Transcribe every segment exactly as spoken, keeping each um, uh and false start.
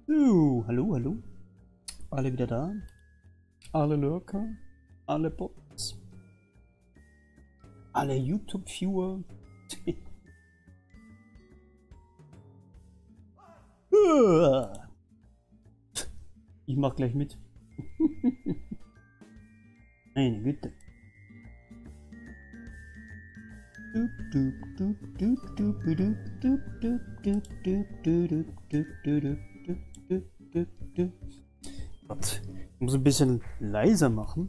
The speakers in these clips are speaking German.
So, hallo, hallo. Alle wieder da? Alle Lurker? Alle Bots? Alle YouTube-Viewer? Ich mach gleich mit. Meine Güte. Gott, ich muss ein bisschen leiser machen.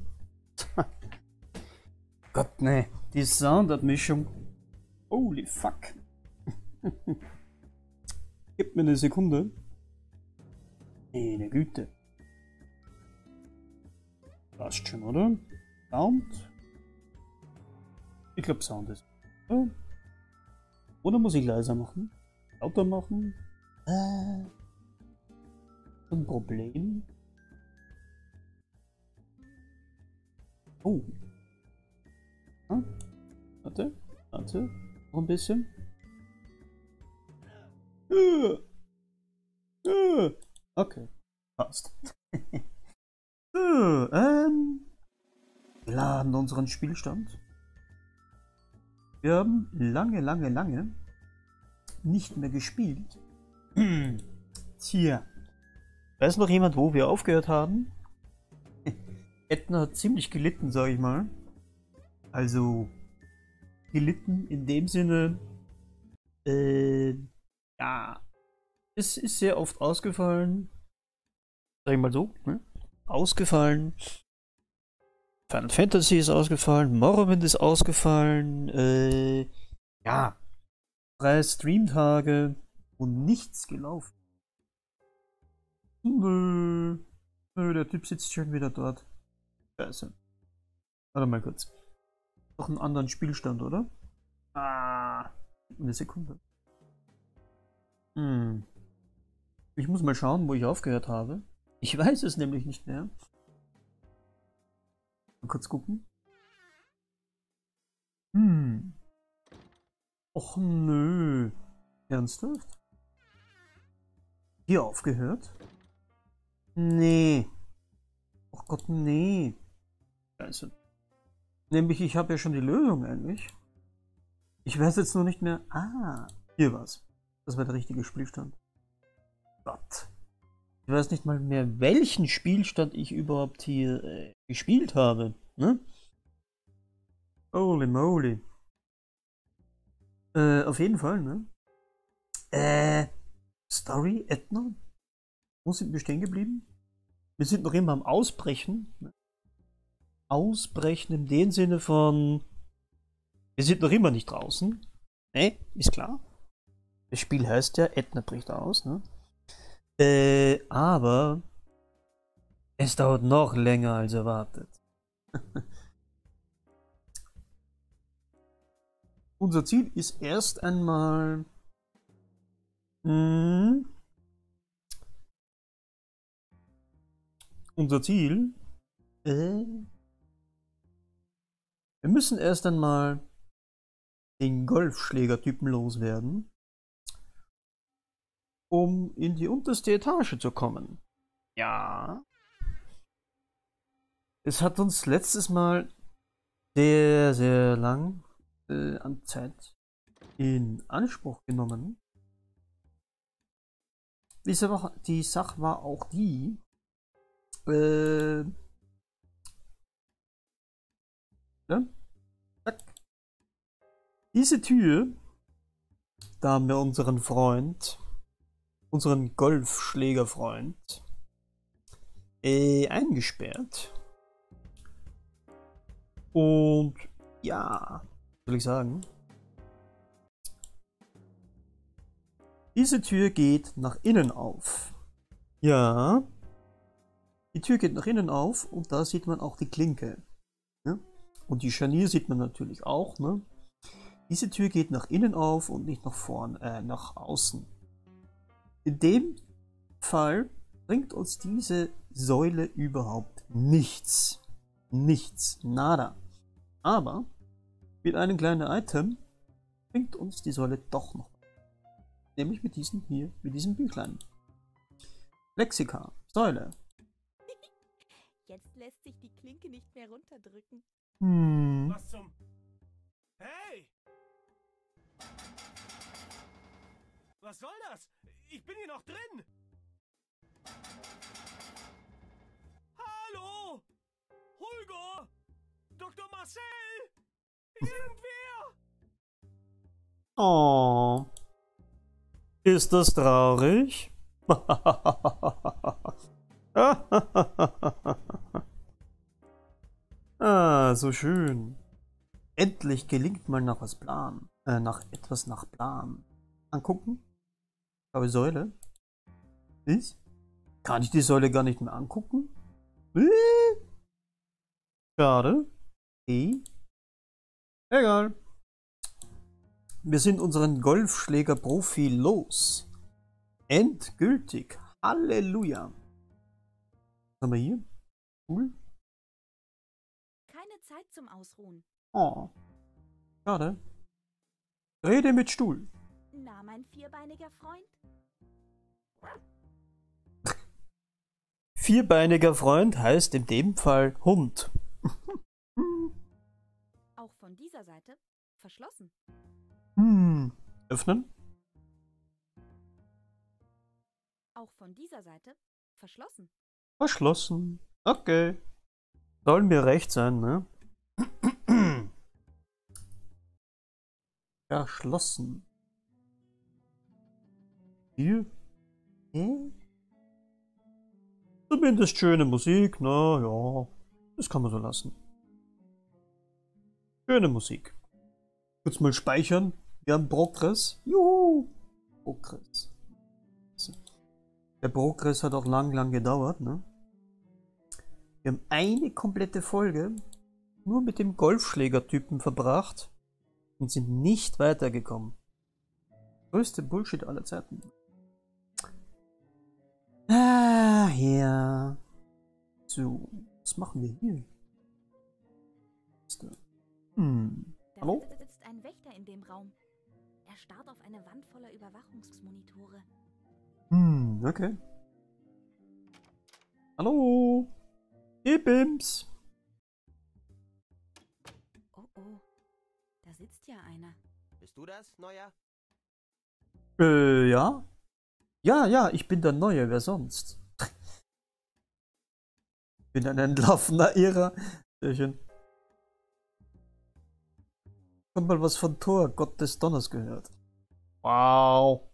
Gott, ne, die Soundabmischung. Holy fuck. Gib mir eine Sekunde. Meine Güte. Passt schon, oder? Sound? Ich glaube, Sound ist. Ja. Oder muss ich leiser machen? Lauter machen? Äh. Ein Problem. Oh. Ah. Warte, warte. Noch ein bisschen. Äh. Äh. Okay. Passt. So, ähm. Wir laden unseren Spielstand. Wir haben lange, lange, lange nicht mehr gespielt. Tja. Weiß noch jemand, wo wir aufgehört haben? Edna hat ziemlich gelitten, sage ich mal. Also gelitten in dem Sinne, äh, ja, es ist sehr oft ausgefallen. Sag ich mal so, ne? Ausgefallen. Final Fantasy ist ausgefallen, Morrowind ist ausgefallen, äh, ja, drei Streamtage und nichts gelaufen. Nö, nö, der Typ sitzt schon wieder dort. Scheiße. Warte mal kurz. Noch einen anderen Spielstand, oder? Ah, eine Sekunde. Hm. Ich muss mal schauen, wo ich aufgehört habe. Ich weiß es nämlich nicht mehr. Mal kurz gucken. Hm. Och nö. Ernsthaft? Hier aufgehört? Nee. Och Gott, nee. Scheiße. Nämlich, ich habe ja schon die Lösung eigentlich. Ich weiß jetzt nur nicht mehr. Ah, hier war's. Das war der richtige Spielstand. Gott. Ich weiß nicht mal mehr, welchen Spielstand ich überhaupt hier äh, gespielt habe. Ne? Holy moly. Äh, auf jeden Fall, ne? Äh, Story, Edna? Wo sind wir stehen geblieben? Wir sind noch immer am Ausbrechen. Ne? Ausbrechen in dem Sinne von... Wir sind noch immer nicht draußen. Ne? Ist klar. Das Spiel heißt ja, Edna bricht aus, ne? Äh, aber... Es dauert noch länger als erwartet. Unser Ziel ist erst einmal... Mh, unser Ziel... Äh, wir müssen erst einmal den Golfschlägertypen loswerden, um in die unterste Etage zu kommen. Ja. Es hat uns letztes Mal sehr, sehr lang äh, an Zeit in Anspruch genommen. Diese Woche, die Sache war auch die, äh, ne? Diese Tür, da haben wir unseren Freund, unseren Golfschlägerfreund, äh, eingesperrt. Und ja, soll ich sagen, diese Tür geht nach innen auf. Ja, die Tür geht nach innen auf und da sieht man auch die Klinke. Ne? Und die Scharnier sieht man natürlich auch. Ne? Diese Tür geht nach innen auf und nicht nach vorn, äh, nach außen. In dem Fall bringt uns diese Säule überhaupt nichts. Nichts, nada. Aber mit einem kleinen Item bringt uns die Säule doch noch. Nämlich mit diesem hier, mit diesem Büchlein. Lexika. Säule. Jetzt lässt sich die Klinke nicht mehr runterdrücken. Hm. Was zum... Hey! Was soll das? Ich bin hier noch drin! Hallo! Holger! Doktor Marcel! Irgendwer! Oh. Ist das traurig? Ah, so schön. Endlich gelingt mal nach was Plan. Äh, nach etwas nach Plan. Angucken. Aber Säule. Ich? Kann ich die Säule gar nicht mehr angucken? Äh? Schade. Okay. Egal. Wir sind unseren Golfschläger-Profi los. Endgültig. Halleluja. Was haben wir hier? Cool. Keine Zeit zum Ausruhen. Oh. Schade. Rede mit Stuhl. Na, mein vierbeiniger Freund? Vierbeiniger Freund heißt in dem Fall Hund. Auch von dieser Seite verschlossen. Hm. Öffnen. Auch von dieser Seite verschlossen. Verschlossen. Okay. Soll mir recht sein, ne? Verschlossen. Hier. Hm? Zumindest schöne Musik, na ja. Das kann man so lassen. Schöne Musik. Kurz mal speichern. Wir haben Progress. Juhu. Progress. Der Progress hat auch lang, lang gedauert, ne? Wir haben eine komplette Folge nur mit dem Golfschlägertypen verbracht und sind nicht weitergekommen. Größte Bullshit aller Zeiten. Ah, ja. So, was machen wir hier? Hm. Da Hallo? sitzt ein Wächter in dem Raum. Er starrt auf eine Wand voller Überwachungsmonitore. Hm, okay. Hallo? Hey, Bims. Oh oh, da sitzt ja einer. Bist du das, Neuer? Äh, ja? Ja, ja, ich bin der Neue, wer sonst? Ich bin ein entlaufener Irrer. Schön. Ich hab mal was von Thor, Gott des Donners gehört. Wow.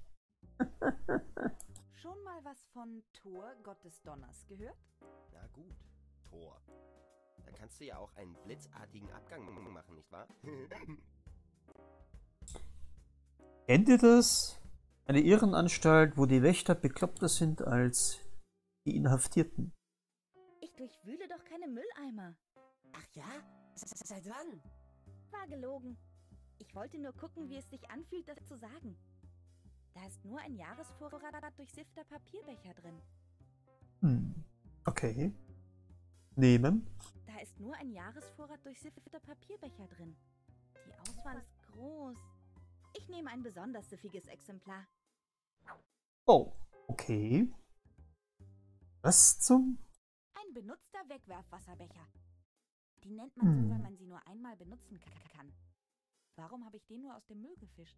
Schon mal was von Thor, Gott des Donners gehört? Na gut, Thor. Da kannst du ja auch einen blitzartigen Abgang machen, nicht wahr? Kennt ihr das? Eine Irrenanstalt, wo die Wächter bekloppter sind als die Inhaftierten. Ich durchwühle doch keine Mülleimer. Ach ja? Seit wann? War gelogen. Ich wollte nur gucken, wie es sich anfühlt, das zu sagen. Da ist nur ein Jahresvorrat durchsiffter Papierbecher drin. Hm. Okay. Nehmen. Da ist nur ein Jahresvorrat durchsiffter Papierbecher drin. Die Auswahl ist groß. Ich nehme ein besonders süffiges Exemplar. Oh, okay. Was zum... Ein benutzter Wegwerfwasserbecher. Die nennt man Hm. so, weil man sie nur einmal benutzen kann. Warum habe ich den nur aus dem Müll gefischt?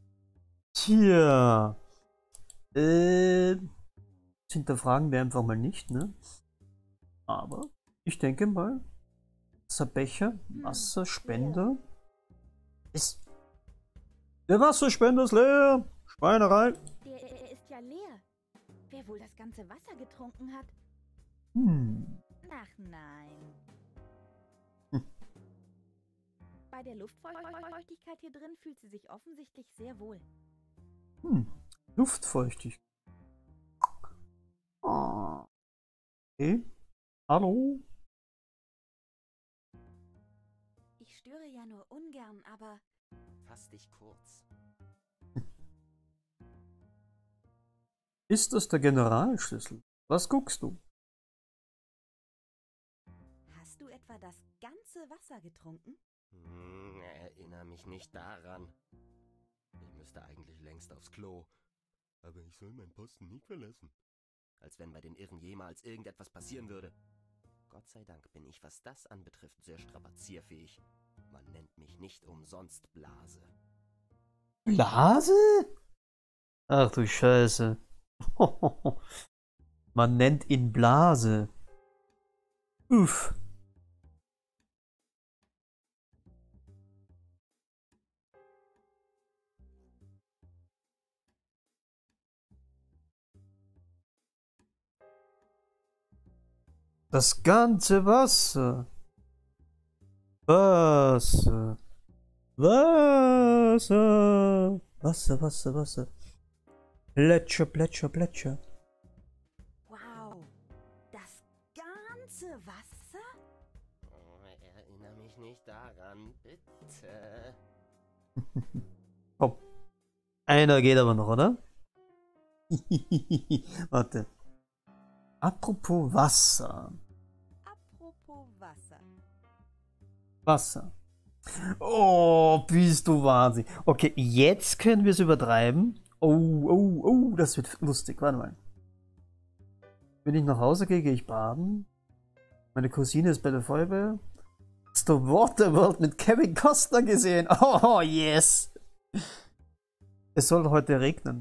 Tja. Äh... Das hinterfragen wir einfach mal nicht, ne? Aber ich denke mal, Wasserbecher, Wasserspender ist... Der Wasserspender ist leer! Schweinerei! Der, der ist ja leer. Wer wohl das ganze Wasser getrunken hat? Hm. Ach nein. Hm. Bei der Luftfeuchtigkeit hier drin fühlt sie sich offensichtlich sehr wohl. Hm. Luftfeuchtig. Ah. Okay. Hallo? Ich störe ja nur ungern, aber Fass dich kurz. Ist das der Generalschlüssel? Was guckst du? hast du etwa das ganze Wasser getrunken? Hm, erinnere mich nicht daran. Ich müsste eigentlich längst aufs Klo. Aber ich soll meinen Posten nicht verlassen. Als wenn bei den Irren jemals irgendetwas passieren würde. Gott sei Dank bin ich, was das anbetrifft, sehr strapazierfähig. Man nennt mich nicht umsonst Blase. Blase? Ach du Scheiße. Man nennt ihn Blase. Uff. Das ganze Wasser. Wasser. Wasser. Wasser, Wasser, Wasser. Plätscher, Plätscher, Plätscher. Wow, das ganze Wasser? Oh, erinnere mich nicht daran, bitte. Komm. Einer geht aber noch, oder? Warte. Apropos Wasser. Apropos Wasser. Wasser. Oh, bist du wahnsinnig. Okay, jetzt können wir es übertreiben. Oh, oh, oh, das wird lustig. Warte mal. Wenn ich nach Hause gehe, gehe ich baden. Meine Cousine ist bei der Feuerwehr. Hast du Waterworld mit Kevin Costner gesehen? Oh, yes. Es soll heute regnen.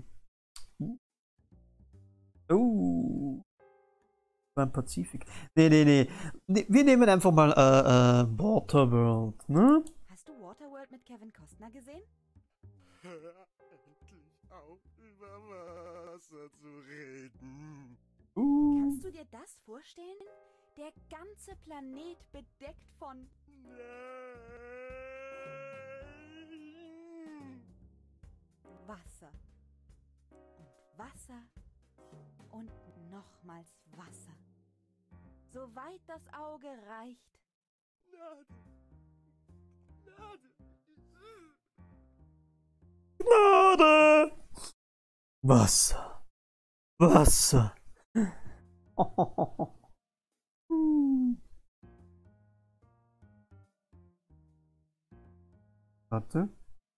Oh. Beim Pazifik. Nee, nee, nee, nee. Wir nehmen einfach mal äh, äh, Waterworld, ne? Hast du Waterworld mit Kevin Costner gesehen? Hör endlich auf, über Wasser zu reden. Uh. Kannst du dir das vorstellen? Der ganze Planet bedeckt von Nein. Wasser. Und Wasser. Und nochmals Wasser. Soweit das Auge reicht. Gnade. Gnade. Gnade! Wasser. Wasser. Warte.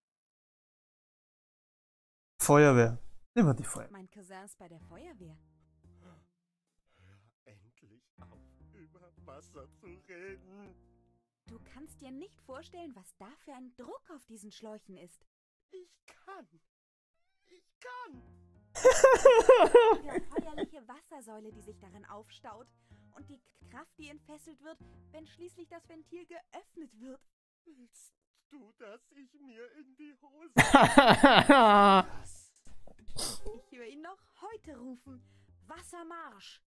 Feuerwehr. Nehmen wir die Feuerwehr. Mein Cousin ist bei der Feuerwehr. Hör endlich auf, über Wasser zu reden. Du kannst dir nicht vorstellen, was da für ein Druck auf diesen Schläuchen ist. Ich kann. Ich kann. Die feuerliche Wassersäule, die sich darin aufstaut. Und die Kraft, die entfesselt wird, wenn schließlich das Ventil geöffnet wird. Willst du, dass ich mir in die Hose... Ich höre ihn noch heute rufen. Wassermarsch!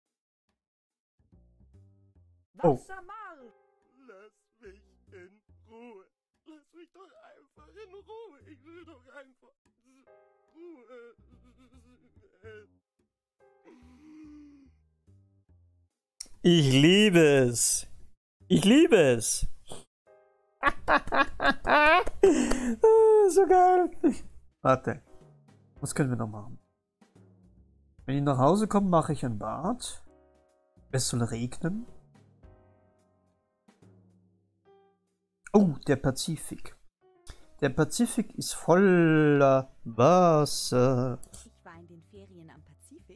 Oh. Wassermarsch! Lass mich in Ruhe. Lass mich doch einfach in Ruhe. Ich will doch einfach Ruhe. Ich liebe es. Ich liebe es. So geil. Warte. Was können wir noch machen? Wenn ich nach Hause komme, mache ich ein Bad. Es soll regnen. Oh, der Pazifik. Der Pazifik ist voller Wasser. Ich war in den Ferien am Pazifik.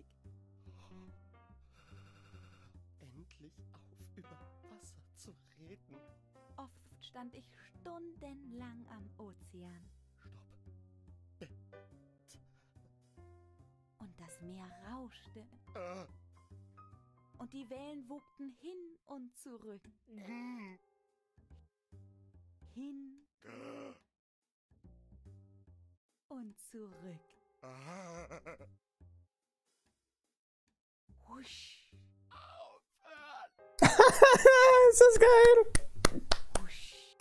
Endlich auf, über Wasser zu reden. Oft stand ich stundenlang am Ozean. Stopp. Und das Meer rauschte. Ah. Und die Wellen wogten hin und zurück. Mm. Hin Ah. und zurück. Ah. Husch, Aufhören. Ist das geil? husch.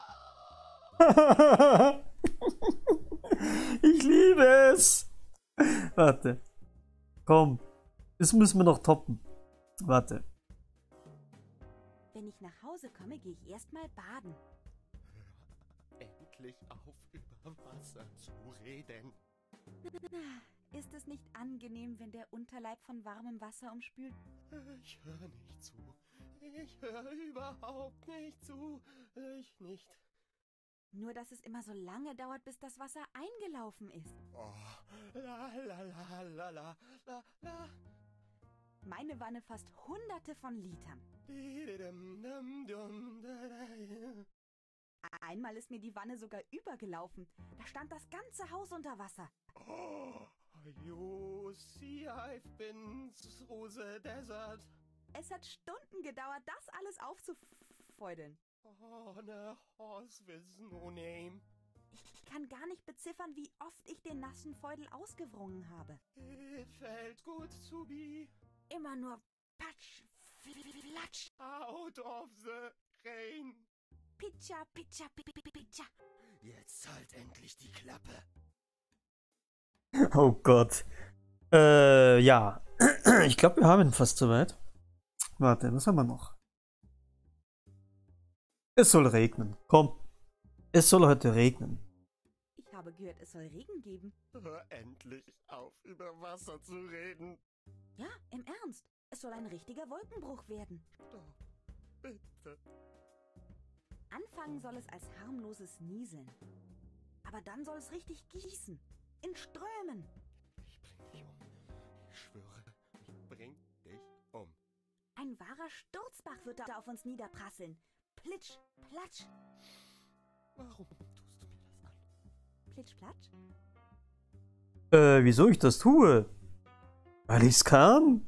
Ich liebe es. Warte. Komm. Das müssen wir noch toppen. Warte. Wenn ich nach Hause komme, gehe ich erstmal baden. Endlich auf, über Wasser zu reden. Ist es nicht angenehm, wenn der Unterleib von warmem Wasser umspült? Ich höre nicht zu. Ich höre überhaupt nicht zu. Ich nicht. Nur, dass es immer so lange dauert, bis das Wasser eingelaufen ist. Oh, la la la la la la la. Meine Wanne fasst hunderte von Litern. Einmal ist mir die Wanne sogar übergelaufen. Da stand das ganze Haus unter Wasser. Oh, you see, I've been through the desert. Es hat Stunden gedauert, das alles aufzufeudeln. On a horse with no name. Ich kann gar nicht beziffern, wie oft ich den nassen Feudel ausgewrungen habe. It felt good to be Immer nur patsch, flatsch, out of the rain. pitscha, pitscha, pi- pi- pi- pitscha. Jetzt halt endlich die Klappe. Oh Gott. Äh, ja. Ich glaube, wir haben ihn fast soweit. Warte, was haben wir noch? Es soll regnen. Komm. Es soll heute regnen. Ich habe gehört, es soll Regen geben. Hör endlich auf, über Wasser zu reden. Ja, im Ernst. Es soll ein richtiger Wolkenbruch werden. Doch, bitte. Anfangen soll es als harmloses Nieseln. Aber dann soll es richtig gießen. In Strömen. Ich bring dich um. Ich schwöre, ich bring dich um. Ein wahrer Sturzbach wird da auf uns niederprasseln. Plitsch, platsch, Warum tust du mir das an? plitsch, platsch. Äh, wieso ich das tue? Weil ich's kann?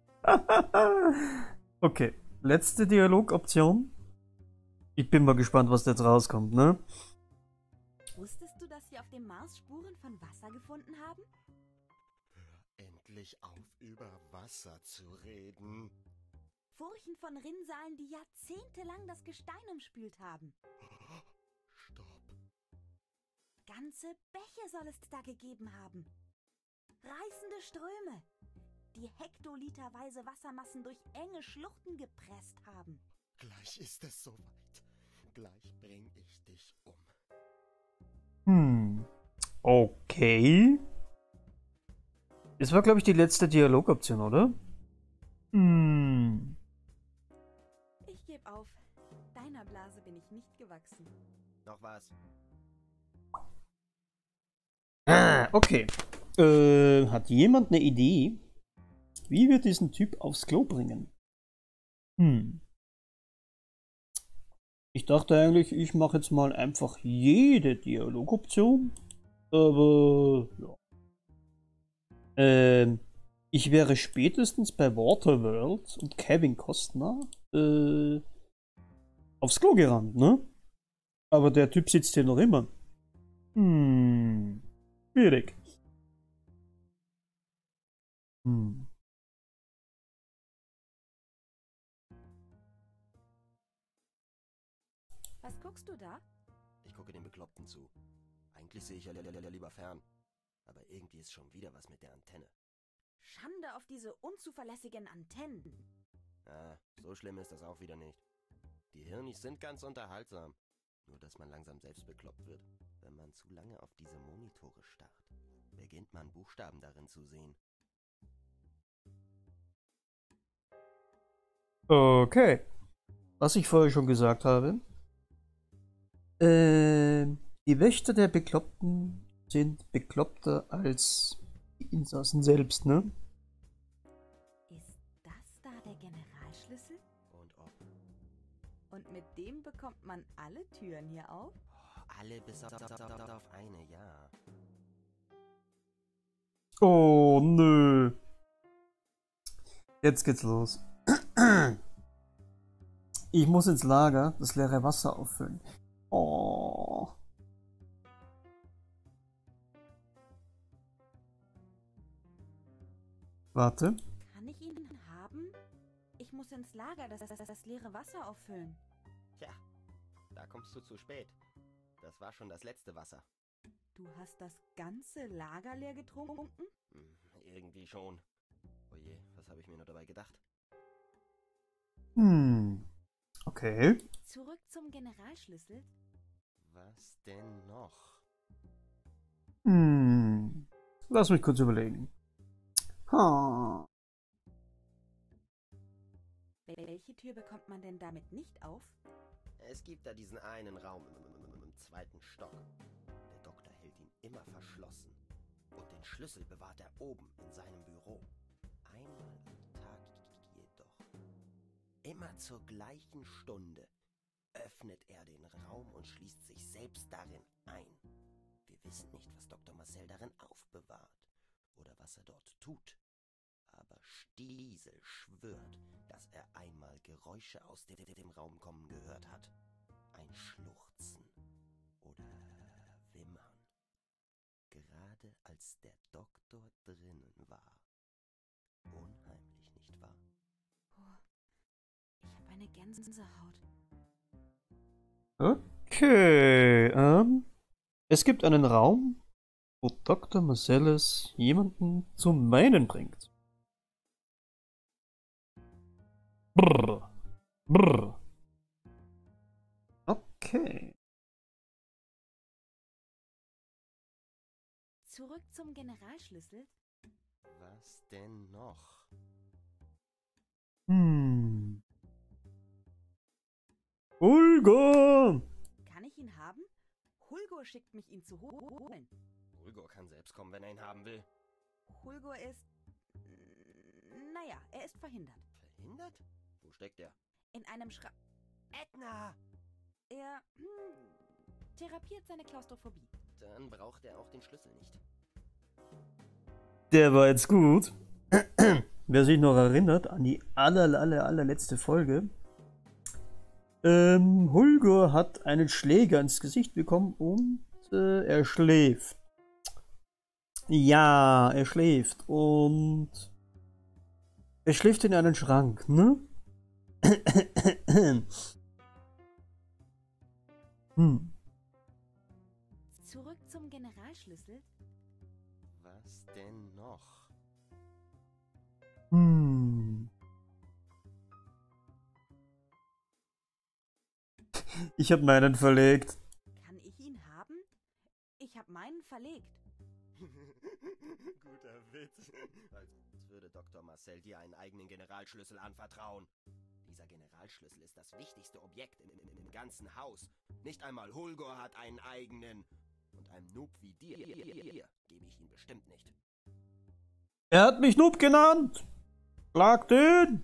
Okay, letzte Dialogoption. Ich bin mal gespannt, was da jetzt rauskommt, ne? Wusstest du, dass sie auf dem Mars Spuren von Wasser gefunden haben? Hör endlich auf, über Wasser zu reden. Furchen von Rinnsalen, die jahrzehntelang das Gestein umspült haben. Stopp. Ganze Bäche soll es da gegeben haben. Reißende Ströme, die hektoliterweise Wassermassen durch enge Schluchten gepresst haben. Gleich ist es soweit. Gleich bring ich dich um. Hm. Okay. Das war, glaube ich, die letzte Dialogoption, oder? Hm. Ich gebe auf. Deiner Blase bin ich nicht gewachsen. Noch was? Ah, okay. Äh, hat jemand eine Idee, wie wir diesen Typ aufs Klo bringen? Hm. Ich dachte eigentlich, ich mache jetzt mal einfach jede Dialogoption. Aber, ja. Ähm, ich wäre spätestens bei Waterworld und Kevin Costner äh, aufs Klo gerannt, ne? Aber der Typ sitzt hier noch immer. Hm. Schwierig. Hm. Was guckst du da? Ich gucke den Bekloppten zu. Eigentlich sehe ich ja lieber fern. Aber irgendwie ist schon wieder was mit der Antenne. Schande auf diese unzuverlässigen Antennen. Ah, so schlimm ist das auch wieder nicht. Die Hirnis sind ganz unterhaltsam. Nur, dass man langsam selbst bekloppt wird. Wenn man zu lange auf diese Monitore starrt, beginnt man Buchstaben darin zu sehen. Okay. Was ich vorher schon gesagt habe. Äh, die Wächter der Bekloppten sind bekloppter als die Insassen selbst, ne? Ist das da der Generalschlüssel? Und ob Und mit dem bekommt man alle Türen hier auf? oh, alle bis auf, auf, auf, auf eine, ja. Oh, nö. Jetzt geht's los. Ich muss ins Lager das leere Wasser auffüllen. Oh. Warte. Kann ich ihn haben? Ich muss ins Lager das, das, das leere Wasser auffüllen. Tja, da kommst du zu spät. Das war schon das letzte Wasser. Du hast das ganze Lager leer getrunken? Hm, irgendwie schon. Oje, was habe ich mir nur dabei gedacht? Hm. Okay. Zurück zum Generalschlüssel. Was denn noch? Hm. Lass mich kurz überlegen. Ha. Welche Tür bekommt man denn damit nicht auf? Es gibt da diesen einen Raum im, im, im, im zweiten Stock. Der Doktor hält ihn immer verschlossen. Und den Schlüssel bewahrt er oben in seinem Büro. Einmal am Tag immer zur gleichen Stunde öffnet er den Raum und schließt sich selbst darin ein. Wir wissen nicht, was Doktor Marcel darin aufbewahrt oder was er dort tut. Aber Stiesel schwört, dass er einmal Geräusche aus dem, dem Raum kommen gehört hat. Ein Schluchzen oder Wimmern. Gerade als der Doktor drinnen war. Unheimlich, nicht wahr? Oh, ich habe eine Gänsehaut. Okay, ähm, es gibt einen Raum, wo Doktor Marcellus jemanden zum Weinen bringt. Brrr. Brrr. Okay. Zurück zum Generalschlüssel. Was denn noch? Hm. Ulgo! Kann ich ihn haben? Hulgur schickt mich, ihn zu holen. Hulgur kann selbst kommen, wenn er ihn haben will. Hulgur ist... Naja, er ist verhindert. Verhindert? Wo steckt er? In einem Schrank. Edna! Er hm, therapiert seine Klaustrophobie. Dann braucht er auch den Schlüssel nicht. Der war jetzt gut. Wer sich noch erinnert an die aller, aller, allerletzte Folge. Ähm, Hulgur hat einen Schläger ins Gesicht bekommen und äh, er schläft. Ja, er schläft und er schläft in einen Schrank, ne? hm. Zurück zum Generalschlüssel. Was denn noch? Hm. Ich habe meinen verlegt. Kann ich ihn haben? Ich habe meinen verlegt. Guter Witz. Als würde Doktor Marcel dir einen eigenen Generalschlüssel anvertrauen. Dieser Generalschlüssel ist das wichtigste Objekt im, im, im ganzen Haus. Nicht einmal Hulgur hat einen eigenen. Und einem Noob wie dir gebe ich ihn bestimmt nicht. Er hat mich Noob genannt. Schlag den.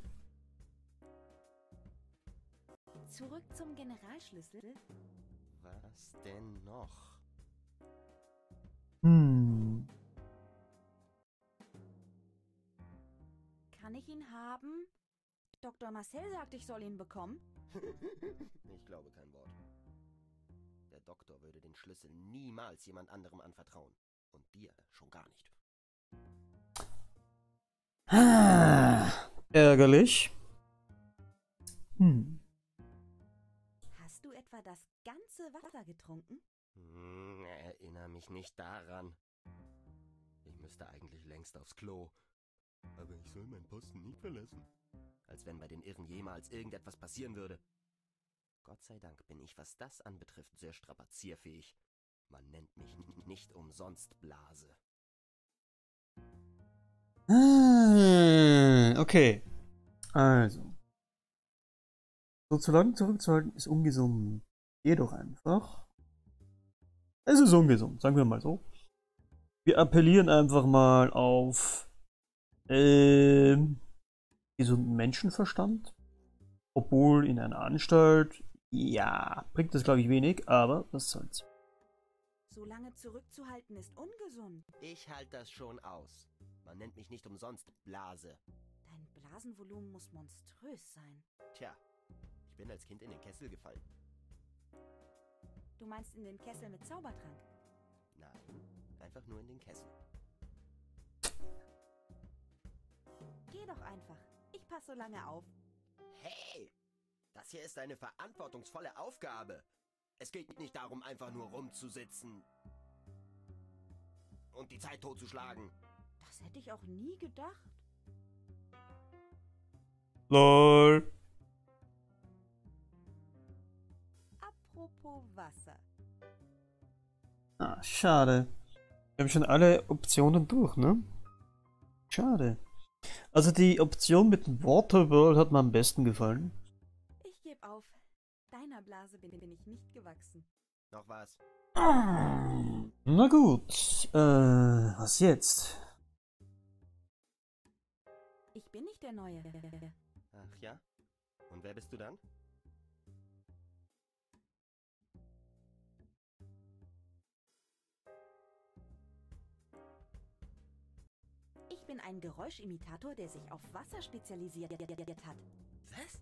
Zurück zum Generalschlüssel. Was denn noch? Hm. Kann ich ihn haben? Doktor Marcel sagt, ich soll ihn bekommen. Ich glaube kein Wort. Der Doktor würde den Schlüssel niemals jemand anderem anvertrauen. Und dir schon gar nicht. Ah, ärgerlich. Hm. Hast du etwa das ganze Wasser getrunken? Hm, erinnere mich nicht daran. Ich müsste eigentlich längst aufs Klo. Aber ich soll meinen Posten nicht verlassen. Als wenn bei den Irren jemals irgendetwas passieren würde. Gott sei Dank bin ich, was das anbetrifft, sehr strapazierfähig. Man nennt mich nicht umsonst Blase. Ah, okay. Also. So zu lange zurückzuhalten ist ungesund. Geh doch einfach. Es ist ungesund, sagen wir mal so. Wir appellieren einfach mal auf ähm, gesunden Menschenverstand. Obwohl in einer Anstalt, ja, bringt das glaube ich wenig, aber was soll's. So lange zurückzuhalten ist ungesund. Ich halte das schon aus. Man nennt mich nicht umsonst Blase. Dein Blasenvolumen muss monströs sein. Tja, ich bin als Kind in den Kessel gefallen. Du meinst in den Kessel mit Zaubertrank? Nein, einfach nur in den Kessel. Geh doch einfach. Ich passe so lange auf. Hey! Das hier ist eine verantwortungsvolle Aufgabe. Es geht nicht darum, einfach nur rumzusitzen und die Zeit totzuschlagen. Das hätte ich auch nie gedacht. LOL. Apropos Wasser. Ah, schade. Wir haben schon alle Optionen durch, ne? Schade. Also die Option mit dem Waterworld hat mir am besten gefallen. Ich gebe auf. Deiner Blase bin, bin ich nicht gewachsen. Noch was? Na gut. Äh, was jetzt? Ich bin nicht der Neue. Ach ja? Und wer bist du dann? Ich bin ein Geräuschimitator, der sich auf Wasser spezialisiert hat. Was?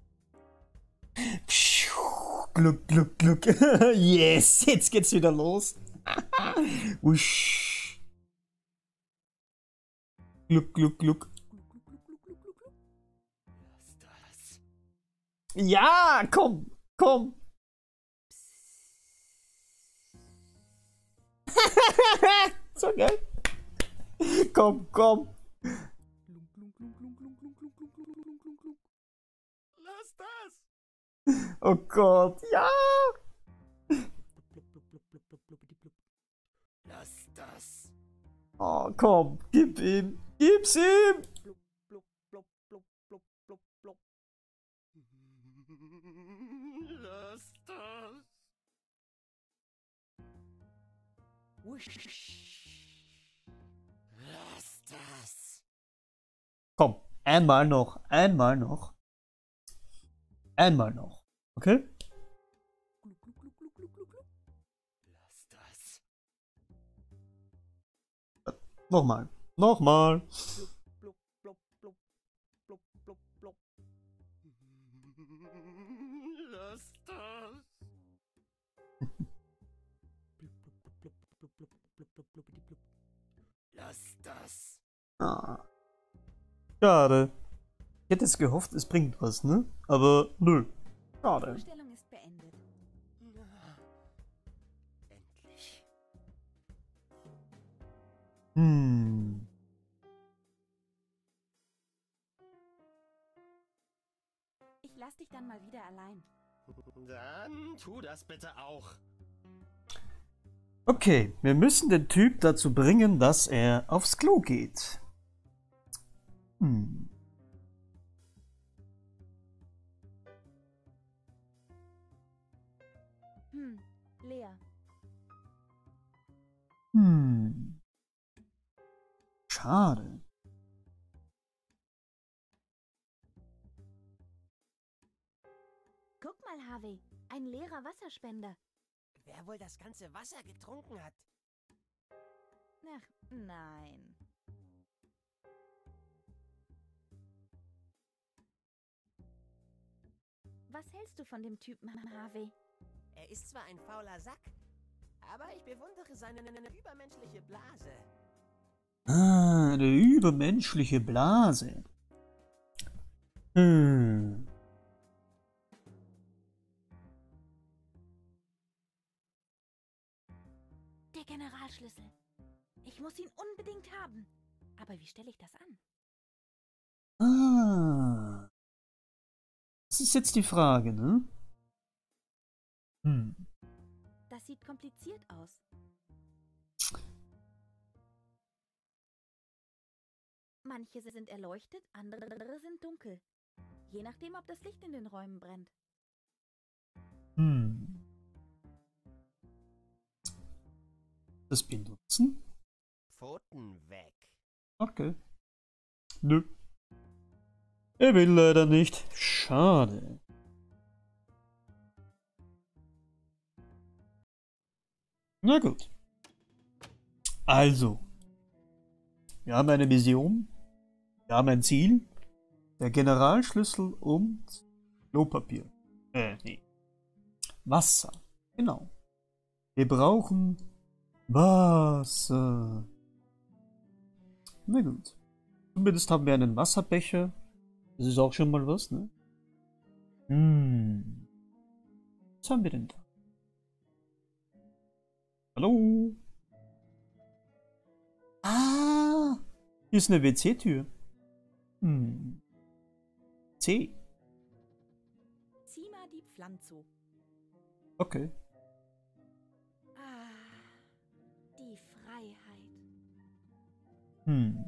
Gluck, Gluck, Gluck. Yes, jetzt geht's wieder los. Usch. Gluck, Gluck, Gluck. Lass das. Ja, komm, komm. So geil. Komm, komm. Lass das. Oh Gott, ja. Lass das. Oh, komm, gib ihm. Gib's ihm. Lass das. Lass das. Komm, einmal noch, einmal noch. Einmal noch. Okay? Lass das. Nochmal. Nochmal. Lass das. Lass das. Ah. Schade. Ich hätte es gehofft, es bringt was, ne? Aber nö. Die Schade. Vorstellung ist beendet. Endlich. Hm. Ich lass dich dann mal wieder allein. Dann tu das bitte auch. Okay, wir müssen den Typ dazu bringen, dass er aufs Klo geht. Hm. Hm, leer. Hm. Schade. Guck mal, Harvey. Ein leerer Wasserspender. Wer wohl das ganze Wasser getrunken hat? Ach, nein. Was hältst du von dem Typen, Harvey? Er ist zwar ein fauler Sack, aber ich bewundere seine übermenschliche Blase. Ah, eine übermenschliche Blase. Hm. Der Generalschlüssel. Ich muss ihn unbedingt haben. Aber wie stelle ich das an? Ah. Das ist jetzt die Frage, ne? Hm. Das sieht kompliziert aus. Manche sind erleuchtet, andere sind dunkel. Je nachdem, ob das Licht in den Räumen brennt. Hm. Das benutzen? Pfoten weg. Okay. Nö. Er will leider nicht. Schade. Na gut. Also. Wir haben eine Mission. Wir haben ein Ziel. Der Generalschlüssel und Klopapier. Äh, nee. Wasser. Genau. Wir brauchen Wasser. Na gut. Zumindest haben wir einen Wasserbecher. Das ist auch schon mal was, ne? Hm. Was haben wir denn da? Hallo? Ah! Hier ist eine W C-Tür. Hm. C. Zieh mal die Pflanze. Okay. Ah, die Freiheit. Hm.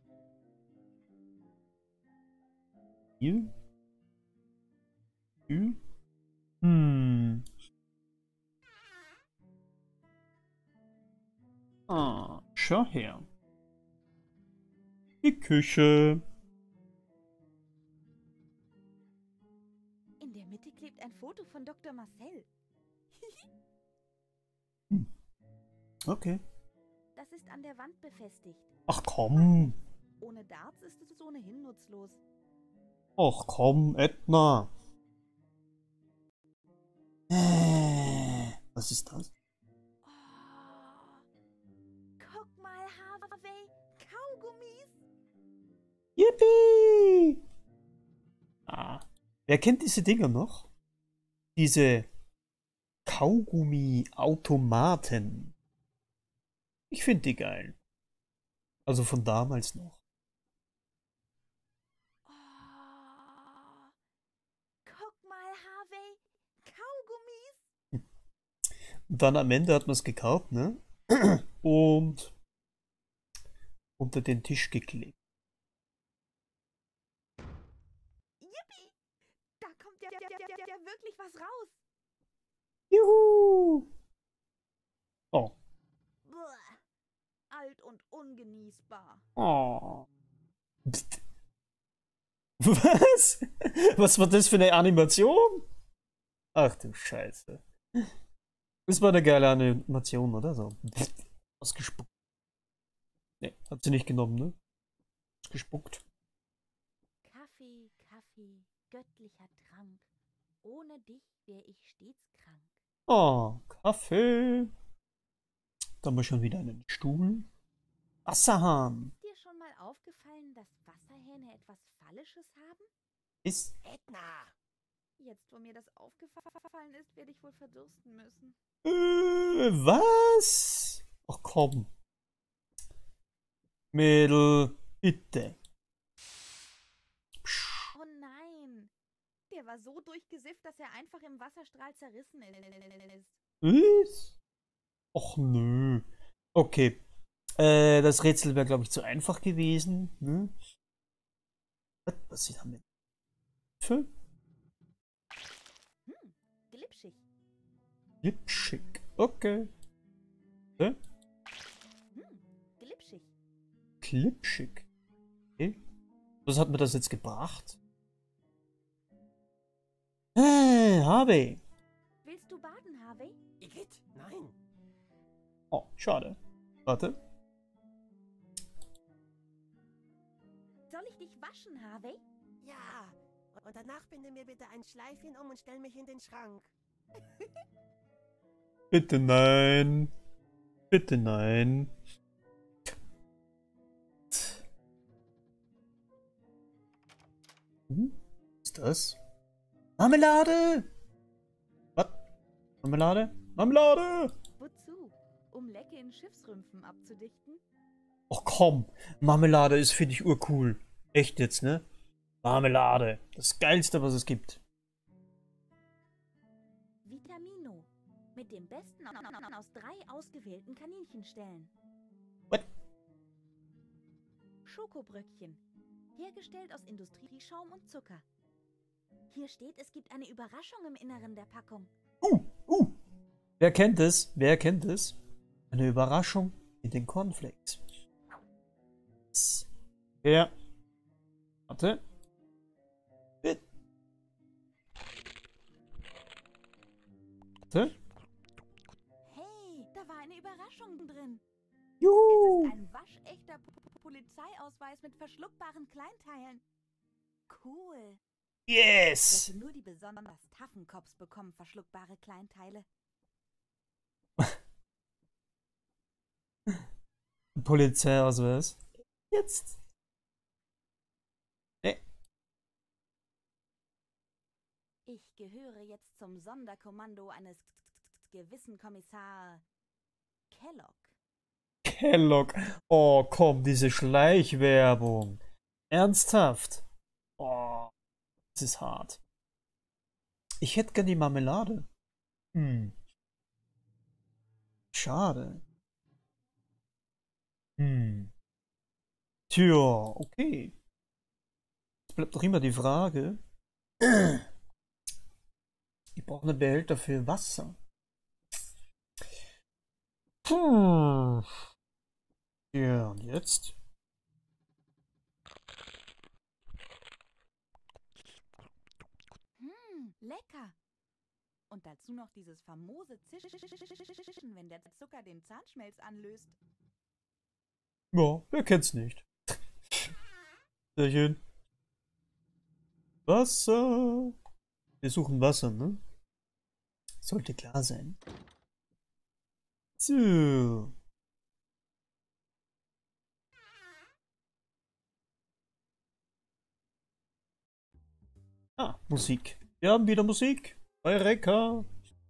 Hier? Hier? Hm. Ah, schau her. Die Küche. ein Foto von Doktor Marcel. Hm. Okay. Das ist an der Wand befestigt. Ach komm. Ohne Darts ist es ohnehin nutzlos. Ach komm, Edna. Äh, was ist das? Oh, guck mal, Harvey, Kaugummis. Yippie! Ah, wer kennt diese Dinger noch? Diese Kaugummi-Automaten. Ich finde die geil. Also von damals noch. Oh, guck mal, Harvey, Kaugummis. Und dann am Ende hat man es gekauft, ne? Und unter den Tisch geklebt. Yippie! Da kommt ja, ja, ja, ja, ja wirklich was raus. Juhu! Oh. Buah, alt und ungenießbar. Oh. Psst. Was? Was war das für eine Animation? Ach du Scheiße. Das war eine geile Animation, oder so? Ausgespuckt. Ne, hat sie nicht genommen, ne? Ausgespuckt. Kaffee, Kaffee, göttlicher Trank. Ohne dich wär ich stets krank. Oh, Kaffee. Da haben wir schon wieder einen Stuhl. Wasserhahn. Ist dir schon mal aufgefallen, dass Wasserhähne etwas Phallisches haben? Ist. Edna! Jetzt, wo mir das aufgefallen ist, werde ich wohl verdursten müssen. Äh, was? Ach komm. Mädel, bitte. Psch. Oh nein! Der war so durchgesifft, dass er einfach im Wasserstrahl zerrissen ist. Was? Och nö. Okay. Äh, das Rätsel wäre, glaube ich, zu einfach gewesen. Ne? Was, was haben wir? Für? Hm, glitschig. Lipschick. Okay. Hä? Hm, glitschig. Klipschig. Okay. Was hat mir das jetzt gebracht? Äh, Harvey. Willst du baden, Harvey? Igitt, nein. Oh, schade. Warte. Soll ich dich waschen, Harvey? Ja. Und danach binde mir bitte ein Schleifchen um und stell mich in den Schrank. Bitte nein. Bitte nein. Hm? Was ist das? Marmelade! Was? Marmelade? Marmelade! Wozu? Um Lecke in Schiffsrümpfen abzudichten? Oh komm, Marmelade ist, finde ich, urcool. Echt jetzt, ne? Marmelade. Das Geilste, was es gibt. Vitamino. Mit dem besten aus drei ausgewählten Kaninchenstellen. What? Schokobröckchen. Hergestellt aus Industrieschaum und Zucker. Hier steht, es gibt eine Überraschung im Inneren der Packung. Uh, uh. Wer kennt es? Wer kennt es? Eine Überraschung in den Cornflakes. Ja. Warte. Bitte. Warte. Hey, da war eine Überraschung drin. Juhu. Es ist ein waschechter P P Polizeiausweis mit verschluckbaren Kleinteilen. Cool. Yes. Also nur die besonders taffen Cops bekommen verschluckbare Kleinteile. Polizeiausweis. Jetzt. Nee. Ich gehöre jetzt zum Sonderkommando eines gewissen Kommissar Kellogg. Kellogg. Oh, komm, diese Schleichwerbung. Ernsthaft. Oh, das ist hart. Ich hätte gern die Marmelade. Hm. Schade. Hm. Tja, okay. Es bleibt doch immer die Frage. Ich brauche einen Behälter für Wasser. Puh. Ja, und jetzt? Hm, lecker. Und dazu noch dieses famose Zischen, wenn der Zucker den Zahnschmelz anlöst. Ja, wer kennt's nicht? Sehr schön. Wasser. Wir suchen Wasser, ne? Sollte klar sein. So. Ah, Musik. Wir haben wieder Musik. Eureka.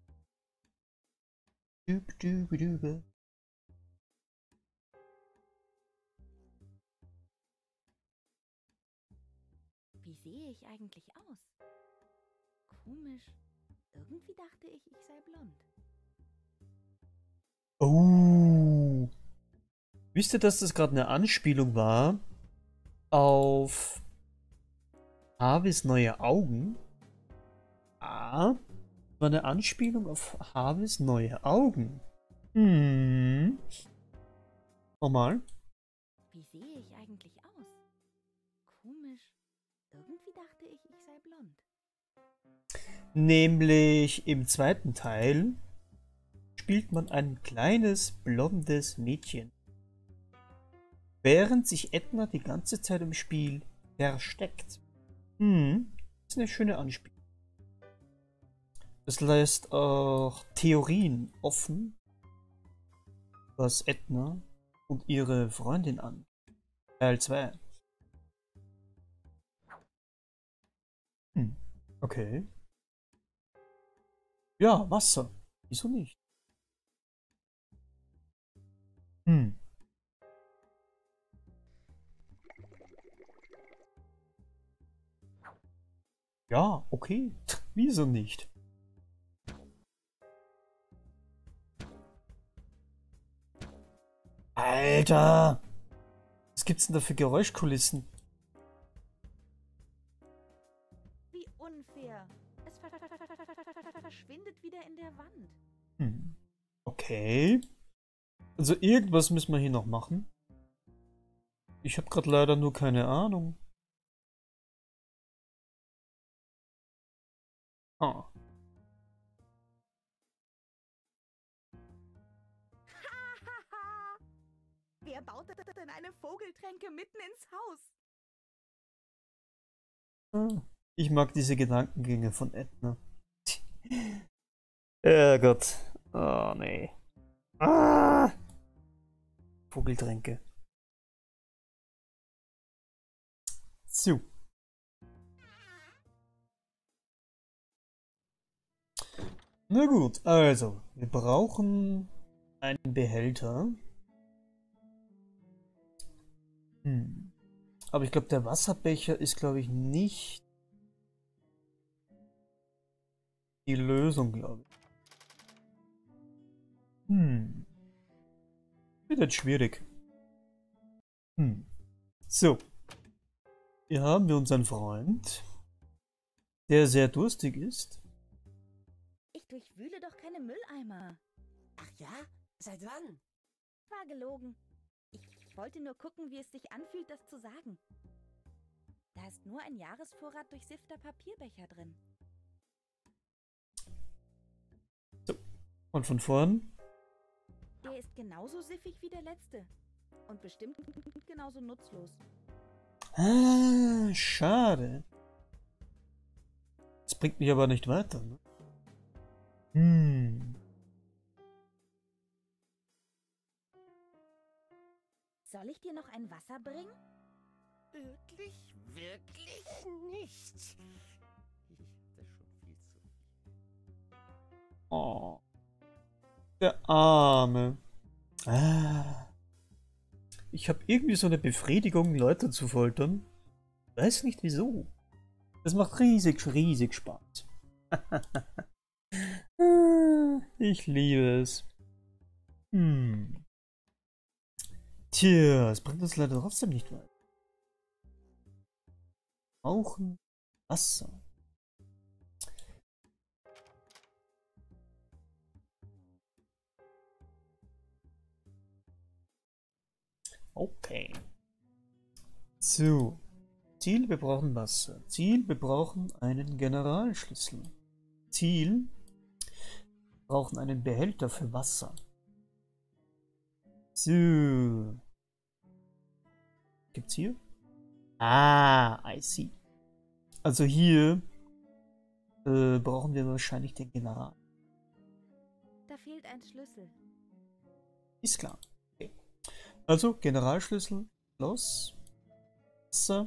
Düb, düb, düb. Wie sehe ich eigentlich aus? Komisch. Irgendwie dachte ich, ich sei blond. Oh. Wisst ihr, dass das gerade eine Anspielung war auf Harveys neue Augen? Ah, war eine Anspielung auf Harveys neue Augen. Hm. Nochmal. Wie sehe ich eigentlich aus? Komisch. Irgendwie dachte ich, ich sei blond. Nämlich im zweiten Teil spielt man ein kleines blondes Mädchen, während sich Edna die ganze Zeit im Spiel versteckt. Hm, ist eine schöne Anspielung. Das lässt auch Theorien offen, was Edna und ihre Freundin an. Teil zwei. Hm, okay. Ja, Wasser. Wieso nicht? Hm. Ja, okay. Wieso nicht? Alter! Was gibt's denn da für Geräuschkulissen? Wie unfair. Es verschwindet wieder in der Wand. Hm. Okay. Also irgendwas müssen wir hier noch machen. Ich habe gerade leider nur keine Ahnung. Ah. Wer baut denn eine Vogeltränke mitten ins Haus? Ah. Ich mag diese Gedankengänge von Edna. Ja Gott. Oh nee. Ah! Vogeltränke. So. Na gut, also, wir brauchen einen Behälter. Hm. Aber ich glaube, der Wasserbecher ist, glaube ich, nicht die Lösung, glaube ich. Hm. Wird jetzt schwierig. Hm. So. Hier haben wir unseren Freund, der sehr durstig ist. Ich durchwühle doch keine Mülleimer. Ach ja? Seit wann? War gelogen. Ich wollte nur gucken, wie es sich anfühlt, das zu sagen. Da ist nur ein Jahresvorrat durchsiffter Papierbecher drin. So. Und von vorn? Der ist genauso siffig wie der letzte. Und bestimmt genauso nutzlos. Ah, schade. Das bringt mich aber nicht weiter, ne? Hm. Soll ich dir noch ein Wasser bringen? Wirklich? Wirklich nicht. Ich hatte schon viel zu viel. Oh. Der Arme. Ah. Ich habe irgendwie so eine Befriedigung, Leute zu foltern. Weiß nicht wieso. Das macht riesig, riesig Spaß. Ich liebe es. Hm. Tja, es bringt uns leider trotzdem nicht weiter. Brauchen Wasser. Okay. So. Ziel, wir brauchen Wasser. Ziel, wir brauchen einen Generalschlüssel. Ziel, Brauchen einen Behälter für Wasser. So. Gibt's hier? Ah, I see. Also hier äh, brauchen wir wahrscheinlich den General. Da fehlt ein Schlüssel. Ist klar. Okay. Also Generalschlüssel, los. Wasser.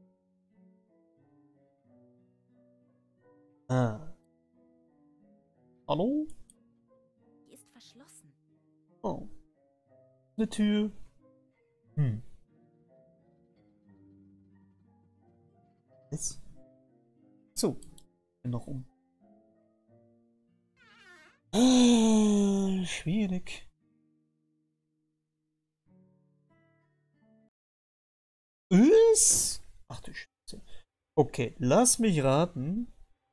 Ah. Hallo? Die ist verschlossen. Oh. Eine Tür. Hm. Jetzt. So. Noch um. Ah, schwierig. Was? Ach du Scheiße. Okay, lass mich raten.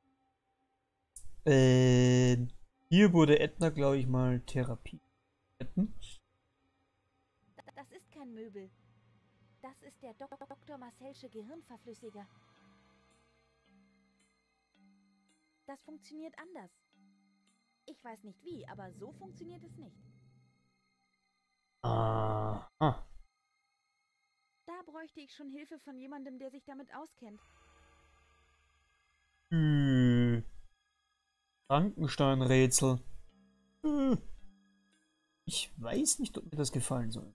Äh, hier wurde Edna, glaube ich, mal Therapie. Das ist kein Möbel. Das ist der Dok Doktor Marcelsche Gehirnverflüssiger. Das funktioniert anders. Ich weiß nicht wie, aber so funktioniert es nicht. Aha. Da bräuchte ich schon Hilfe von jemandem, der sich damit auskennt. Hm. Frankenstein-Rätsel. Hm. Ich weiß nicht, ob mir das gefallen soll.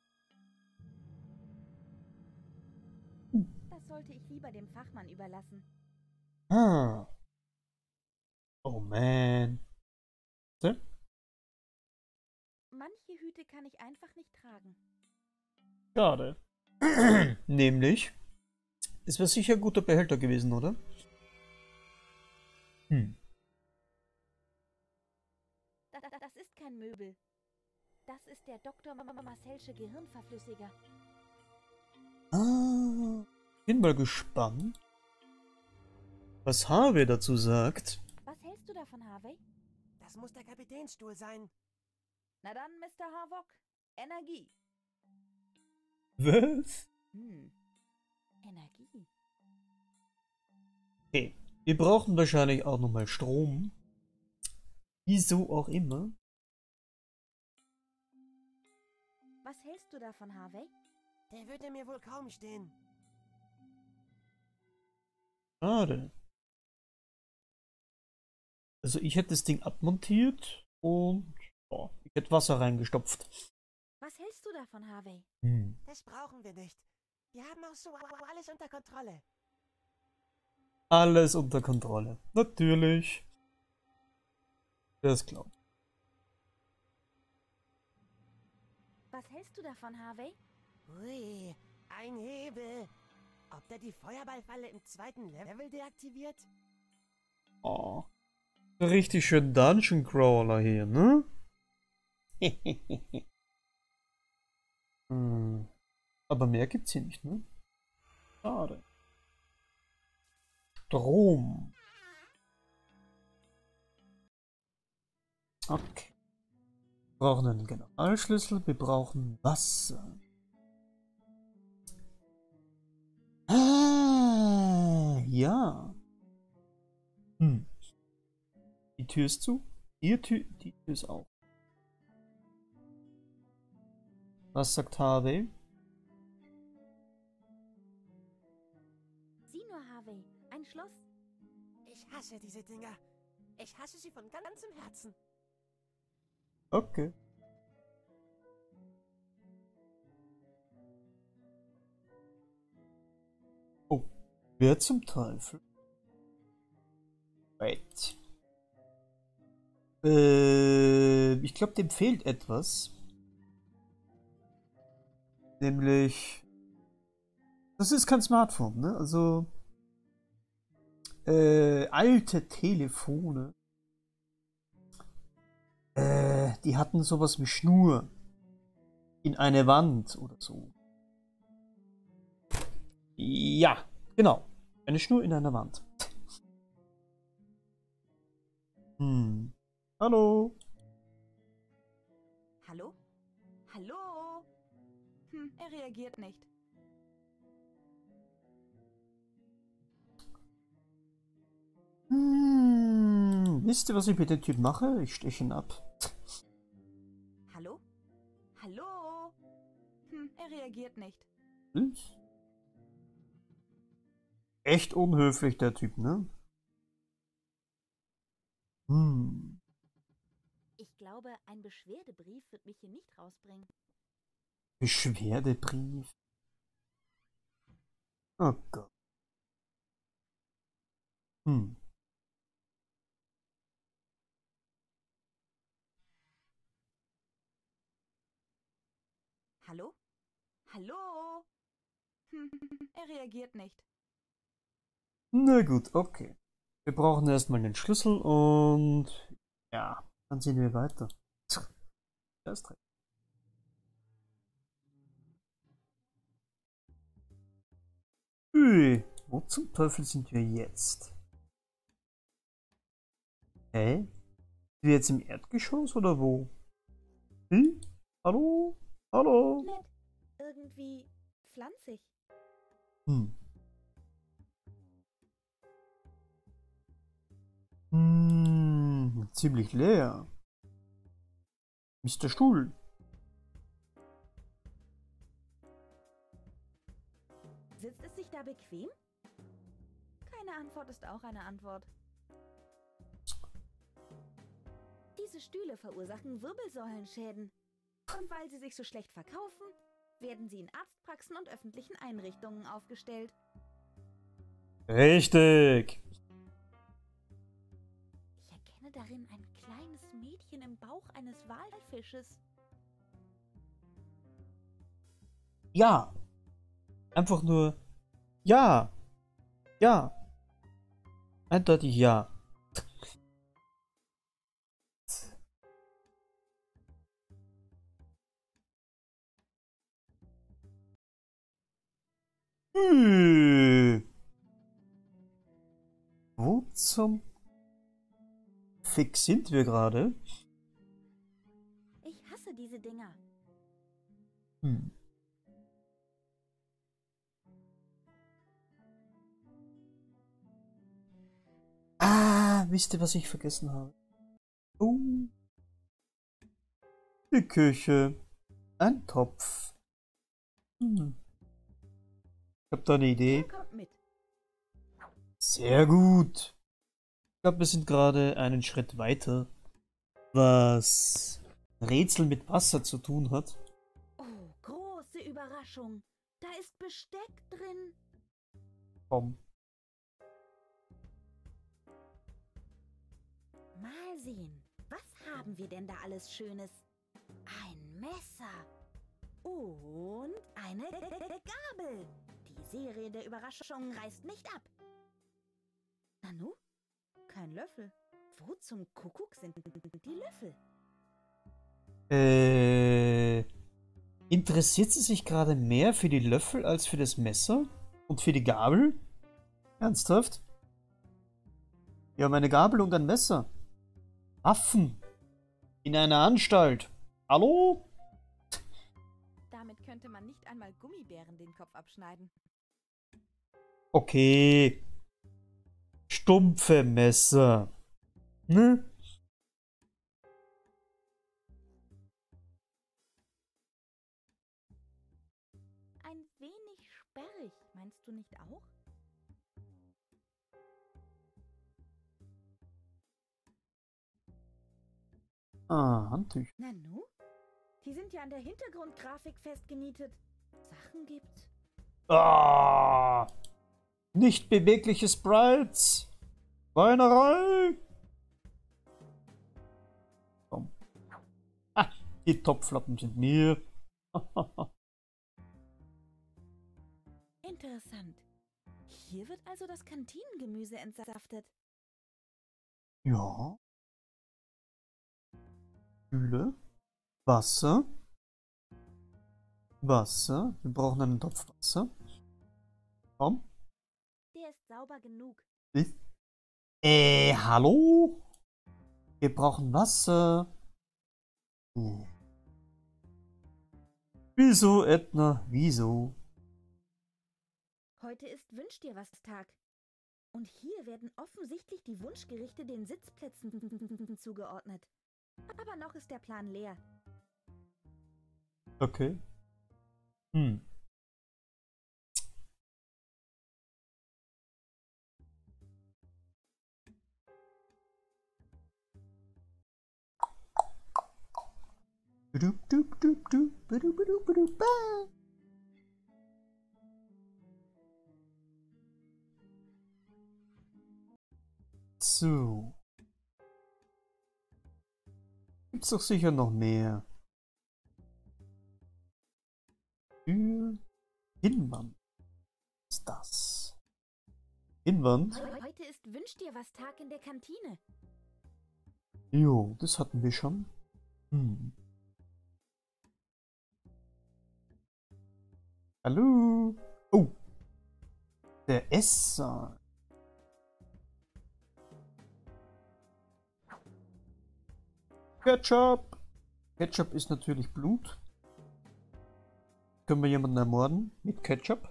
Das sollte ich lieber dem Fachmann überlassen. Ah. Oh man. So? Manche Hüte kann ich einfach nicht tragen. Schade. Nämlich, es wäre sicher ein guter Behälter gewesen, oder? Hm. Das, das ist kein Möbel. Das ist der Doktor Marcelsche Gehirnverflüssiger. Ah. Bin mal gespannt, was Harvey dazu sagt. Was hältst du davon, Harvey? Das muss der Kapitänsstuhl sein. Na dann, Mister Havok, Energie. Was? Hm, Energie. Okay. Wir brauchen wahrscheinlich auch nochmal Strom. Wieso auch immer. Was hältst du davon, Harvey? Der würde mir wohl kaum stehen. Schade. Also ich hätte das Ding abmontiert und oh, ich hätte Wasser reingestopft. Was hältst du davon, Harvey? Hm. Das brauchen wir nicht. Wir haben auch so alles unter Kontrolle. Alles unter Kontrolle. Natürlich. Das glaubt. Was hältst du davon, Harvey? Ui, ein Hebel. Ob der die Feuerballfalle im zweiten Level deaktiviert? Oh. Richtig schön Dungeon Crawler hier, ne? hm. Aber mehr gibt's hier nicht, ne? Schade. Strom. Okay. Wir brauchen einen Generalschlüssel, wir brauchen Wasser. Ah, ja. Hm. Die Tür ist zu. Die Tür, die Tür ist auf. Was sagt Harvey? Sieh nur, Harvey, ein Schloss. Ich hasse diese Dinger. Ich hasse sie von ganzem Herzen. Okay. Oh, wer zum Teufel? Wait. Äh, ich glaube, dem fehlt etwas. Nämlich, das ist kein Smartphone, ne? Also, äh, alte Telefone, äh, die hatten sowas wie Schnur in eine Wand oder so. Ja, genau. Eine Schnur in einer Wand. Hm. Hallo? Hallo? Hallo? Hm, er reagiert nicht. Hm, Wisst ihr, was ich mit dem Typ mache? Ich steche ihn ab. Hallo? Hallo? Hm, er reagiert nicht. Hm? Echt unhöflich, der Typ, ne? Hm. Ich glaube, ein Beschwerdebrief wird mich hier nicht rausbringen. Beschwerdebrief. Oh Gott. Hm. Hallo? Hallo? Hm, er reagiert nicht. Na gut, okay. Wir brauchen erstmal den Schlüssel und ja, dann sehen wir weiter. Erst recht. Ui, wo zum Teufel sind wir jetzt? Hä? Sind wir jetzt im Erdgeschoss oder wo? Hm? Hallo? Hallo? Nett. Irgendwie pflanzig. Hm. Hm, ziemlich leer. Mister Stuhl. Sitzt es sich da bequem? Keine Antwort ist auch eine Antwort. Diese Stühle verursachen Wirbelsäulenschäden. Und weil sie sich so schlecht verkaufen, werden sie in Arztpraxen und öffentlichen Einrichtungen aufgestellt. Richtig. Ich erkenne darin ein kleines Mädchen im Bauch eines Walfisches. Ja. Einfach nur ja. Ja. Eindeutig ja. Hm. Wo zum Fick sind wir gerade? Ich hasse diese Dinger. Hm. Ah, wisst ihr, was ich vergessen habe? Oh. Die Küche. Ein Topf. Hm. Ich habe da eine Idee. Er kommt mit. Sehr gut. Ich glaube, wir sind gerade einen Schritt weiter, was Rätsel mit Wasser zu tun hat. Oh, große Überraschung. Da ist Besteck drin. Komm. Mal sehen, was haben wir denn da alles Schönes? Ein Messer und eine Gabel. Die Serie der Überraschungen reißt nicht ab. Nanu? Kein Löffel. Wo zum Kuckuck sind die Löffel? Äh, interessiert sie sich gerade mehr für die Löffel als für das Messer? Und für die Gabel? Ernsthaft? Wir haben eine Gabel und ein Messer. Affen. In einer Anstalt. Hallo? Damit könnte man nicht einmal Gummibären den Kopf abschneiden. Okay. Stumpfe Messer. Ne? Ein wenig sperrig, meinst du nicht auch? Ah, Handtücher. Nanu? Die sind ja an der Hintergrundgrafik festgenietet. Sachen gibt's. Ah, nicht bewegliche Sprites. Weinerei. Komm. Ah, die Topflappen sind mir. Interessant. Hier wird also das Kantinengemüse entsaftet. Ja. Kühle. Wasser. Wasser. Wir brauchen einen Topf Wasser. Komm. Der ist sauber genug. Ich. Äh, hallo? Wir brauchen Wasser. Hm. Wieso, Edna? Wieso? Heute ist Wünsch dir was Tag. Und hier werden offensichtlich die Wunschgerichte den Sitzplätzen zugeordnet. Aber noch ist der Plan leer. Okay. Hm. So. Gibt's doch sicher noch mehr. Für Hinwand. Was ist das? Hinwand? Heute ist Wünsch dir was Tag in der Kantine. Jo, das hatten wir schon. Hm. Hallo? Oh. Der Esssaal. Ketchup. Ketchup ist natürlich Blut. Können wir jemanden ermorden mit Ketchup?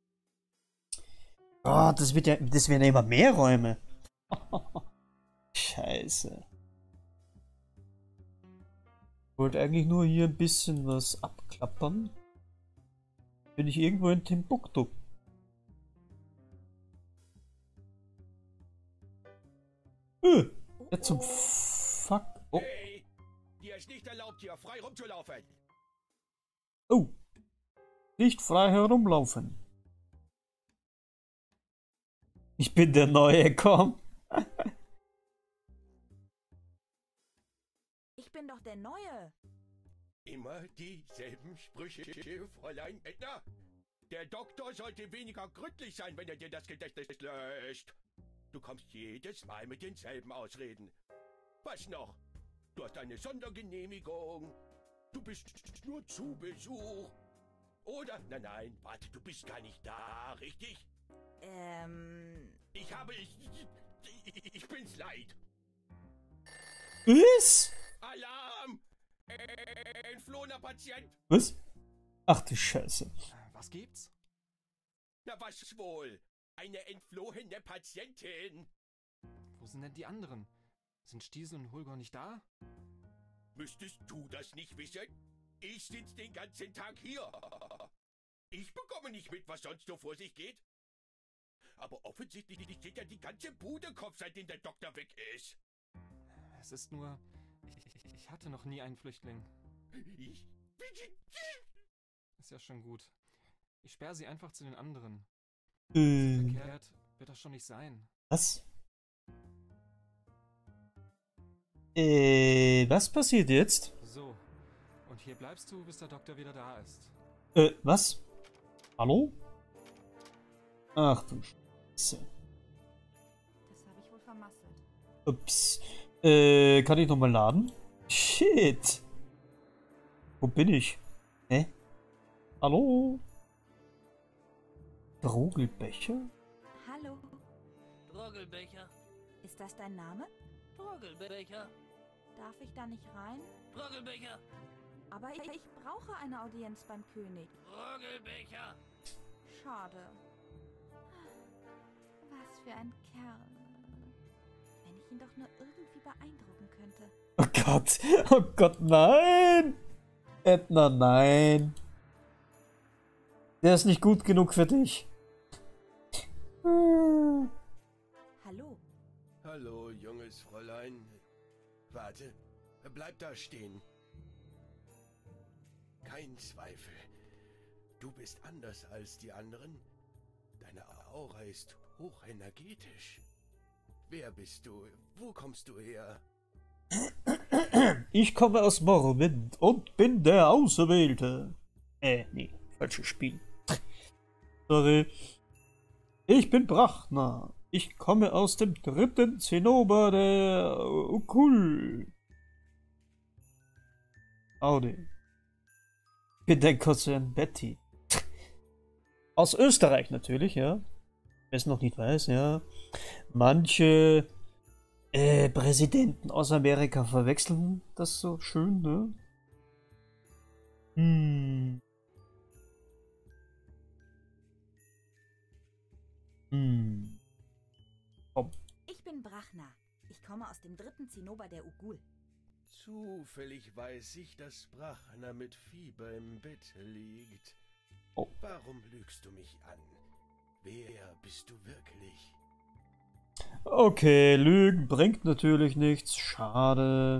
Oh, das wird ja, das werden ja immer mehr Räume. Scheiße. Ich wollte eigentlich nur hier ein bisschen was abklappern. Bin ich irgendwo in Timbuktu? Äh, ja, zum Fuck. Oh. Hey, dir ist nicht erlaubt, hier frei rumzulaufen. Oh. Nicht frei herumlaufen. Ich bin der Neue, komm. Ich bin doch der Neue. Immer dieselben Sprüche, Fräulein Edna. Der Doktor sollte weniger gründlich sein, wenn er dir das Gedächtnis löscht. Du kommst jedes Mal mit denselben Ausreden. Was noch? Du hast eine Sondergenehmigung. Du bist nur zu Besuch. Oder, nein, nein, warte, du bist gar nicht da, richtig? Ähm... Ich habe... Ich, ich, ich bin's leid. Was? Alarm! Äh, entflohener Patient! Was? Ach du Scheiße. Was gibt's? Na was wohl? Eine entflohene Patientin! Wo sind denn die anderen? Sind Stiesel und Holger nicht da? Müsstest du das nicht wissen? Ich sitz den ganzen Tag hier. Ich bekomme nicht mit, was sonst so vor sich geht. Aber offensichtlich steht ja die ganze Bude Kopf, seitdem der Doktor weg ist. Es ist nur... Ich, ich, ich hatte noch nie einen Flüchtling. Ich bitte... Ist ja schon gut. Ich sperre sie einfach zu den anderen. Äh, Verkehrt wird das schon nicht sein. was? Äh, was passiert jetzt? So. Und hier bleibst du, bis der Doktor wieder da ist. Äh, was? Hallo? Ach du Scheiße. Das habe ich wohl vermasselt. Ups. Äh, kann ich nochmal laden? Shit. Wo bin ich? Hä? Hallo? Drogelbecher? Hallo, Drogelbecher, ist das dein Name? Drogelbecher, Darf ich da nicht rein? Drogelbecher, Aber ich, ich brauche eine Audienz beim König. Drogelbecher. Schade. Was für ein Kerl. Wenn ich ihn doch nur irgendwie beeindrucken könnte. Oh Gott. Oh Gott, nein. Edna, nein. Der ist nicht gut genug für dich. Hm. Hallo, Hallo, junges Fräulein. Warte, bleib da stehen. Kein Zweifel. Du bist anders als die anderen. Deine Aura ist hochenergetisch. Wer bist du? Wo kommst du her? Ich komme aus Morrowind und bin der Auserwählte. Äh, nee, falsches Spiel. Sorry. Ich bin Brachna. Ich komme aus dem dritten Zinnober der Okkult. Audi. Ich bin dein Cousin Betty. Aus Österreich natürlich, ja. Wer es noch nicht weiß, ja. Manche äh, Präsidenten aus Amerika verwechseln das so schön, ne? Hm. Hm. Brachna. Ich komme aus dem dritten Zinnober der Ugul. Zufällig weiß ich, dass Brachna mit Fieber im Bett liegt. Oh. Warum lügst du mich an? Wer bist du wirklich? Okay, Lügen bringt natürlich nichts. Schade.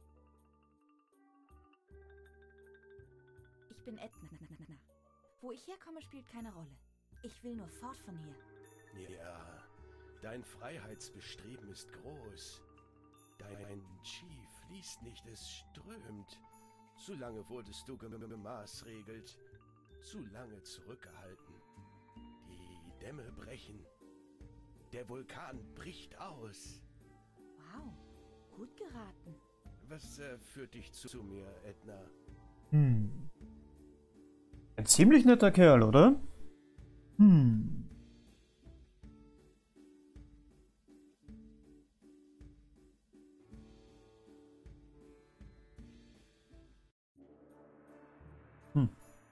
Ich bin Edna. Wo ich herkomme, spielt keine Rolle. Ich will nur fort von hier. Ja, dein Freiheitsbestreben ist groß. Dein Chi fließt nicht, es strömt. Zu lange wurdest du gemaßregelt. Zu lange zurückgehalten. Die Dämme brechen. Der Vulkan bricht aus. Wow, gut geraten. Was äh, führt dich zu, zu mir, Edna? Hm. Ein ziemlich netter Kerl, oder? Hm. Hm.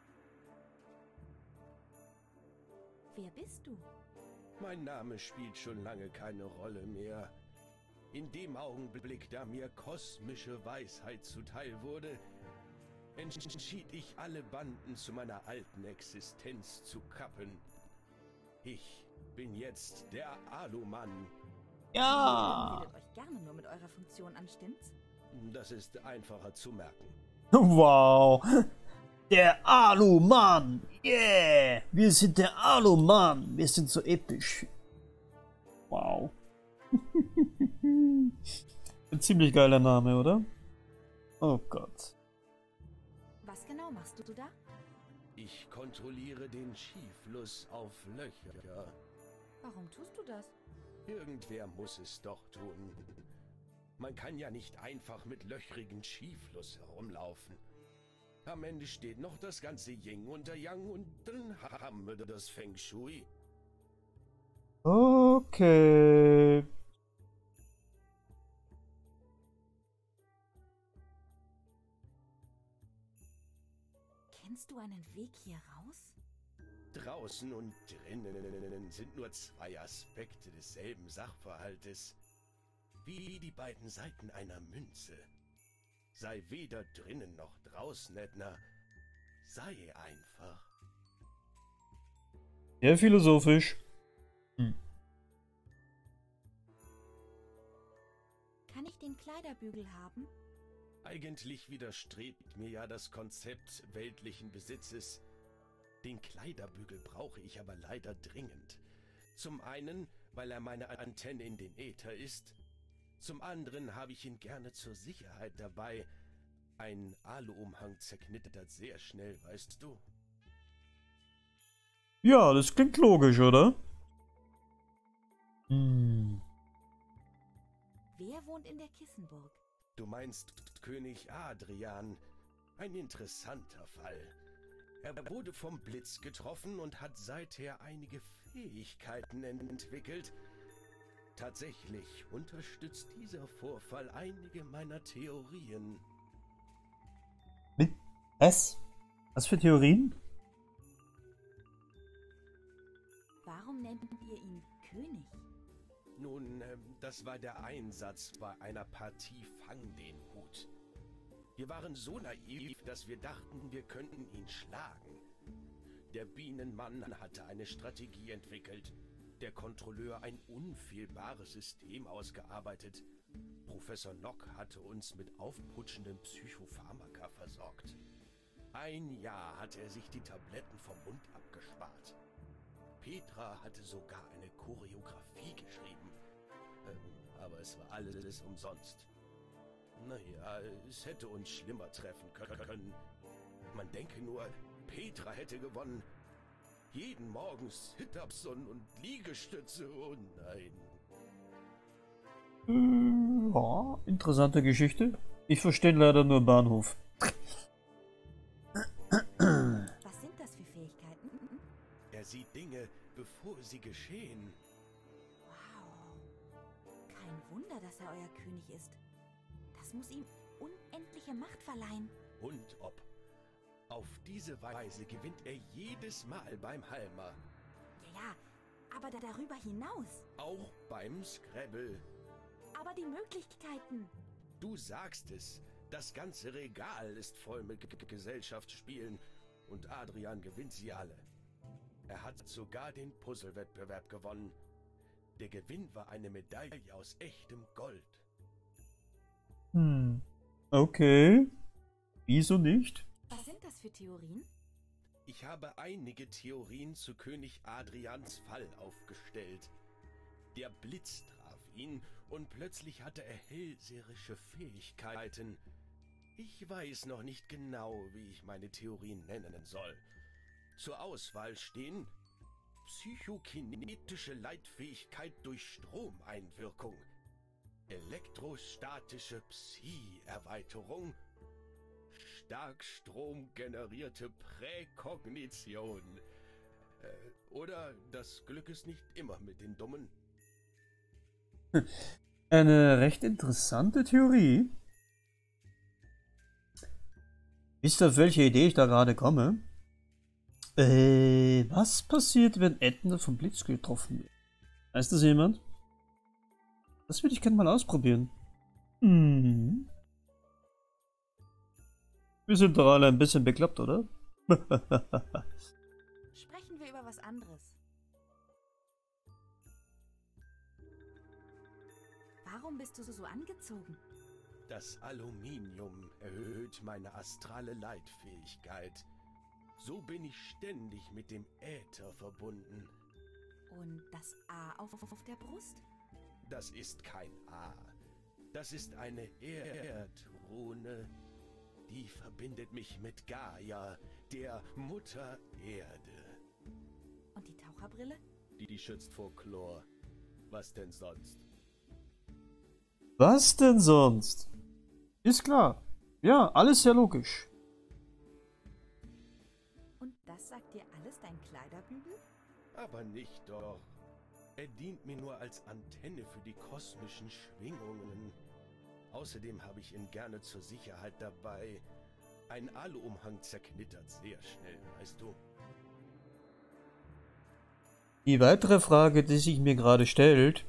Wer bist du? Mein Name spielt schon lange keine Rolle mehr. In dem Augenblick, da mir kosmische Weisheit zuteil wurde, entschied ich, alle Banden zu meiner alten Existenz zu kappen. Ich bin jetzt der Alumann. Ja. Ihr redet euch gerne nur mit eurer Funktion an, stimmt's? Das ist einfacher zu merken. Wow. Der Alumann. Yeah. Wir sind der Alumann. Wir sind so episch. Wow. Ein ziemlich geiler Name, oder? Oh Gott. Was genau machst du da? Ich kontrolliere den Chi-Fluss auf Löcher. Warum tust du das? Irgendwer muss es doch tun. Man kann ja nicht einfach mit löchrigen Chi-Fluss herumlaufen. Am Ende steht noch das ganze Yin und der Yang und dann haben wir das Feng Shui. Okay. Kennst du einen Weg hier raus? Draußen und drinnen sind nur zwei Aspekte desselben Sachverhaltes. Wie die beiden Seiten einer Münze. Sei weder drinnen noch draußen, Edna. Sei einfach. Sehr philosophisch. Hm. Kann ich den Kleiderbügel haben? Eigentlich widerstrebt mir ja das Konzept weltlichen Besitzes. Den Kleiderbügel brauche ich aber leider dringend. Zum einen, weil er meine Antenne in den Äther ist. Zum anderen habe ich ihn gerne zur Sicherheit dabei. Ein Aluumhang zerknittert sehr schnell, weißt du? Ja, das klingt logisch, oder? Hm. Wer wohnt in der Kissenburg? Du meinst König Adrian. Ein interessanter Fall. Er wurde vom Blitz getroffen und hat seither einige Fähigkeiten entwickelt. Tatsächlich unterstützt dieser Vorfall einige meiner Theorien. Was? Was für Theorien? Warum nennt ihr ihn König? Nun, ähm, das war der Einsatz bei einer Partie Fang den Hut. Wir waren so naiv, dass wir dachten, wir könnten ihn schlagen. Der Bienenmann hatte eine Strategie entwickelt, der Kontrolleur ein unfehlbares System ausgearbeitet. Professor Nock hatte uns mit aufputschenden Psychopharmaka versorgt. Ein Jahr hatte er sich die Tabletten vom Mund abgespart. Petra hatte sogar eine Choreografie geschrieben. Ähm, aber es war alles umsonst. Naja, es hätte uns schlimmer treffen können. Man denke nur, Petra hätte gewonnen. Jeden Morgen Sit-Ups und, und Liegestütze. Oh nein. Äh, ja, interessante Geschichte. Ich verstehe leider nur Bahnhof. Was sind das für Fähigkeiten? Er sieht Dinge, bevor sie geschehen. Wow. Kein Wunder, dass er euer König ist. Das muss ihm unendliche Macht verleihen. Und ob. Auf diese Weise gewinnt er jedes Mal beim Halmer. Ja, ja, aber da darüber hinaus. Auch beim Scrabble. aber die Möglichkeiten. Du sagst es. Das ganze Regal ist voll mit G G Gesellschaftsspielen und Adrian gewinnt sie alle. Er hat sogar den Puzzlewettbewerb gewonnen. Der Gewinn war eine Medaille aus echtem Gold. Hm. Okay. Wieso nicht? Was sind das für Theorien? Ich habe einige Theorien zu König Adrians Fall aufgestellt. Der Blitz traf ihn und plötzlich hatte er hellseherische Fähigkeiten. Ich weiß noch nicht genau, wie ich meine Theorien nennen soll. Zur Auswahl stehen psychokinetische Leitfähigkeit durch Stromeinwirkung, elektrostatische Psi-Erweiterung, starkstromgenerierte Präkognition. Äh, oder das Glück ist nicht immer mit den Dummen. Eine recht interessante Theorie. Wisst ihr, auf welche Idee ich da gerade komme? Äh, was passiert, wenn Edna vom Blitz getroffen wird? Weiß das jemand? Das würde ich gerne mal ausprobieren. Hm. Wir sind doch alle ein bisschen bekloppt, oder? Sprechen wir über was anderes. Warum bist du so angezogen? Das Aluminium erhöht meine astrale Leitfähigkeit. So bin ich ständig mit dem Äther verbunden. Und das A auf, auf der Brust? Das ist kein A. Das ist eine Erdrune. Die verbindet mich mit Gaia, der Mutter Erde. Und die Taucherbrille? Die, die schützt vor Chlor. Was denn sonst? Was denn sonst? Ist klar. Ja, alles sehr logisch. Und das sagt dir alles dein Kleiderbügel? Aber nicht doch. Er dient mir nur als Antenne für die kosmischen Schwingungen. Außerdem habe ich ihn gerne zur Sicherheit dabei. Ein Aluumhang zerknittert sehr schnell, weißt du. Die weitere Frage, die sich mir gerade stellt,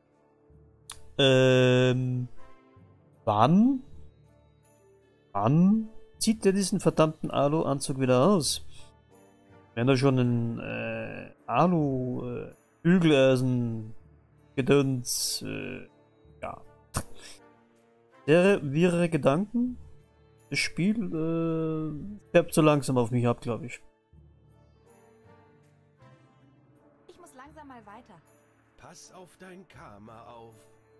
ähm, wann, wann zieht der diesen verdammten Alu-Anzug wieder aus? Wenn er schon ein äh, Alu, äh, Bügeleisen, Gedöns, äh, ja. Sehr wirre Gedanken. Das Spiel äh, färbt so langsam auf mich ab, glaube ich. Ich muss langsam mal weiter. Pass auf dein Karma auf.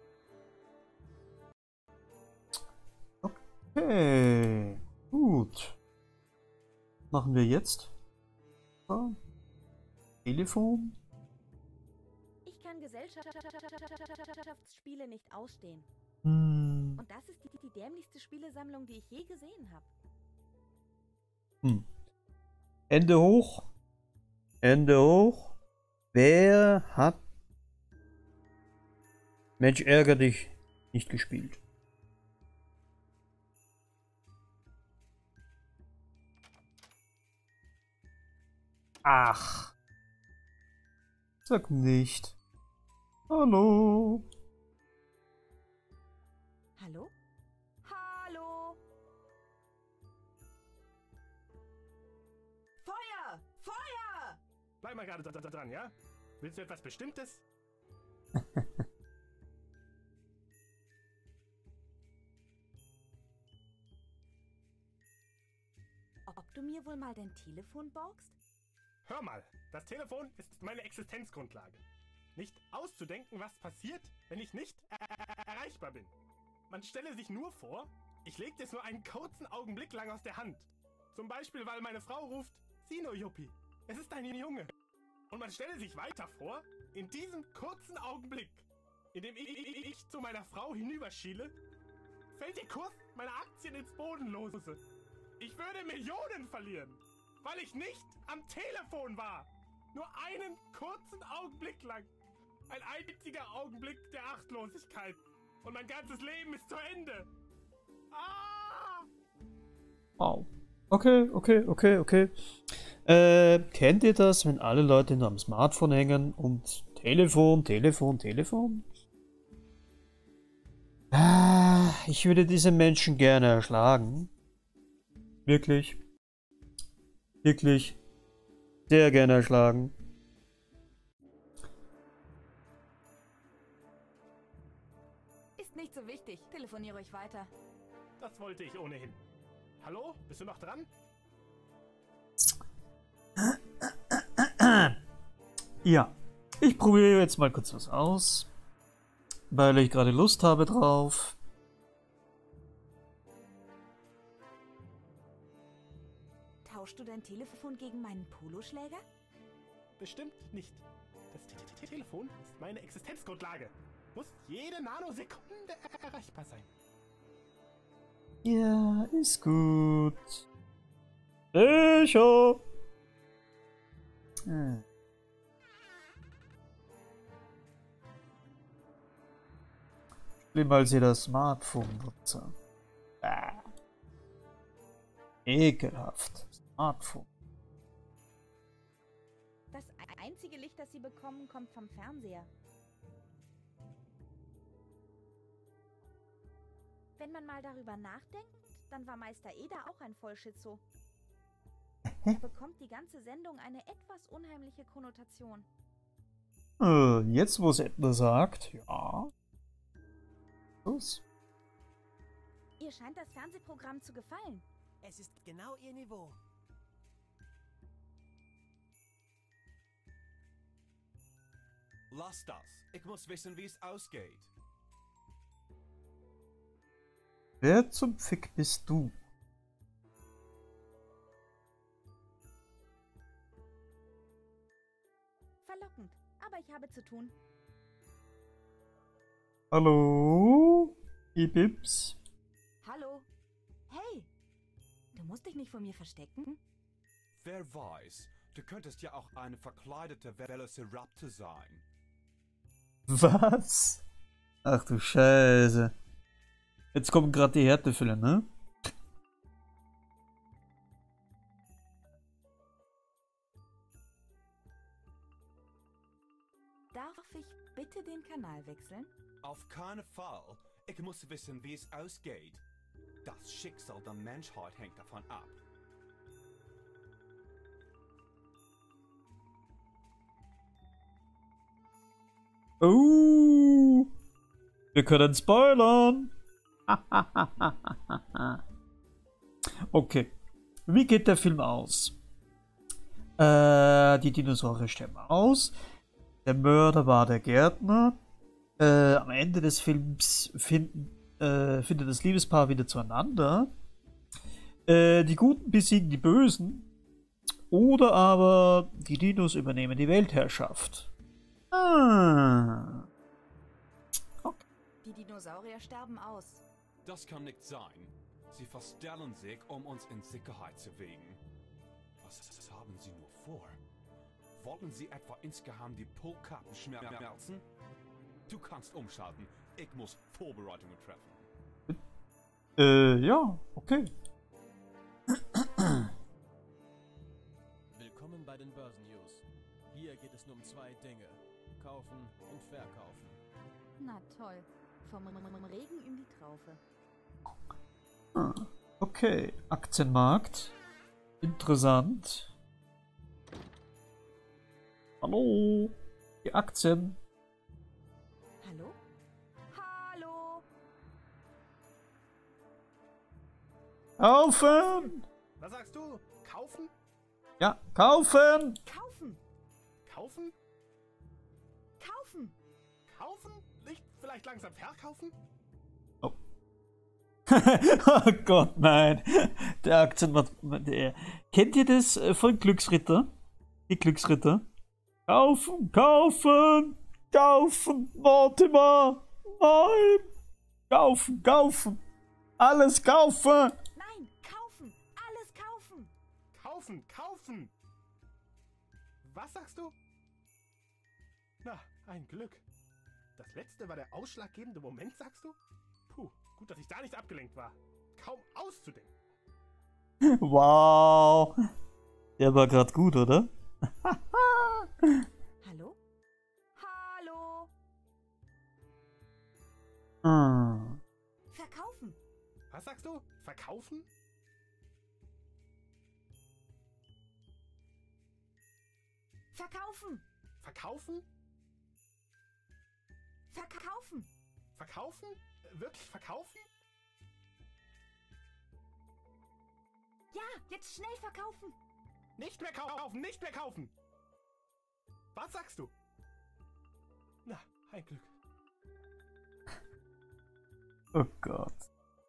Okay, gut. Was machen wir jetzt? Ah, Telefon? Ich kann Gesellschaftsspiele nicht ausstehen. Hm. Und das ist die, die dämlichste Spielesammlung, die ich je gesehen habe. Hm. Hände hoch. Hände hoch. Wer hat Mensch ärger dich nicht gespielt? Ach. Sag nicht. Hallo. Hallo? Hallo? Feuer! Feuer! Bleib mal gerade dran, ja? Willst du etwas Bestimmtes? Ob du mir wohl mal dein Telefon borgst? Hör mal, das Telefon ist meine Existenzgrundlage. Nicht auszudenken, was passiert, wenn ich nicht er erreichbar bin. Man stelle sich nur vor, ich leg es nur einen kurzen Augenblick lang aus der Hand. Zum Beispiel, weil meine Frau ruft, Sino Juppie, es ist ein Junge. Und man stelle sich weiter vor, in diesem kurzen Augenblick, in dem ich, ich, ich zu meiner Frau hinüberschiele, fällt der Kurs meiner Aktien ins Bodenlose. Ich würde Millionen verlieren, weil ich nicht am Telefon war. Nur einen kurzen Augenblick lang. Ein einziger Augenblick der Achtlosigkeit. Und mein ganzes Leben ist zu Ende. Ah! Wow. Okay, okay, okay, okay. Äh, kennt ihr das, wenn alle Leute nur am Smartphone hängen und Telefon, Telefon, Telefon? Ah, ich würde diese Menschen gerne erschlagen. Wirklich. Wirklich. Sehr gerne erschlagen. Ist nicht so wichtig. Telefoniere euch weiter. Das wollte ich ohnehin. Hallo? Bist du noch dran? Ja. Ich probiere jetzt mal kurz was aus. Weil ich gerade Lust habe drauf. Tauschst du dein Telefon gegen meinen Poloschläger? Bestimmt nicht. Das Te- Te- Telefon ist meine Existenzgrundlage. Muss jede Nanosekunde er erreichbar sein. Ja, ist gut. Sicher. Hm. Schlimmer als jeder Smartphone-Nutzer. Ah. Ekelhaft. Smartphone. Das einzige Licht, das sie bekommen, kommt vom Fernseher. Wenn man mal darüber nachdenkt, dann war Meister Eder auch ein Vollschizo. Da bekommt die ganze Sendung eine etwas unheimliche Konnotation. Äh, jetzt, wo es Edna sagt, ja. Los. Ihr scheint das Fernsehprogramm zu gefallen. Es ist genau ihr Niveau. Lass das. Ich muss wissen, wie es ausgeht. Wer zum Fick bist du? Verlockend, aber ich habe zu tun. Hallo? Ibips? Hallo? Hey! Du musst dich nicht vor mir verstecken? Wer weiß, du könntest ja auch eine verkleidete Velociraptor sein. Was? Ach du Scheiße. Jetzt kommen gerade die Härtefälle, ne? Darf ich bitte den Kanal wechseln? Auf keinen Fall. Ich muss wissen, wie es ausgeht. Das Schicksal der Menschheit hängt davon ab. Oh, wir können spoilern. Okay, wie geht der Film aus? Äh, die Dinosaurier sterben aus. Der Mörder war der Gärtner. Äh, am Ende des Films finden, äh, findet das Liebespaar wieder zueinander. Äh, die Guten besiegen die Bösen. Oder aber die Dinos übernehmen die Weltherrschaft. Ah. Okay. Die Dinosaurier sterben aus. Das kann nicht sein. Sie verstellen sich, um uns in Sicherheit zu wiegen. Was haben sie nur vor? Wollen sie etwa insgeheim die Polkappen schmelzen? Du kannst umschalten. Ich muss Vorbereitungen treffen. Äh, ja, okay. Willkommen bei den Börsennews. Hier geht es nur um zwei Dinge. Kaufen und verkaufen. Na toll. Vom Regen in die Traufe. Ah, okay, Aktienmarkt. Interessant. Hallo, die Aktien. Hallo? Hallo? Kaufen! Was sagst du? Kaufen? Ja, kaufen! Kaufen! Kaufen? Kaufen! Kaufen? Nicht vielleicht langsam verkaufen? Oh. Oh Gott, nein. Der Aktienmarkt. Der. Kennt ihr das von Glücksritter? Die Glücksritter? Kaufen, kaufen, kaufen, Mortimer, nein, kaufen, kaufen, alles kaufen. Nein, kaufen, alles kaufen. Kaufen, kaufen. Was sagst du? Na, ein Glück. Das letzte war der ausschlaggebende Moment, sagst du? Puh, gut, dass ich da nicht abgelenkt war. Kaum auszudenken. Wow. Der war gerade gut, oder? Hallo? Hallo? Hm. Was sagst du? Verkaufen? Verkaufen! Verkaufen? Verkaufen! Verkaufen? Wirklich verkaufen? Ja, jetzt schnell verkaufen! Nicht mehr kaufen, nicht mehr kaufen! Was sagst du? Na, ein Glück. Oh Gott.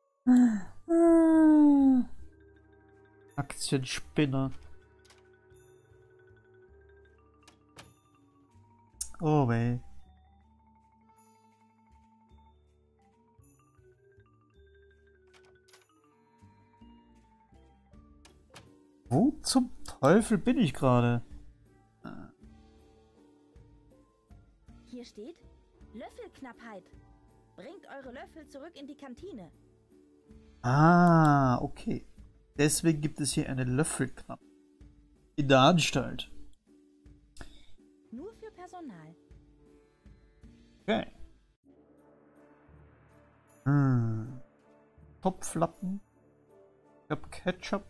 Aktienspinner. Oh weh. Wo zum Teufel bin ich gerade? Hier steht Löffelknappheit. Bringt eure Löffel zurück in die Kantine. Ah, okay. Deswegen gibt es hier eine Löffelknappheit. In der Anstalt. Nur für Personal. Okay. Hm. Topflappen. Ich hab Ketchup.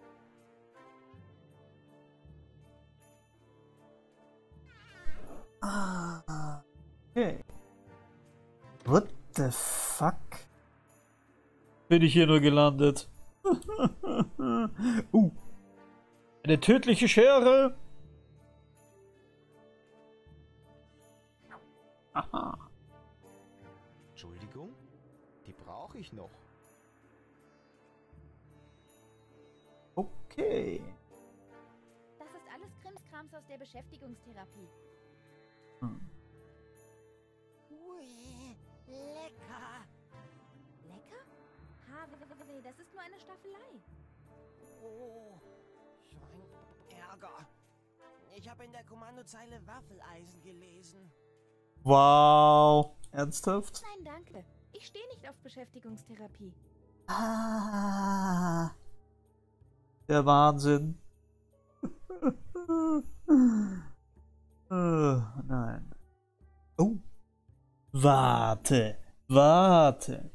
Ah. Okay. What the fuck? Bin ich hier nur gelandet? uh. Eine tödliche Schere. Aha. Entschuldigung? Die brauche ich noch. Okay. Das ist alles Krimskrams aus der Beschäftigungstherapie. Hm. Ui, lecker. Lecker? Ha, das ist nur eine Staffelei. Oh, so ein Ärger. Ich habe in der Kommandozeile Waffeleisen gelesen. Wow. Ernsthaft? Nein, danke. Ich stehe nicht auf Beschäftigungstherapie. Ah. Der Wahnsinn. Oh, nein. Oh. Warte. Warte.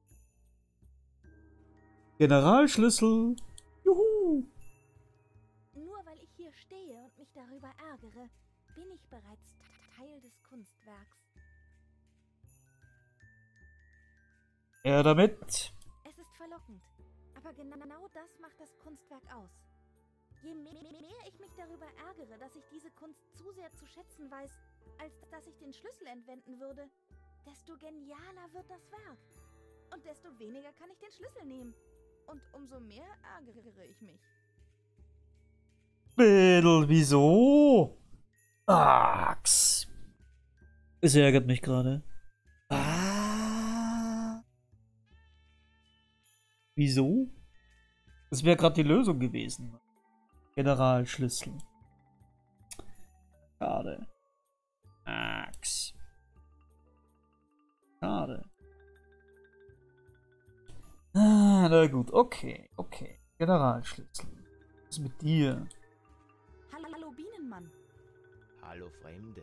Generalschlüssel. Juhu. Nur weil ich hier stehe und mich darüber ärgere, bin ich bereits Teil des Kunstwerks. Er damit. Es ist verlockend, aber genau das macht das Kunstwerk aus. Je mehr ich mich darüber ärgere, dass ich diese Kunst zu sehr zu schätzen weiß, als dass ich den Schlüssel entwenden würde, desto genialer wird das Werk. Und desto weniger kann ich den Schlüssel nehmen. Und umso mehr ärgere ich mich. Mädel, wieso? Ax. Es ärgert mich gerade. Ah. Wieso? Das wäre gerade die Lösung gewesen. Generalschlüssel. Schade. Ax. Schade. Ah, na gut, okay, okay. Generalschlüssel. Was ist mit dir? Hallo Bienenmann. Hallo Fremde.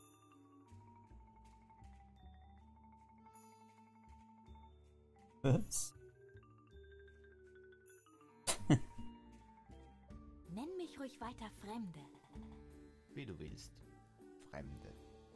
Was? Nenn mich ruhig weiter Fremde. Wie du willst. Fremde.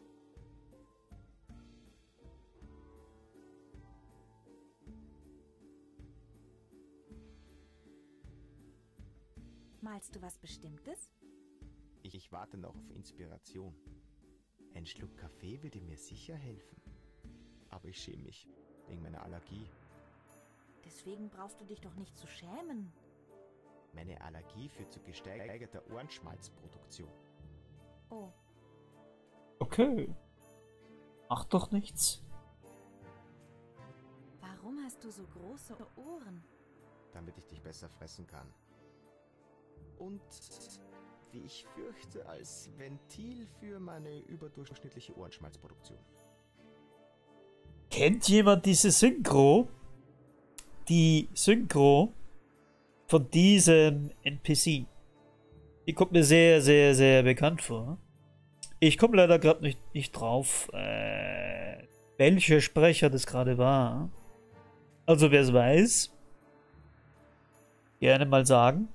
Malst du was Bestimmtes? Ich, ich warte noch auf Inspiration. Ein Schluck Kaffee würde mir sicher helfen. Aber ich schäme mich wegen meiner Allergie. Deswegen brauchst du dich doch nicht zu schämen. Meine Allergie führt zu gesteigerter Ohrenschmalzproduktion. Oh. Okay. Macht doch nichts. Warum hast du so große Ohren? Damit ich dich besser fressen kann. Und, wie ich fürchte, als Ventil für meine überdurchschnittliche Ohrenschmalzproduktion. Kennt jemand diese Synchro? Die Synchro von diesem N P C. Die kommt mir sehr, sehr, sehr bekannt vor. Ich komme leider gerade nicht, nicht drauf, äh, welcher Sprecher das gerade war. Also wer es weiß, gerne mal sagen.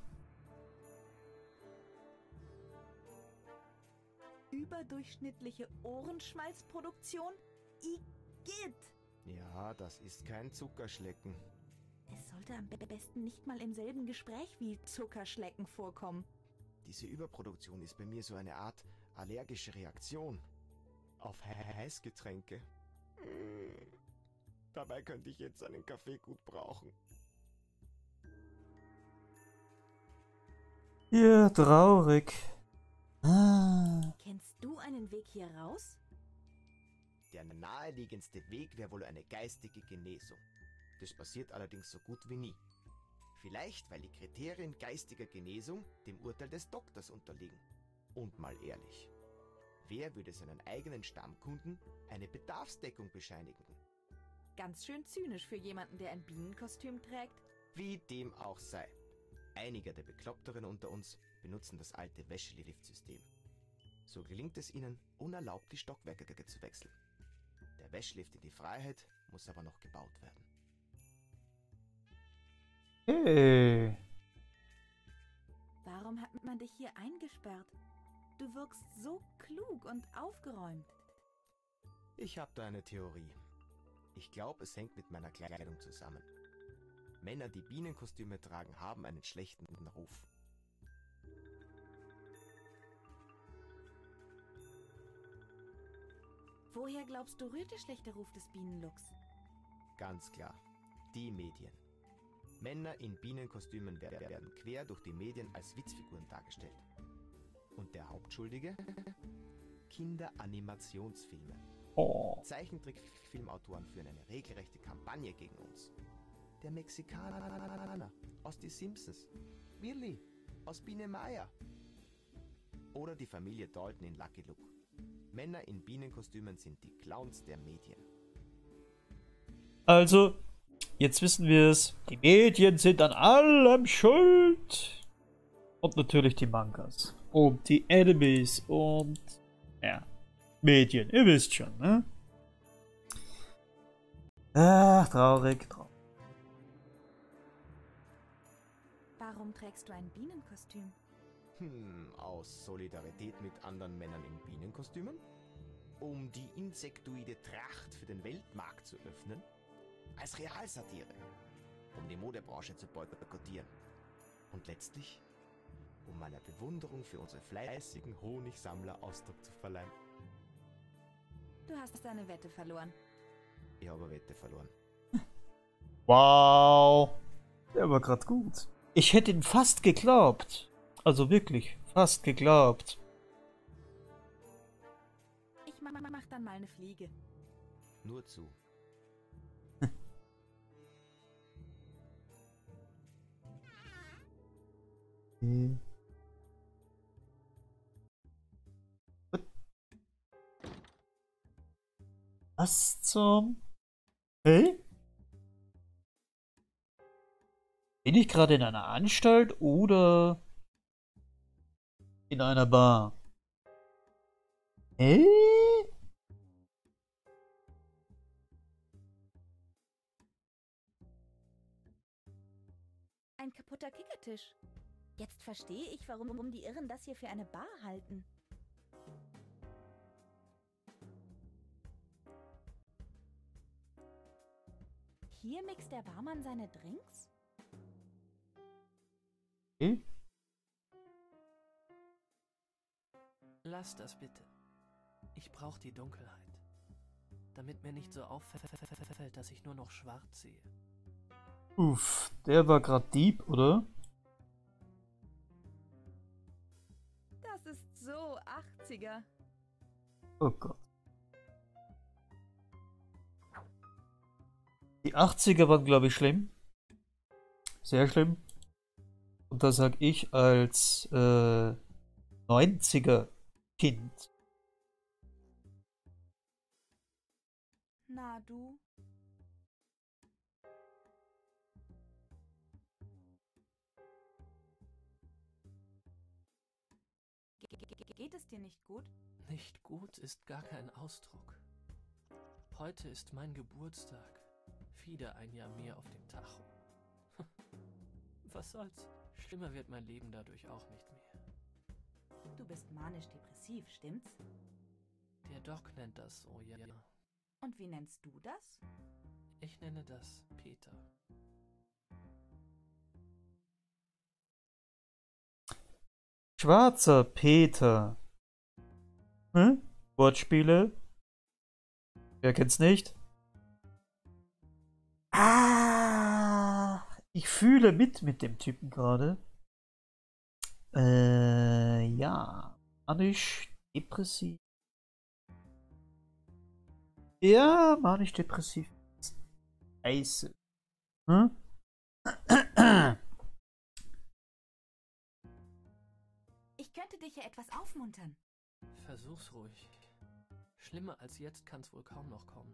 Überdurchschnittliche Ohrenschmalzproduktion? Igitt! Ja, das ist kein Zuckerschlecken. Es sollte am be- besten nicht mal im selben Gespräch wie Zuckerschlecken vorkommen. Diese Überproduktion ist bei mir so eine Art allergische Reaktion auf He- Heißgetränke. Mm. Dabei könnte ich jetzt einen Kaffee gut brauchen. Ja, traurig. Ah. Kennst du einen Weg hier raus? Der naheliegendste Weg wäre wohl eine geistige Genesung. Das passiert allerdings so gut wie nie. Vielleicht, weil die Kriterien geistiger Genesung dem Urteil des Doktors unterliegen. Und mal ehrlich, wer würde seinen eigenen Stammkunden eine Bedarfsdeckung bescheinigen? Ganz schön zynisch für jemanden, der ein Bienenkostüm trägt. Wie dem auch sei. Einige der Bekloppteren unter uns benutzen das alte Wäscheliftsystem. So gelingt es ihnen, unerlaubt die Stockwerke zu wechseln. Der Wäschlift in die Freiheit muss aber noch gebaut werden. Hey. Warum hat man dich hier eingesperrt? Du wirkst so klug und aufgeräumt. Ich habe da eine Theorie. Ich glaube, es hängt mit meiner Kleidung zusammen. Männer, die Bienenkostüme tragen, haben einen schlechten Ruf. Woher glaubst du, rührt der schlechte Ruf des Bienenlooks? Ganz klar. Die Medien. Männer in Bienenkostümen werden quer durch die Medien als Witzfiguren dargestellt. Und der Hauptschuldige? Kinderanimationsfilme. Oh. Zeichentrickfilmautoren führen eine regelrechte Kampagne gegen uns. Der Mexikaner aus Die Simpsons. Willy aus Biene Meier. Oder die Familie Dalton in Lucky Luke. Männer in Bienenkostümen sind die Clowns der Medien. Also, jetzt wissen wir es. Die Medien sind an allem schuld. Und natürlich die Mangas. Und die Animes und... ja, Medien. Ihr wisst schon, ne? Ach, traurig, traurig. Warum trägst du ein Bienenkostüm? Hm, aus Solidarität mit anderen Männern in Bienenkostümen? Um die insektoide Tracht für den Weltmarkt zu öffnen? Als Realsatire. Um die Modebranche zu boykottieren. Und letztlich, um meiner Bewunderung für unsere fleißigen Honigsammler Ausdruck zu verleihen. Du hast deine Wette verloren. Ich habe eine Wette verloren. Wow. Der war gerade gut. Ich hätte ihn fast geglaubt. Also wirklich, fast geglaubt. Ich mach, mach dann mal eine Fliege. Nur zu. hm. Was zum... Hey? Bin ich gerade in einer Anstalt oder in einer Bar? Hey? Ein kaputter Kickertisch. Jetzt verstehe ich, warum die Irren das hier für eine Bar halten. Hier mixt der Barmann seine Drinks? Hm? Lass das bitte. Ich brauche die Dunkelheit. Damit mir nicht so auffällt, dass ich nur noch schwarz sehe. Uff, der war grad Dieb, oder? Das ist so achtziger. Oh Gott. Die achtziger waren, glaube ich, schlimm. Sehr schlimm. Und da sag ich als äh, neunziger Kind. Na du? Geht es dir nicht gut? Nicht gut ist gar kein Ausdruck. Heute ist mein Geburtstag. Wieder ein Jahr mehr auf dem Tacho. Was soll's? Schlimmer wird mein Leben dadurch auch nicht mehr. Du bist manisch-depressiv, stimmt's? Der Doc nennt das so, ja. Und wie nennst du das? Ich nenne das Peter. Schwarzer Peter. Hm? Wortspiele? Wer kennt's nicht? Ah, ich fühle mit mit dem Typen gerade. Äh, ja. Manisch depressiv. Ja, manisch depressiv. Scheiße. Hm? Ich könnte dich ja etwas aufmuntern. Versuch's ruhig. Schlimmer als jetzt kann's wohl kaum noch kommen.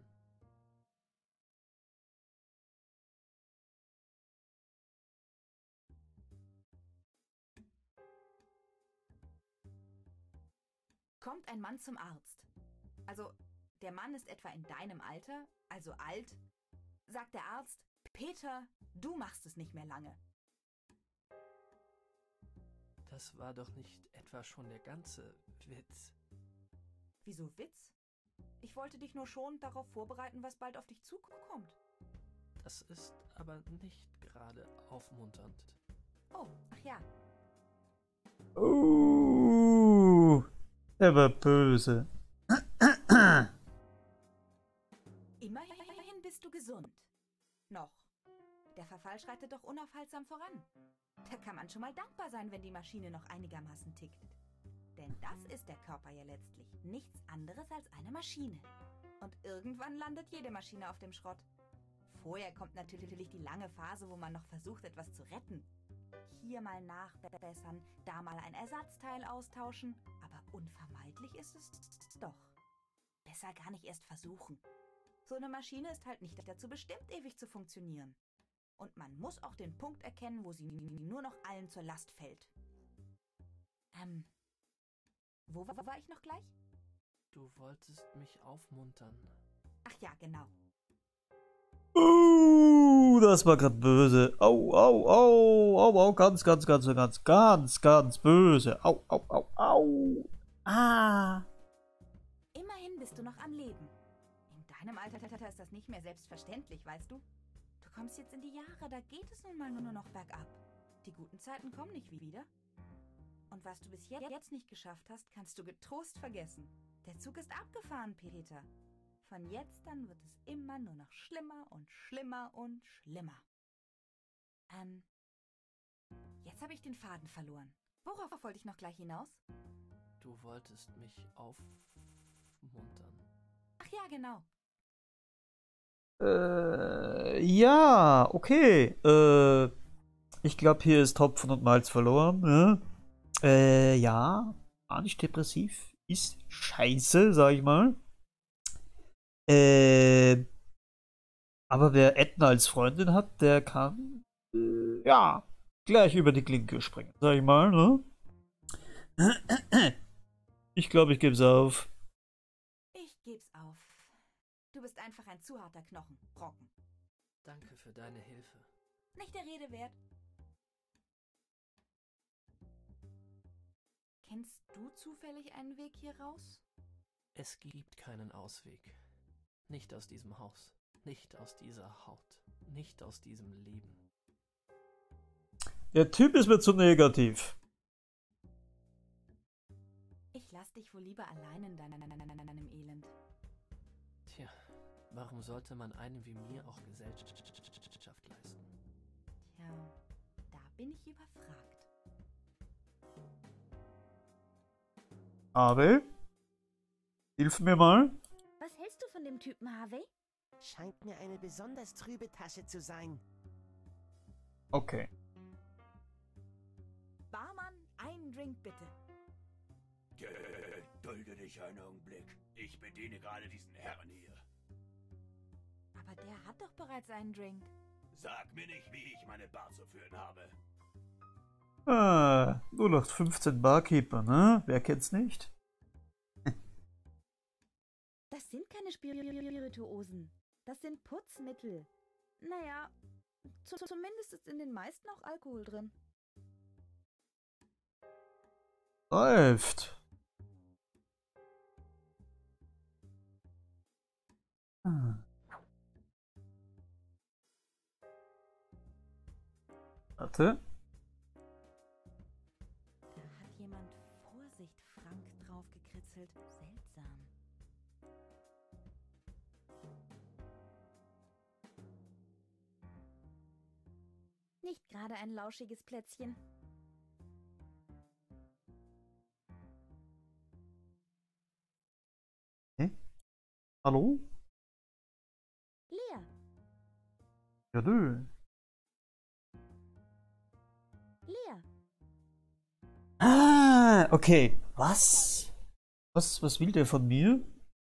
Kommt ein Mann zum Arzt. Also, der Mann ist etwa in deinem Alter, also alt. Sagt der Arzt, Peter, du machst es nicht mehr lange. Das war doch nicht etwa schon der ganze Witz. Wieso Witz? Ich wollte dich nur schon darauf vorbereiten, was bald auf dich zukommt. Das ist aber nicht gerade aufmunternd. Oh, ach ja. Uh, der war böse. Immerhin bist du gesund. Noch. Der Verfall schreitet doch unaufhaltsam voran. Da kann man schon mal dankbar sein, wenn die Maschine noch einigermaßen tickt. Denn das ist der Körper ja letztlich nichts anderes als eine Maschine. Und irgendwann landet jede Maschine auf dem Schrott. Vorher kommt natürlich die lange Phase, wo man noch versucht, etwas zu retten. Hier mal nachbessern, da mal ein Ersatzteil austauschen. Aber unvermeidlich ist es doch. Besser gar nicht erst versuchen. So eine Maschine ist halt nicht dazu bestimmt, ewig zu funktionieren. Und man muss auch den Punkt erkennen, wo sie nur noch allen zur Last fällt. Ähm, wo war, war ich noch gleich? Du wolltest mich aufmuntern. Ach ja, genau. Uh, das war gerade böse. Au, au, au, au, au, ganz, ganz, ganz, ganz, ganz, ganz böse. Au, au, au, au. Ah. Immerhin bist du noch am Leben. In deinem Alter ist das nicht mehr selbstverständlich, weißt du? Du kommst jetzt in die Jahre, da geht es nun mal nur noch bergab. Die guten Zeiten kommen nicht wieder. Und was du bis jetzt nicht geschafft hast, kannst du getrost vergessen. Der Zug ist abgefahren, Peter. Von jetzt an wird es immer nur noch schlimmer und schlimmer und schlimmer. Ähm, jetzt habe ich den Faden verloren. Worauf wollte ich noch gleich hinaus? Du wolltest mich aufmuntern. Ach ja, genau. Äh, ja, okay. Äh, ich glaube, hier ist Hopfen und Malz verloren. Ne? Äh, ja, manisch depressiv ist scheiße, sag ich mal. Äh, aber wer Edna als Freundin hat, der kann, äh, ja, gleich über die Klinke springen, sag ich mal, ne? Ich glaube, ich geb's auf. Ich geb's auf. Du bist einfach ein zu harter Knochen, Brocken. Danke für deine Hilfe. Nicht der Rede wert. Kennst du zufällig einen Weg hier raus? Es gibt keinen Ausweg. Nicht aus diesem Haus, nicht aus dieser Haut, nicht aus diesem Leben. Der Typ ist mir zu negativ. Ich lass dich wohl lieber allein in deinem, deinem Elend. Tja, warum sollte man einem wie mir auch Gesellschaft leisten? Tja, da bin ich überfragt. Harvey? Hilf mir mal. Was hältst du von dem Typen, Harvey? Scheint mir eine besonders trübe Tasche zu sein. Okay. Barmann, einen Drink bitte. Dulde dich einen Augenblick. Ich bediene gerade diesen Herrn hier. Aber der hat doch bereits einen Drink. Sag mir nicht, wie ich meine Bar zu führen habe. Ah, null acht fünfzehn Barkeeper, ne? Wer kennt's nicht? Das sind keine Spirituosen. Das sind Putzmittel. Naja, zu zumindest ist in den meisten auch Alkohol drin. Läuft. Hm. Warte. Da hat jemand Vorsicht Frank drauf gekritzelt. Seltsam. Nicht gerade ein lauschiges Plätzchen. Hä? Hallo? Lea. Ja, du. Lea. Ah, okay. Was? Was, was will der von mir?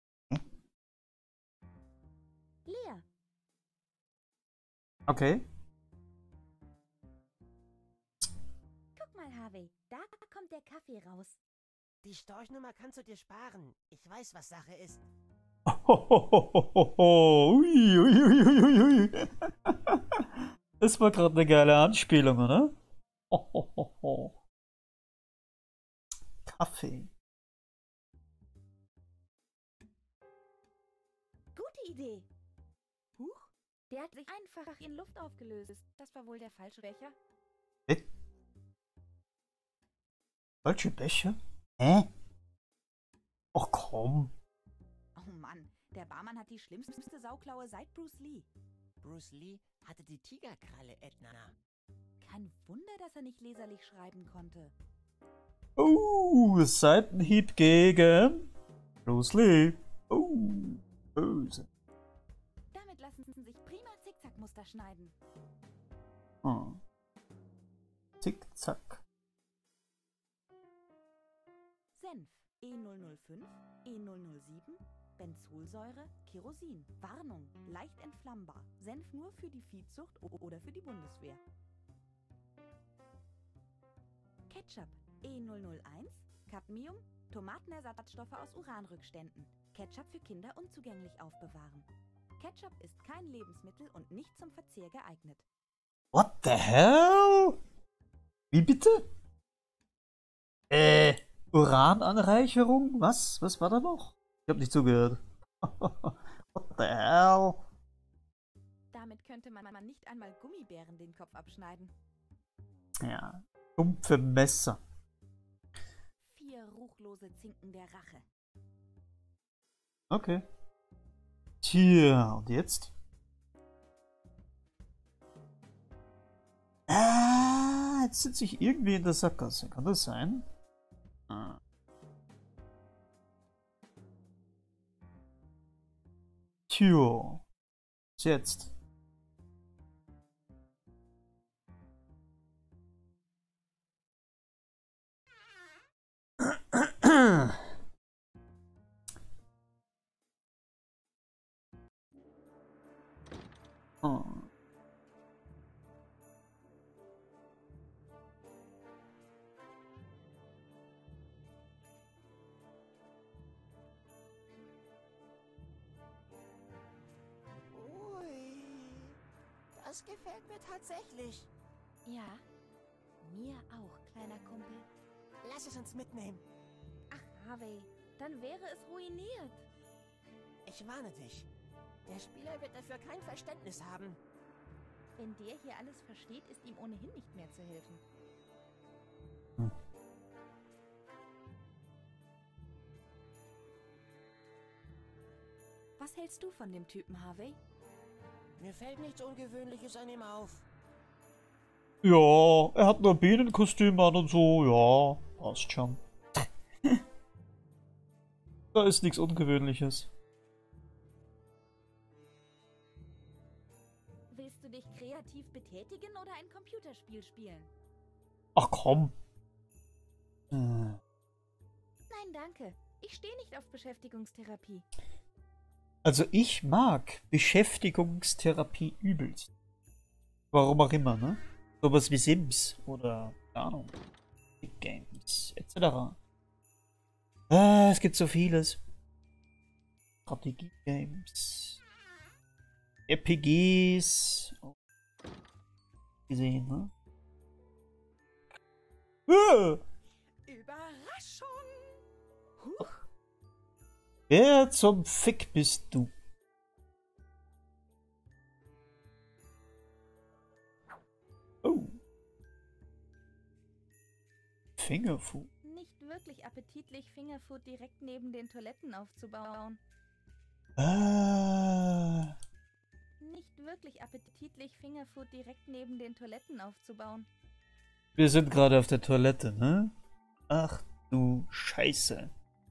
Lea. Okay. Guck mal, Harvey. Da kommt der Kaffee raus. Die Storchnummer kannst du dir sparen. Ich weiß, was Sache ist. Ui, ui, ui, ui, ui. Das war gerade eine geile Anspielung, oder? Kaffee. Gute Idee. Huch, der hat sich einfach in Luft aufgelöst. Das war wohl der falsche Becher. Hä? Falsche Becher? Hä? Ach komm. Oh Mann, der Barmann hat die schlimmste Sauklaue seit Bruce Lee. Bruce Lee hatte die Tigerkralle, Edna. Kein Wunder, dass er nicht leserlich schreiben konnte. Oh, Seitenhieb gegen Bruce Lee. Oh, böse. Damit lassen sich prima Zickzackmuster schneiden. Hm. Zickzack. Senf E null null fünf, E null null sieben, Benzolsäure, Kerosin. Warnung, leicht entflammbar. Senf nur für die Viehzucht oder für die Bundeswehr. Ketchup E null null eins, Cadmium, Tomatenersatzstoffe aus Uranrückständen. Ketchup für Kinder unzugänglich aufbewahren. Ketchup ist kein Lebensmittel und nicht zum Verzehr geeignet. What the hell? Wie bitte? Äh, Urananreicherung? Was? Was war da noch? Ich hab nicht zugehört. What the hell? Damit könnte man nicht einmal Gummibären den Kopf abschneiden. Ja, dumpfe Messer. Vier ruchlose Zinken der Rache. Okay. Tja, und jetzt? Ah, jetzt sitze ich irgendwie in der Sackgasse. Kann das sein? Ah. Tja. Was jetzt? Oh. Ui, das gefällt mir tatsächlich. Ja, mir auch, kleiner Kumpel. Lass es uns mitnehmen. Ach, Harvey, dann wäre es ruiniert. Ich warne dich. Der Spieler wird dafür kein Verständnis haben. Wenn der hier alles versteht, ist ihm ohnehin nicht mehr zu helfen. Hm. Was hältst du von dem Typen, Harvey? Mir fällt nichts Ungewöhnliches an ihm auf. Ja, er hat nur ein Bienenkostüm an und so, ja, passt schon. Da ist nichts Ungewöhnliches. Willst du dich kreativ betätigen oder ein Computerspiel spielen? Ach komm. Hm. Nein, danke. Ich stehe nicht auf Beschäftigungstherapie. Also ich mag Beschäftigungstherapie übelst. Warum auch immer, ne? Sowas wie Sims oder, keine Ahnung, Big Games et cetera. Ah, es gibt so vieles. Strategie-Games. R P Gs. Gesehen, ne? Uh! Überraschung! Huch. Wer zum Fick bist du? Oh. Fingerfood. Nicht wirklich appetitlich, Fingerfood direkt neben den Toiletten aufzubauen. Ah. Nicht wirklich appetitlich, Fingerfood direkt neben den Toiletten aufzubauen. Wir sind gerade auf der Toilette, ne? Ach du Scheiße.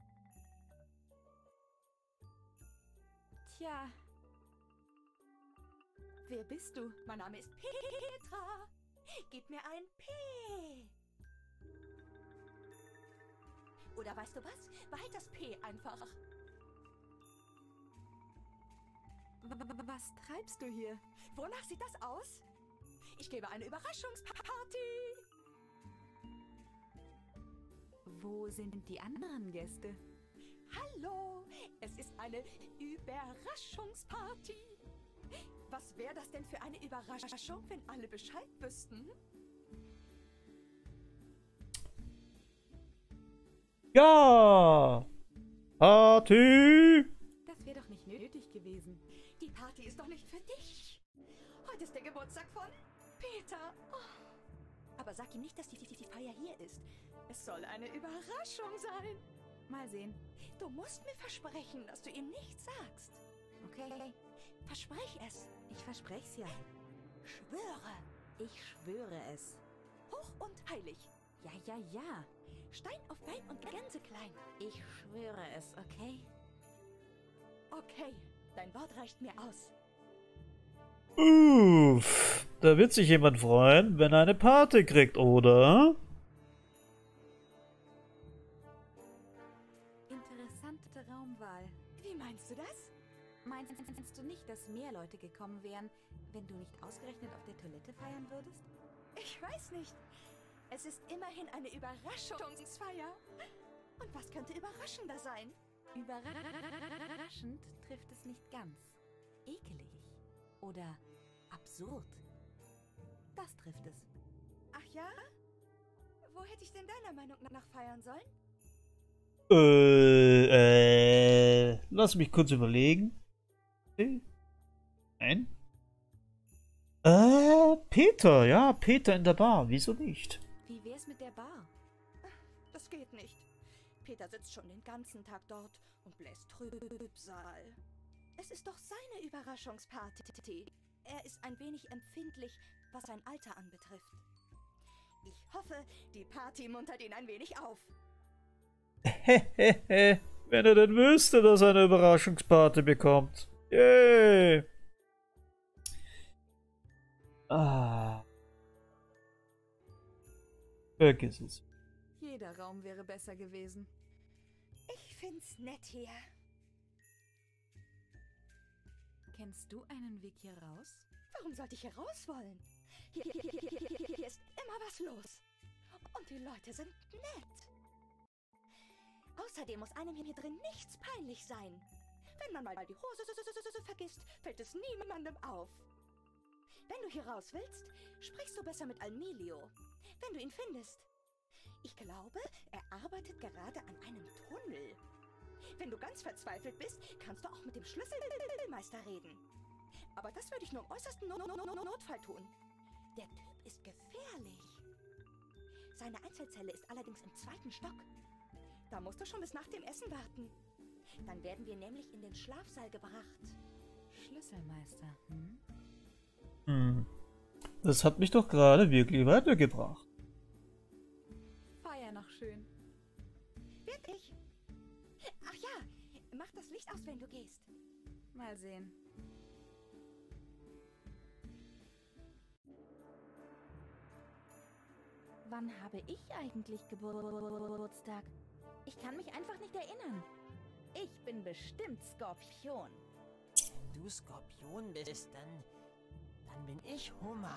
Tja. Wer bist du? Mein Name ist Petra. Gib mir ein P. Oder weißt du was? Behalt das P einfach. Was treibst du hier? Wonach sieht das aus? Ich gebe eine Überraschungsparty. Wo sind die anderen Gäste? Hallo, es ist eine Überraschungsparty. Was wäre das denn für eine Überraschung, wenn alle Bescheid wüssten? Ja! Party! Das wäre doch nicht nötig gewesen. Die Party ist doch nicht für dich. Heute ist der Geburtstag von Peter. Oh. Aber sag ihm nicht, dass die, die, die Feier hier ist. Es soll eine Überraschung sein. Mal sehen. Du musst mir versprechen, dass du ihm nichts sagst. Okay. Versprech es. Ich versprech's ja. Schwöre. Ich schwöre es. Hoch und heilig. Ja, ja, ja. Stein auf Bein und Gänseklein. Ich schwöre es, okay? Okay. Dein Wort reicht mir aus. Uff, da wird sich jemand freuen, wenn er eine Party kriegt, oder? Interessante Raumwahl. Wie meinst du das? Meinst, meinst du nicht, dass mehr Leute gekommen wären, wenn du nicht ausgerechnet auf der Toilette feiern würdest? Ich weiß nicht. Es ist immerhin eine Überraschungsfeier. Und was könnte überraschender sein? Überraschend trifft es nicht ganz. Ekelig. Oder absurd. Das trifft es. Ach ja? Wo hätte ich denn deiner Meinung nach feiern sollen? Äh, äh, lass mich kurz überlegen. Nein? Äh, Peter, ja, Peter in der Bar, wieso nicht? Wie wär's mit der Bar? Das geht nicht. Peter sitzt schon den ganzen Tag dort und bläst Trübsal. Es ist doch seine Überraschungsparty. Er ist ein wenig empfindlich, was sein Alter anbetrifft. Ich hoffe, die Party muntert ihn ein wenig auf. Hehehe, wenn er denn wüsste, dass er eine Überraschungsparty bekommt. Yay! Ah. Vergiss es. Jeder Raum wäre besser gewesen. Ich find's nett hier. Kennst du einen Weg hier raus? Warum sollte ich hier raus wollen? Hier, hier, hier, hier, hier, hier ist immer was los. Und die Leute sind nett. Außerdem muss einem hier drin nichts peinlich sein. Wenn man mal die Hose vergisst, fällt es niemandem auf. Wenn du hier raus willst, sprichst du besser mit Almilio. Wenn du ihn findest. Ich glaube, er arbeitet gerade an einem Tunnel. Wenn du ganz verzweifelt bist, kannst du auch mit dem Schlüsselmeister reden. Aber das würde ich nur im äußersten no no no no Notfall tun. Der Typ ist gefährlich. Seine Einzelzelle ist allerdings im zweiten Stock. Da musst du schon bis nach dem Essen warten. Dann werden wir nämlich in den Schlafsaal gebracht. Schlüsselmeister, hm? Hm. Das hat mich doch gerade wirklich weitergebracht. Feier noch schön. Wirklich? Ach ja, mach das Licht aus, wenn du gehst. Mal sehen. Wann habe ich eigentlich Geburtstag? Ich kann mich einfach nicht erinnern. Ich bin bestimmt Skorpion. Du Skorpion bist, dann... Dann bin ich Hummer.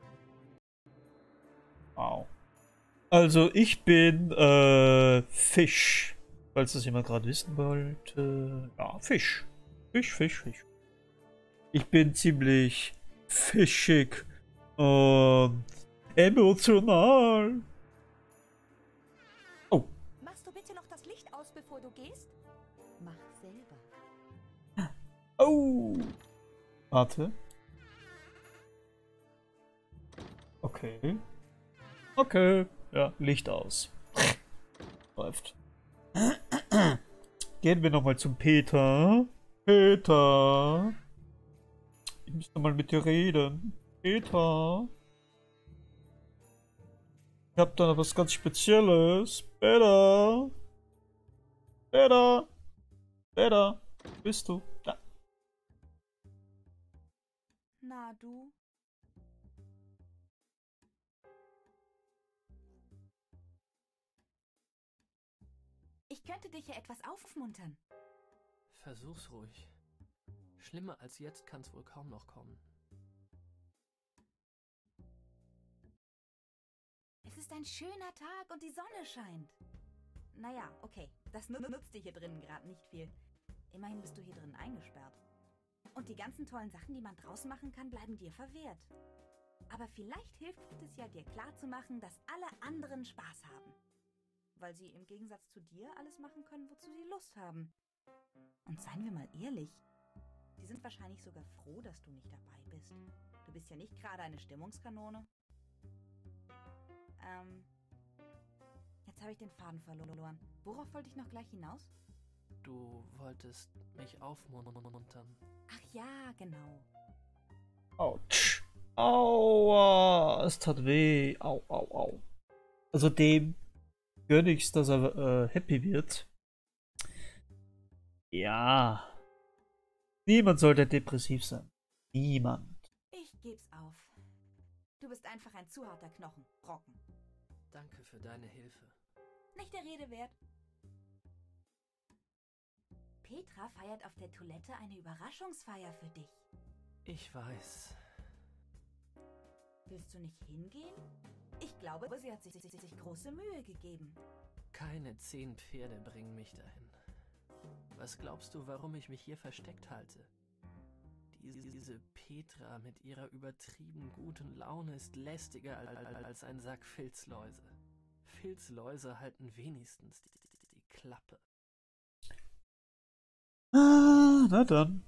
Wow. Also ich bin äh, Fisch. Falls das jemand gerade wissen wollte. Ja, Fisch. Fisch, Fisch, Fisch. Ich bin ziemlich fischig und emotional. Oh. Machst du bitte noch das Licht aus, bevor du gehst? Mach selber. Oh. Warte. Okay. Okay. Ja, Licht aus. Läuft. Gehen wir nochmal zum Peter. Peter. Ich muss nochmal mit dir reden. Peter. Ich hab da noch was ganz Spezielles. Peter. Peter. Peter. Bist du? Da. Na du? Ich könnte dich ja etwas aufmuntern. Versuch's ruhig. Schlimmer als jetzt kann's wohl kaum noch kommen. Es ist ein schöner Tag und die Sonne scheint. Naja, okay, das nu- nutzt dir hier drinnen gerade nicht viel. Immerhin bist du hier drinnen eingesperrt. Und die ganzen tollen Sachen, die man draußen machen kann, bleiben dir verwehrt. Aber vielleicht hilft es ja, dir klarzumachen, dass alle anderen Spaß haben. Weil sie im Gegensatz zu dir alles machen können, wozu sie Lust haben. Und seien wir mal ehrlich, die sind wahrscheinlich sogar froh, dass du nicht dabei bist. Du bist ja nicht gerade eine Stimmungskanone. Ähm, jetzt habe ich den Faden verloren. Worauf wollte ich noch gleich hinaus? Du wolltest mich aufmuntern. Ach ja, genau. Autsch. Aua. Es tat weh. Au, au, au. Also dem gönn ich's, dass er äh, happy wird. Ja. Niemand sollte depressiv sein. Niemand. Ich geb's auf. Du bist einfach ein zu harter Knochen, Brocken. Danke für deine Hilfe. Nicht der Rede wert. Petra feiert auf der Toilette eine Überraschungsfeier für dich. Ich weiß. Willst du nicht hingehen? Ich glaube, sie hat sich, sich, sich große Mühe gegeben. Keine zehn Pferde bringen mich dahin. Was glaubst du, warum ich mich hier versteckt halte? Diese, diese Petra mit ihrer übertrieben guten Laune ist lästiger als, als ein Sack Filzläuse. Filzläuse halten wenigstens die, die, die Klappe. Ah, na dann.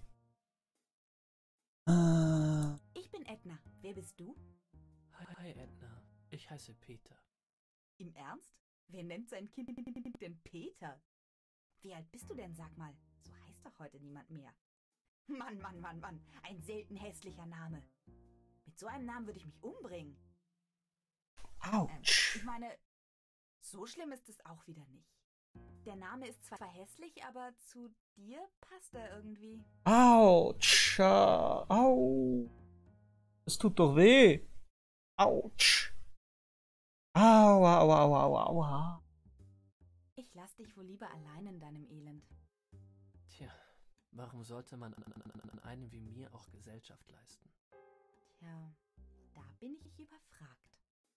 Ah. Ich bin Edna. Wer bist du? Hi Edna, ich heiße Peter. Im Ernst? Wer nennt sein Kind denn Peter? Wie alt bist du denn, sag mal? So heißt doch heute niemand mehr. Mann, Mann, Mann, Mann, ein selten hässlicher Name. Mit so einem Namen würde ich mich umbringen. Autsch. Ähm, ich meine, so schlimm ist es auch wieder nicht. Der Name ist zwar hässlich, aber zu dir passt er irgendwie. Autsch. Au. Es tut doch weh. Autsch. Au, au, au, au, au, au. Ich lass dich wohl lieber allein in deinem Elend. Tja, warum sollte man an, an, an einem wie mir auch Gesellschaft leisten? Tja, da bin ich überfragt.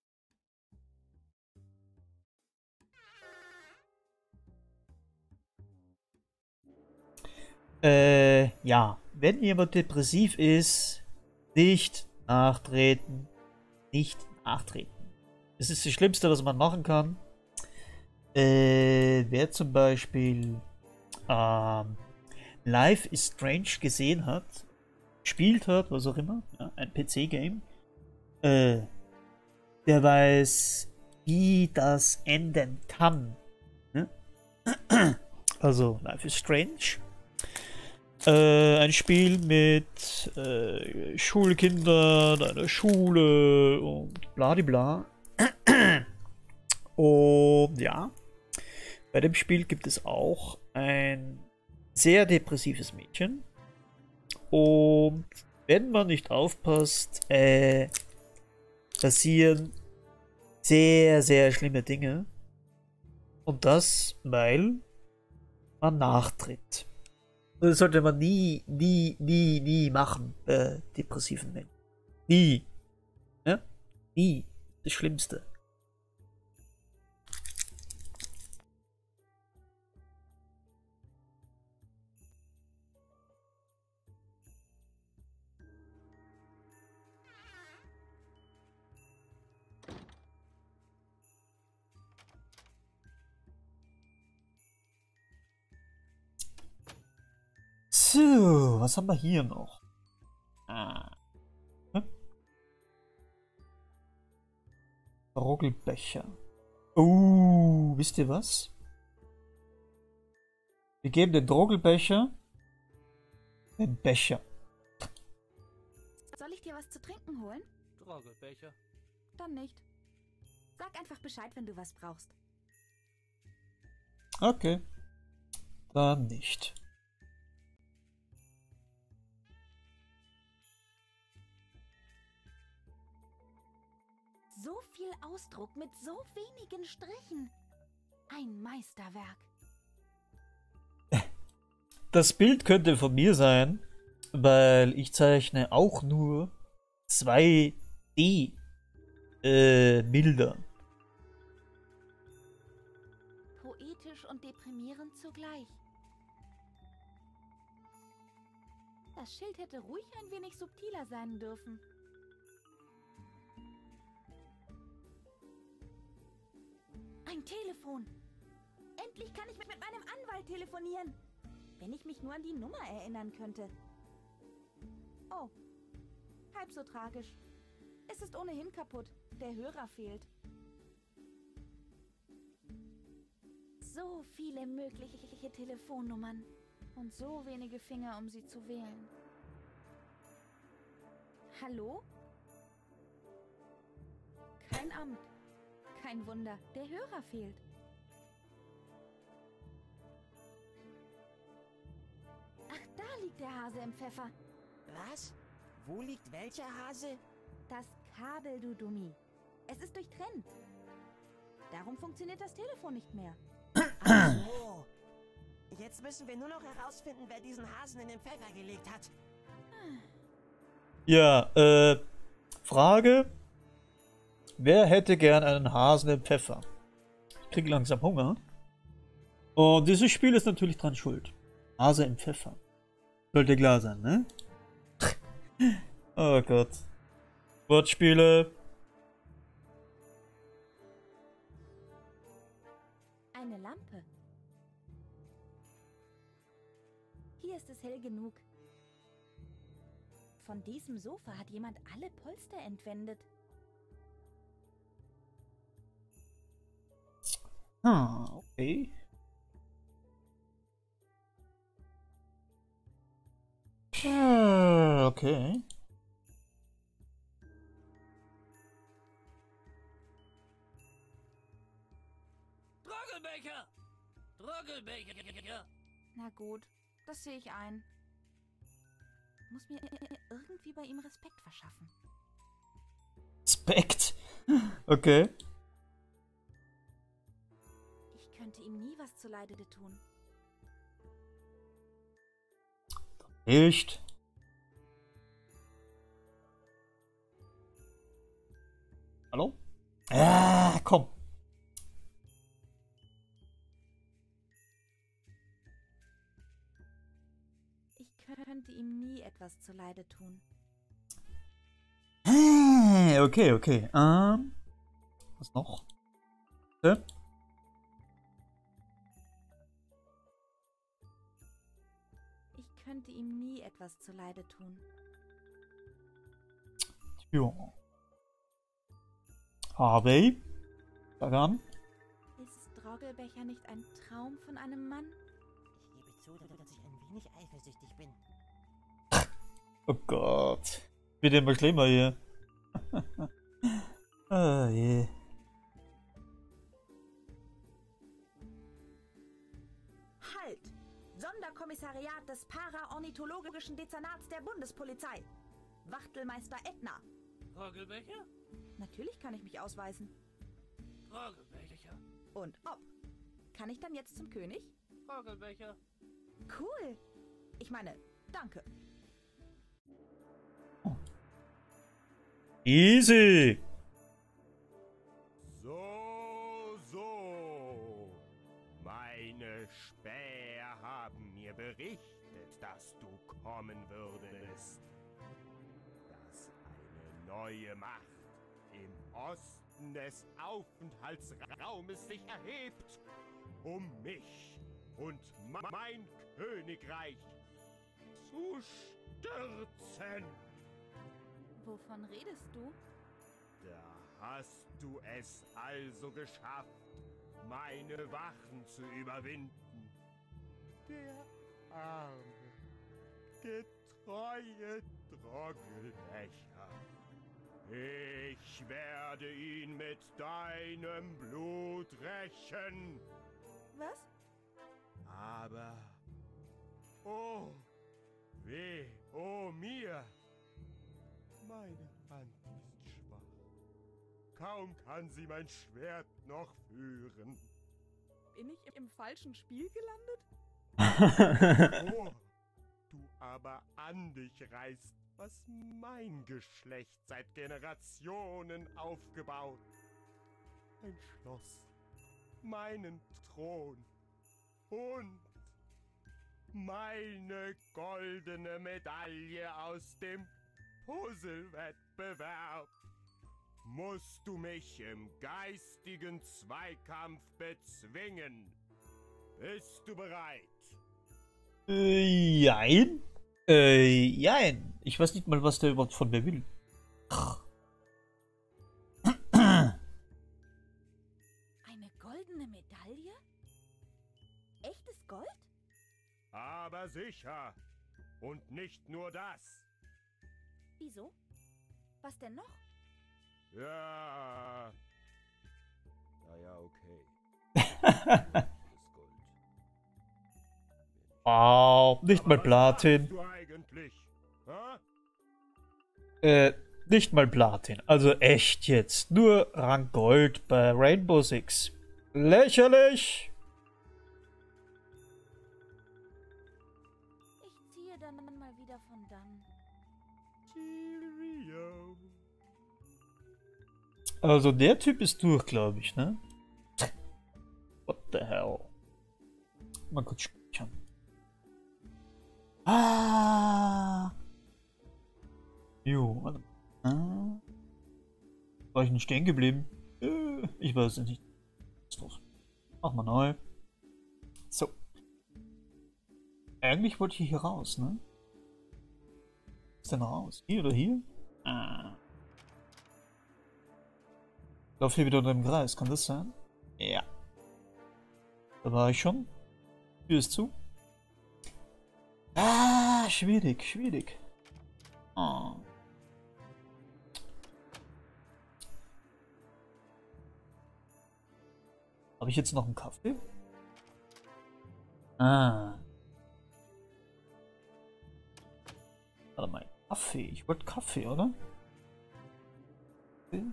Äh, ja. Wenn jemand depressiv ist, nicht nachtreten. Nicht nachtreten. Das ist das Schlimmste, was man machen kann. Äh, wer zum Beispiel ähm, Life is Strange gesehen hat, gespielt hat, was auch immer, ja, ein P C-Game, äh, der weiß, wie das enden kann. Ne? Also, Life is Strange. Äh, ein Spiel mit äh, Schulkindern, einer Schule und bladibla. Und ja, bei dem Spiel gibt es auch ein sehr depressives Mädchen. Und wenn man nicht aufpasst, äh, passieren sehr, sehr schlimme Dinge. Und das, weil man nachtritt. Das sollte man nie, nie, nie, nie machen bei depressiven Menschen. Nie. Ja? Nie. Das Schlimmste. So, was haben wir hier noch? Ah. Hm? Drogelbecher. Oh, wisst ihr was? Wir geben den Drogelbecher den Becher. Soll ich dir was zu trinken holen? Drogelbecher. Dann nicht. Sag einfach Bescheid, wenn du was brauchst. Okay. Dann nicht. So viel Ausdruck mit so wenigen Strichen. Ein Meisterwerk. Das Bild könnte von mir sein, weil ich zeichne auch nur zwei D äh, Bilder. Poetisch und deprimierend zugleich. Das Schild hätte ruhig ein wenig subtiler sein dürfen. Ein Telefon. Endlich kann ich mit meinem Anwalt telefonieren. Wenn ich mich nur an die Nummer erinnern könnte. Oh, halb so tragisch. Es ist ohnehin kaputt. Der Hörer fehlt. So viele mögliche Telefonnummern. Und so wenige Finger, um sie zu wählen. Hallo? Kein Amt. Kein Wunder, der Hörer fehlt. Ach, da liegt der Hase im Pfeffer. Was? Wo liegt welcher Hase? Das Kabel, du Dummi. Es ist durchtrennt. Darum funktioniert das Telefon nicht mehr. Ach so. Jetzt müssen wir nur noch herausfinden, wer diesen Hasen in den Pfeffer gelegt hat. Ja, äh, Frage. Wer hätte gern einen Hasen im Pfeffer? Ich kriege langsam Hunger. Und dieses Spiel ist natürlich dran schuld. Hase im Pfeffer. Sollte klar sein, ne? Oh Gott. Wortspiele. Eine Lampe. Hier ist es hell genug. Von diesem Sofa hat jemand alle Polster entwendet. Ah, okay. Okay. Drogelbecher! Drogelbecher! Na gut, das sehe ich ein. Muss mir irgendwie bei ihm Respekt verschaffen. Respekt? Okay. Ich könnte ihm nie was zuleide tun. Nicht. Hallo? Ah, komm. Ich könnte ihm nie etwas zuleide tun. Okay, okay. Ähm, was noch? Bitte? Ich könnte ihm nie etwas zuleide tun. Ja. Harvey? Sag an. Ist Drogelbecher nicht ein Traum von einem Mann? Ich gebe zu, dass ich ein wenig eifersüchtig bin. Oh Gott. Wird immer schlimmer hier. Oh je. Halt! Sonderkommissariat des Para-Ornithologischen Dezernats der Bundespolizei. Wachtelmeister Edna. Drogelbecher? Natürlich kann ich mich ausweisen. Drogelbecher. Und ob? Kann ich dann jetzt zum König? Drogelbecher. Cool. Ich meine, danke. Easy. So, so. Meine Späher haben mir berichtet, dass du kommen würdest. Dass eine neue Macht im Osten des Aufenthaltsraumes sich erhebt, um mich und mein Königreich zu stürzen. Wovon redest du? Da hast du es also geschafft, meine Wachen zu überwinden. Der arme, getreue Troggelbecher. Ich werde ihn mit deinem Blut rächen. Was? Aber, oh, weh, oh mir. Meine Hand ist schwach. Kaum kann sie mein Schwert noch führen. Bin ich im falschen Spiel gelandet? Oh, du aber an dich reißt, was mein Geschlecht seit Generationen aufgebaut. Ein Schloss, meinen Thron und meine goldene Medaille aus dem Puzzlewettbewerb. Musst du mich im geistigen Zweikampf bezwingen? Bist du bereit? Äh, jein. Äh, jein. Ich weiß nicht mal, was der überhaupt von mir will. Eine goldene Medaille? Echtes Gold? Aber sicher. Und nicht nur das. Wieso? Was denn noch? Ja. Naja, okay. Wow, nicht mal Platin. Du eigentlich? Ha? Äh, nicht mal Platin. Also echt jetzt. Nur Rang Gold bei Rainbow Six. Lächerlich! Ich ziehe dann mal wieder von dann. Cheerio. Also der Typ ist durch, glaube ich, ne? What the hell? Mal kurz speichern. Ah! Jo, warte. Ah. War ich nicht stehen geblieben? Äh, ich weiß es nicht. Was ist los? Mach mal neu. So. Eigentlich wollte ich hier raus, ne? Was ist denn raus? Hier oder hier? Ah. Ich laufe hier wieder unter dem Kreis, kann das sein? Ja. Da war ich schon. Tür ist zu. Ah, schwierig, schwierig. Oh. Habe ich jetzt noch einen Kaffee? Ah. Warte mal, Kaffee. Ich wollte Kaffee, oder? Okay.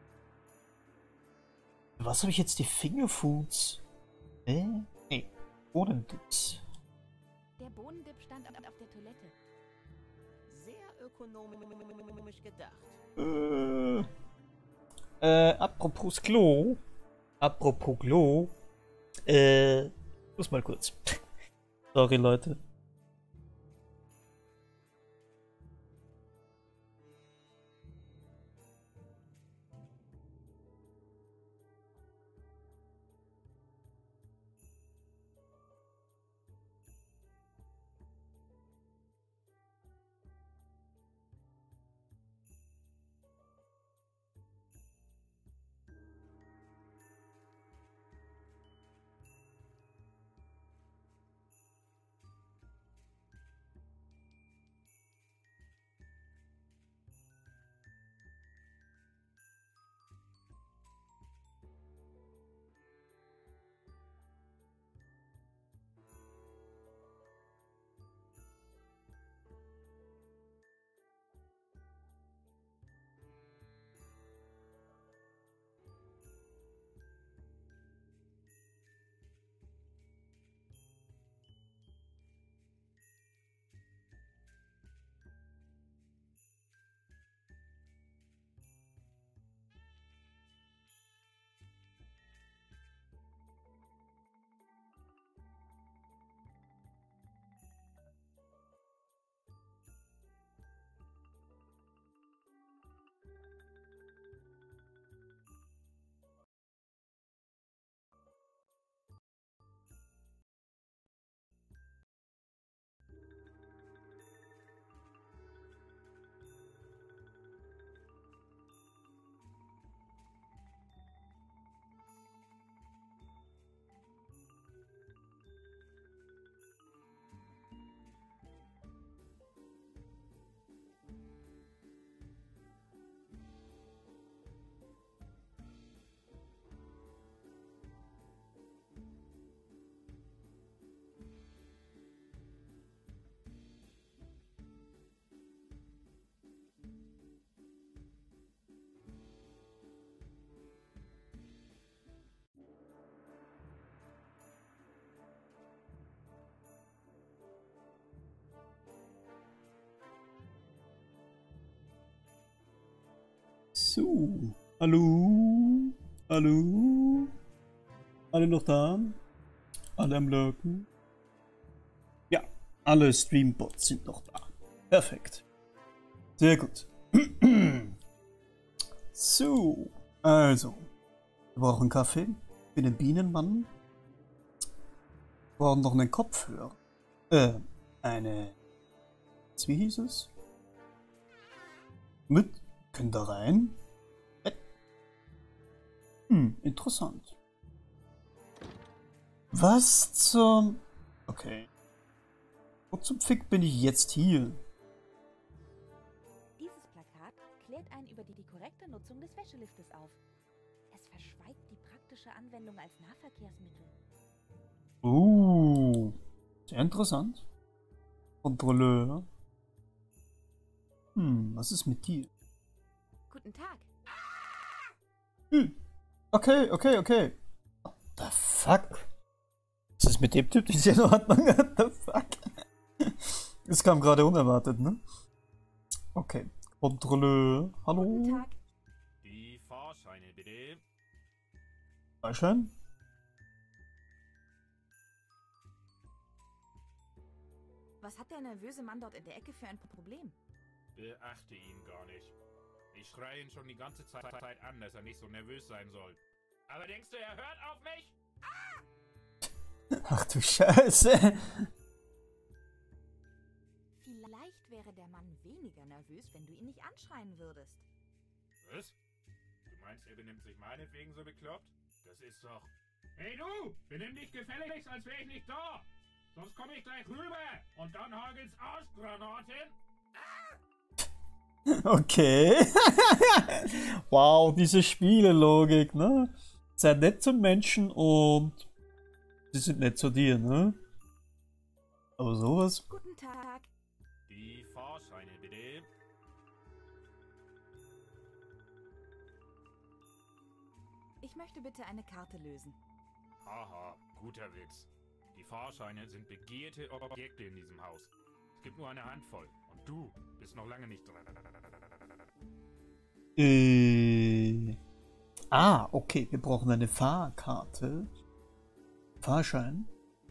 Was habe ich jetzt? Die Fingerfoods? Äh? Nee. Bohnendips. Der Bohnendip stand auf der Toilette. Sehr ökonomisch gedacht. Äh, äh, apropos Klo. Apropos Klo. Äh, muss mal kurz. Sorry, Leute. So. Hallo? Hallo? Alle noch da? Alle am Lurken? Ja, alle Streambots sind noch da. Perfekt. Sehr gut. So, also. Wir brauchen Kaffee für den Bienenmann. Wir brauchen noch einen Kopfhörer. Äh, eine... Wie hieß es? Mit? Können da rein? Hm, interessant. Was zum... Okay. Wo zum Fick bin ich jetzt hier? Dieses Plakat klärt einen über die, die korrekte Nutzung des Wäscheliftes auf. Es verschweigt die praktische Anwendung als Nahverkehrsmittel. Uh, sehr interessant. Kontrolleur. Hm, was ist mit dir? Guten Tag. Hm. Okay, okay, okay. What the fuck? Was ist mit dem Typ? Ist ja in Ordnung? What the fuck? Das kam gerade unerwartet, ne? Okay. Kontrolleur. Hallo? Guten Tag. Die Fahrscheine, bitte. Fahrschein? Was hat der nervöse Mann dort in der Ecke für ein Problem? Beachte ihn gar nicht. Ich schreie ihn schon die ganze Zeit an, dass er nicht so nervös sein soll. Aber denkst du, er hört auf mich? Ach du Scheiße. Vielleicht wäre der Mann weniger nervös, wenn du ihn nicht anschreien würdest. Was? Du meinst, er benimmt sich meinetwegen so bekloppt? Das ist doch... Hey du! Benimm dich gefälligst, als wäre ich nicht da! Sonst komme ich gleich rüber und dann hagelt's Arschgranaten! Okay. Wow, diese Spielelogik, ne? Sei nett zum Menschen und sie sind nett zu dir, ne? Aber sowas. Guten Tag. Die Fahrscheine, bitte. Ich möchte bitte eine Karte lösen. Haha, guter Witz. Die Fahrscheine sind begehrte Objekte in diesem Haus. Es gibt nur eine Handvoll. Und du bist noch lange nicht dran. Äh. Ah, okay. Wir brauchen eine Fahrkarte. Fahrschein.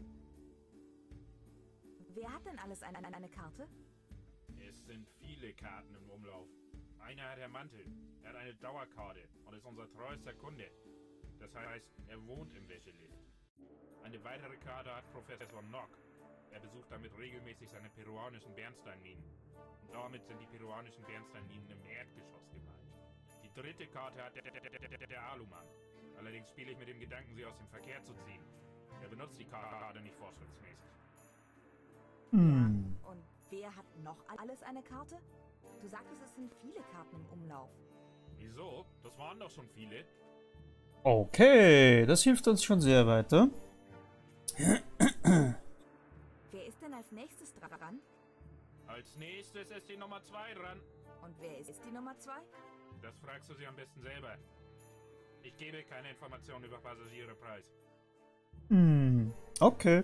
Wer hat denn alles eine, eine, eine Karte? Es sind viele Karten im Umlauf. Einer hat Herr Mantel. Er hat eine Dauerkarte und ist unser treuester Kunde. Das heißt, er wohnt im Wäschelift. Eine weitere Karte hat Professor Nock. Er besucht damit regelmäßig seine peruanischen Bernsteinminen. Und damit sind die peruanischen Bernsteinminen im Erdgeschoss gemeint. Die dritte Karte hat der, der, der, der, der Alumann. Allerdings spiele ich mit dem Gedanken, sie aus dem Verkehr zu ziehen. Er benutzt die Karte nicht vorschriftsmäßig. Hm. Und wer hat noch alles eine Karte? Du sagtest, es sind viele Karten im Umlauf. Wieso? Das waren doch schon viele. Okay, das hilft uns schon sehr weiter. Wer ist denn als nächstes dran? Als nächstes ist die Nummer zwei dran. Und wer ist die Nummer zwei? Das fragst du sie am besten selber. Ich gebe keine Informationen über Passagiere preis. Hm, okay.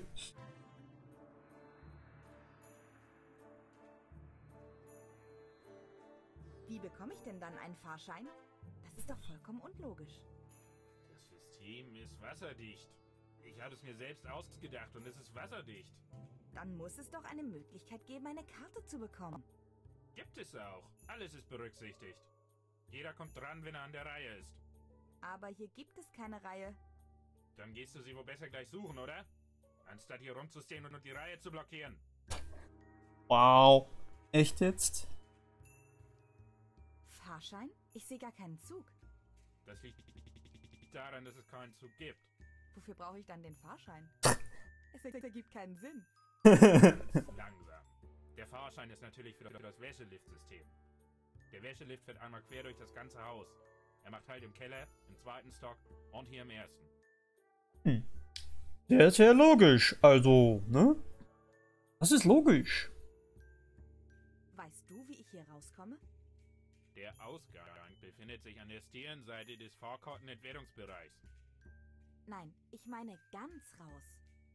Wie bekomme ich denn dann einen Fahrschein? Das ist doch vollkommen unlogisch. Das System ist wasserdicht. Ich habe es mir selbst ausgedacht und es ist wasserdicht. Dann muss es doch eine Möglichkeit geben, eine Karte zu bekommen. Gibt es auch. Alles ist berücksichtigt. Jeder kommt dran, wenn er an der Reihe ist. Aber hier gibt es keine Reihe. Dann gehst du sie wohl besser gleich suchen, oder? Anstatt hier rumzustehen und die Reihe zu blockieren. Wow. Echt jetzt? Fahrschein? Ich sehe gar keinen Zug. Das liegt daran, dass es keinen Zug gibt. Wofür brauche ich dann den Fahrschein? Es ergibt keinen Sinn. Langsam. Der Fahrschein ist natürlich für das Wäschelift-System. Der Wäschelift fährt einmal quer durch das ganze Haus. Er macht halt im Keller, im zweiten Stock und hier im ersten. Hm. Der ist ja logisch, also, ne? Das ist logisch. Weißt du, wie ich hier rauskomme? Der Ausgang befindet sich an der Stirnseite des Fahrkartenentwertungsbereichs. Nein, ich meine ganz raus.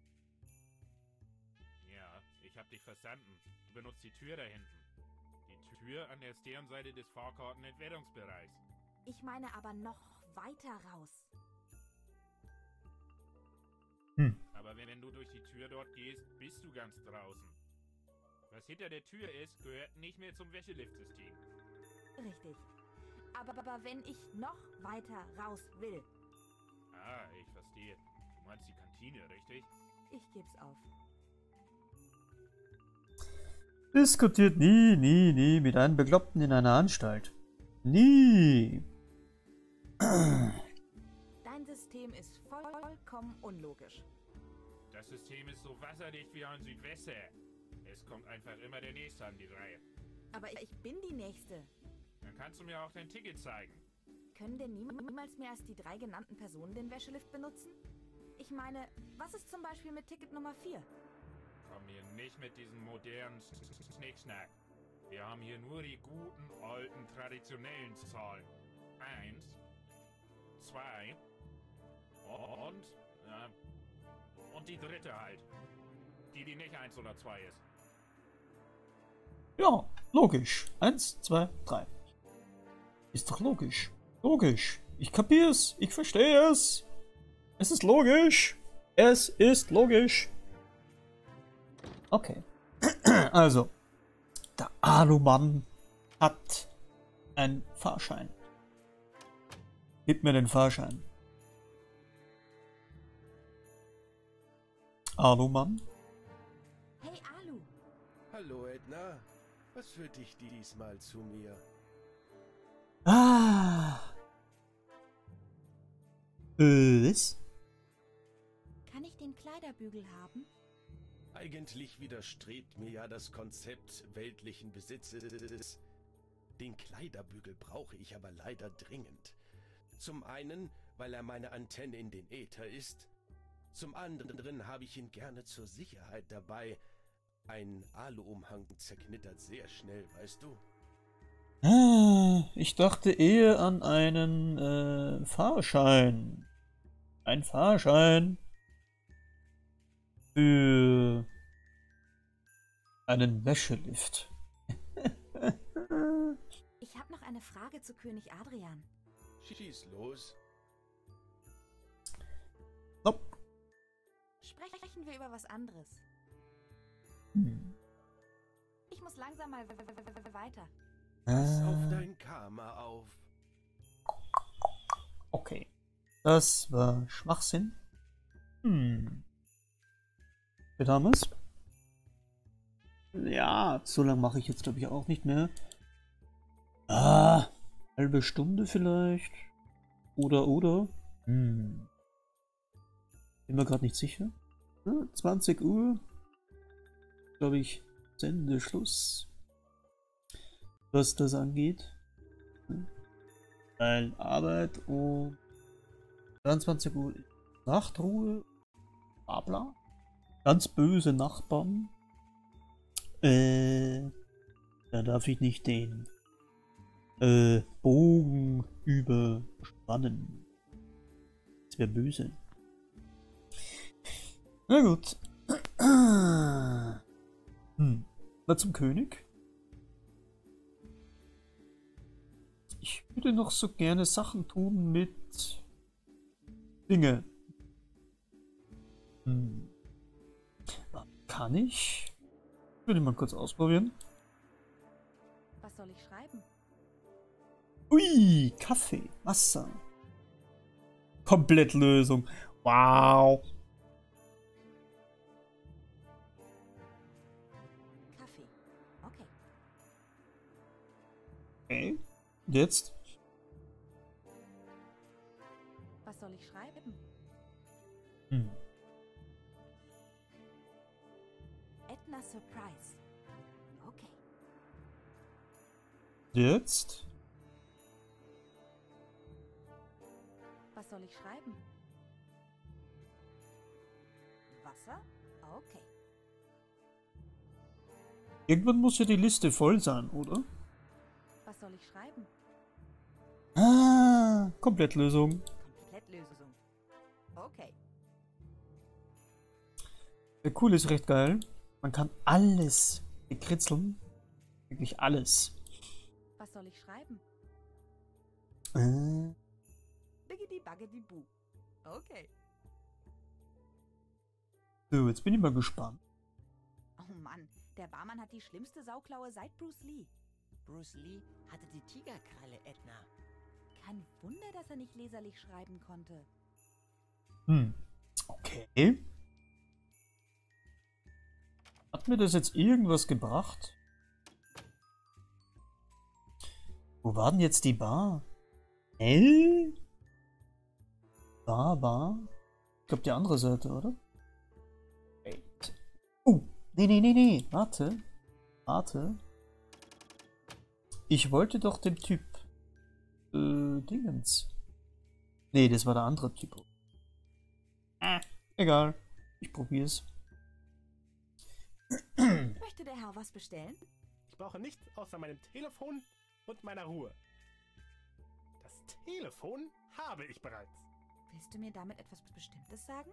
Ja, ich hab dich verstanden. Du benutzt die Tür da hinten. Die Tür an der Stirnseite des Fahrkartenentwertungsbereichs. Ich meine aber noch weiter raus. Hm. Aber wenn, wenn du durch die Tür dort gehst, bist du ganz draußen. Was hinter der Tür ist, gehört nicht mehr zum Wäscheliftsystem. Richtig. Aber, aber wenn ich noch weiter raus will. Ah, ich verstehe. Du meinst die Kantine, richtig? Ich geb's auf. Diskutiert nie, nie, nie mit einem Bekloppten in einer Anstalt. Nie. Dein System ist voll, vollkommen unlogisch. Das System ist so wasserdicht wie ein Südwester. Es kommt einfach immer der Nächste an die Reihe. Aber ich bin die Nächste. Dann kannst du mir auch dein Ticket zeigen. Können denn niemals mehr als die drei genannten Personen den Wäschelift benutzen? Ich meine, was ist zum Beispiel mit Ticket Nummer vier? Komm hier nicht mit diesem modernen Schnickschnack. Wir haben hier nur die guten, alten, traditionellen Zahlen. Eins, zwei und, äh, und die dritte halt. Die, die nicht eins oder zwei ist. Ja, logisch. Eins, zwei, drei. Ist doch logisch. Logisch. Ich kapier's. Ich verstehe es. Es ist logisch. Es ist logisch. Okay. Also, der Alumann hat einen Fahrschein. Gib mir den Fahrschein. Alumann? Hey Alu. Hallo Edna. Was führt dich diesmal zu mir? Ah. Äh, was? Kann ich den Kleiderbügel haben? Eigentlich widerstrebt mir ja das Konzept weltlichen Besitzes. Den Kleiderbügel brauche ich aber leider dringend. Zum einen, weil er meine Antenne in den Äther ist. Zum anderen habe ich ihn gerne zur Sicherheit dabei. Ein Aluumhang zerknittert sehr schnell, weißt du? Ah, ich dachte eher an einen äh, Fahrschein. Ein Fahrschein für einen Wäschelift. Ich habe noch eine Frage zu König Adrian. Schieß los. Nope. Sprechen wir über was anderes. Hm. Ich muss langsam mal weiter. Pass Ah. auf dein Karma auf. Okay. Das war Schwachsinn. Hm. Wird damals? Ja, so lange mache ich jetzt glaube ich auch nicht mehr. Ah, halbe Stunde vielleicht. Oder, oder. Hm. Bin mir gerade nicht sicher. Ja, zwanzig Uhr. Glaube ich, Sendeschluss. Was das angeht. Weil Arbeit um zweiundzwanzig Uhr Nachtruhe. Bla bla. Ganz böse Nachbarn. Äh, da darf ich nicht den äh, Bogen überspannen. Das wäre böse. Na gut. Hm. Na zum König. Ich würde noch so gerne Sachen tun mit Dinge. Hm. Kann ich? Würde ich mal kurz ausprobieren. Was soll ich schreiben? Ui, Kaffee, Wasser. Komplettlösung. Wow. Kaffee. Okay. Okay. Jetzt? Was soll ich schreiben? Hm. Edna Surprise. Okay. Jetzt? Was soll ich schreiben? Wasser? Okay. Irgendwann muss ja die Liste voll sein, oder? Was soll ich schreiben? Ah, Komplettlösung. Komplettlösung. Okay. Der Cool ist recht geil. Man kann alles bekritzeln. Wirklich alles. Was soll ich schreiben? Äh. Biggity baggity boo. Okay. So, jetzt bin ich mal gespannt. Oh Mann, der Barmann hat die schlimmste Sauklaue seit Bruce Lee. Bruce Lee hatte die Tigerkralle, Edna. Kein Wunder, dass er nicht leserlich schreiben konnte. Hm. Okay. Hat mir das jetzt irgendwas gebracht? Wo war denn jetzt die Bar? Hä? Bar, Bar? Ich glaube die andere Seite, oder? Wait. Oh, nee, nee, nee, nee. Warte. Warte. Ich wollte doch dem Typ... Äh, Dingens. Nee, das war der andere Typ. Ah, egal. Ich probier's. Möchte der Herr was bestellen? Ich brauche nichts außer meinem Telefon und meiner Ruhe. Das Telefon habe ich bereits. Willst du mir damit etwas Bestimmtes sagen?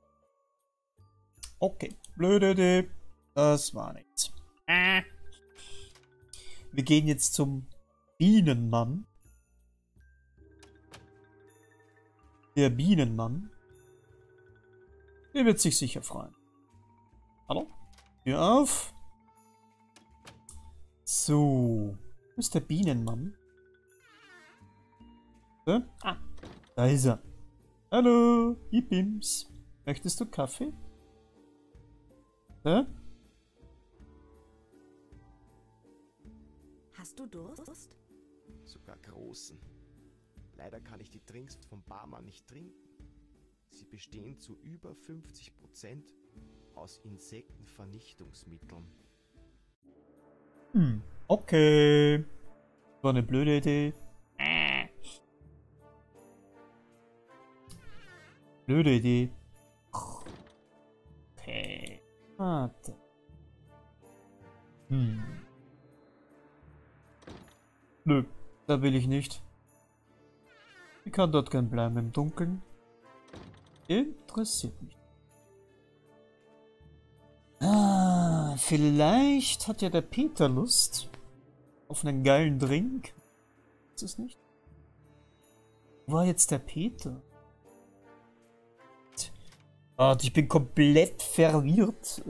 Okay, blöde Idee. Das war nichts. Ah. Wir gehen jetzt zum Bienenmann. Der Bienenmann. Der wird sich sicher freuen. Hallo? Tür auf. So. Wo ist der Bienenmann? So. Ah, da ist er. Hallo, Ibims. Möchtest du Kaffee? So. Hast du Durst? Sogar großen. Leider kann ich die Drinks vom Barmann nicht trinken. Sie bestehen zu über fünfzig Prozent aus Insektenvernichtungsmitteln. Hm, okay. War eine blöde Idee. Äh. Blöde Idee. Okay. Warte. Hm. Nö, da will ich nicht. Ich kann dort gern bleiben im Dunkeln. Interessiert mich. Ah, vielleicht hat ja der Peter Lust auf einen geilen Drink. Ist es nicht? Wo war jetzt der Peter? Warte, ich bin komplett verwirrt.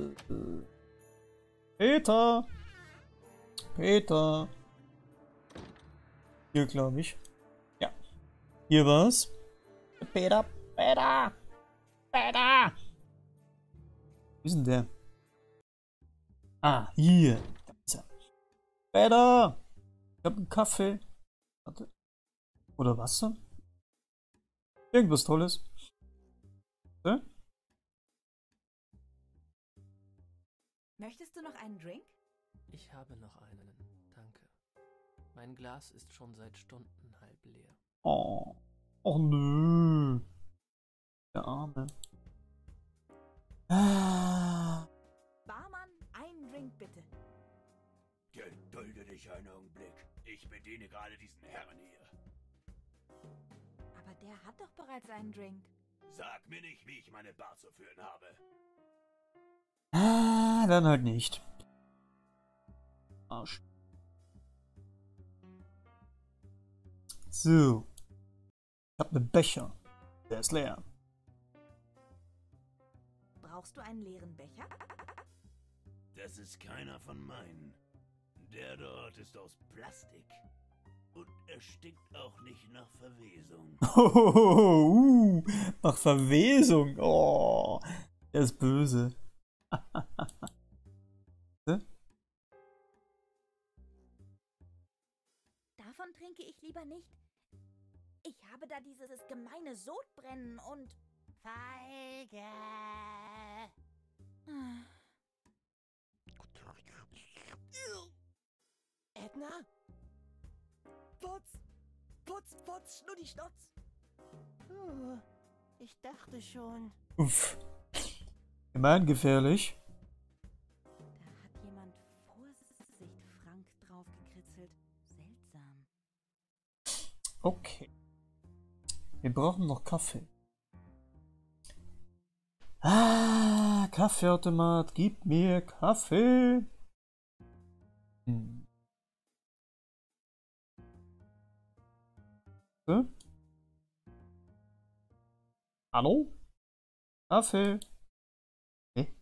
Peter! Peter! Hier, glaube ich. Ja. Hier war's. Peter! Peter! Peter! Wo ist denn der? Ah, hier. Da ist er. Peter! Ich hab einen Kaffee. Warte. Oder Wasser? Irgendwas Tolles. Ja? Möchtest du noch einen Drink? Ich habe noch einen, danke. Mein Glas ist schon seit Stunden halb leer. Oh. Oh nö. Der Arme. Ah. Barmann, einen Drink bitte. Gedulde dich einen Augenblick. Ich bediene gerade diesen Herrn hier. Aber der hat doch bereits einen Drink. Sag mir nicht, wie ich meine Bar zu führen habe. Ah, dann halt nicht. Arsch. So. Ich hab einen Becher. Der ist leer. Brauchst du einen leeren Becher? Das ist keiner von meinen. Der dort ist aus Plastik. Und er stinkt auch nicht nach Verwesung. Oh, uh, nach Verwesung. Oh, der ist böse. Davon trinke ich lieber nicht. Ich habe da dieses gemeine Sodbrennen und... Feige. Edna? Putz! Putz, putz, Schnuddi, Schnutz! Oh, ich dachte schon. Uff. Gemeingefährlich. Da hat jemand Vorsicht Frank drauf gekritzelt. Seltsam. Okay. Wir brauchen noch Kaffee. Ah, Kaffeeautomat, gib mir Kaffee. Hm. Affe? Hallo? Affe? Okay.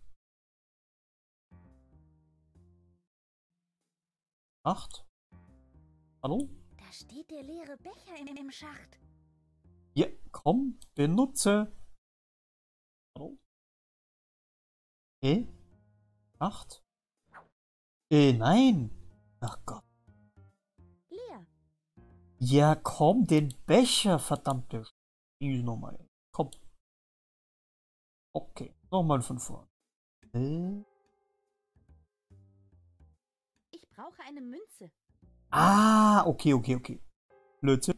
Acht? Hallo? Da steht der leere Becher in dem Schacht. Ja, komm, benutze. Hallo? Okay. Acht? Äh, nein. Ach Gott. Leer. Ja, komm, den Becher, verdammte Scheiße nochmal. Komm. Okay, nochmal von vorn. Äh. Ich brauche eine Münze. Ah, okay, okay, okay. Blödsinn.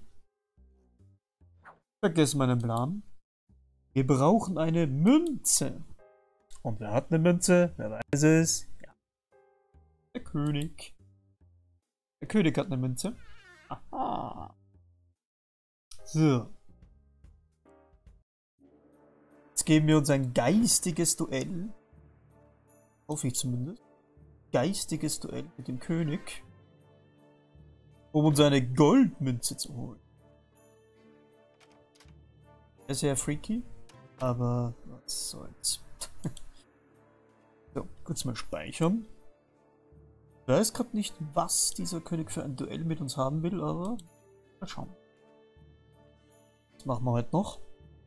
Vergiss meinen Plan. Wir brauchen eine Münze. Und wer hat eine Münze? Wer weiß es? Ja. Der König. Der König hat eine Münze. Aha. So. Jetzt geben wir uns ein geistiges Duell. Hoffe ich zumindest. Geistiges Duell mit dem König. Um uns eine Goldmünze zu holen. Das ist ja freaky. Aber was soll's. So, kurz mal speichern. Ich weiß gerade nicht, was dieser König für ein Duell mit uns haben will, aber mal schauen. Was machen wir heute noch?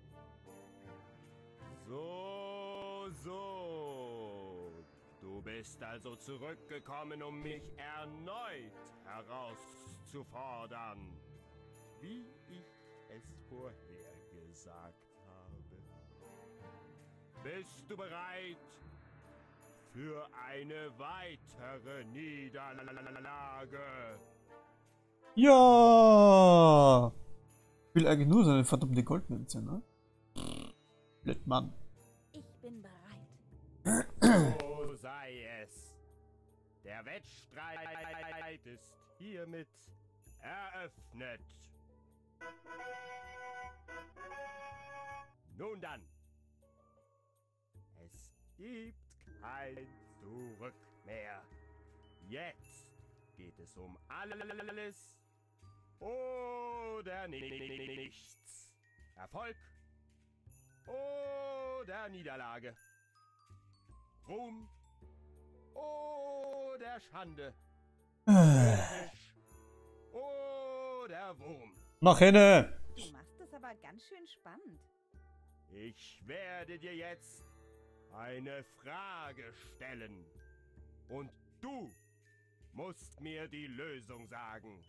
So, so. Du bist also zurückgekommen, um mich erneut herauszufordern. Wie ich es vorhergesagt habe. Bist du bereit für eine weitere Niederlage? Ja! Ich will eigentlich nur seine verdammte Goldmünze, ne? Blöd Mann. Ich bin bereit. So sei es. Der Wettstreit ist hiermit eröffnet. Nun dann. Es gibt kein Zurück mehr. Jetzt geht es um alles oder nichts. Erfolg oder Niederlage. Ruhm oder Schande. Fisch oder Wurm. Mach hinne! Du machst es aber ganz schön spannend. Ich werde dir jetzt eine Frage stellen. Und du musst mir die Lösung sagen.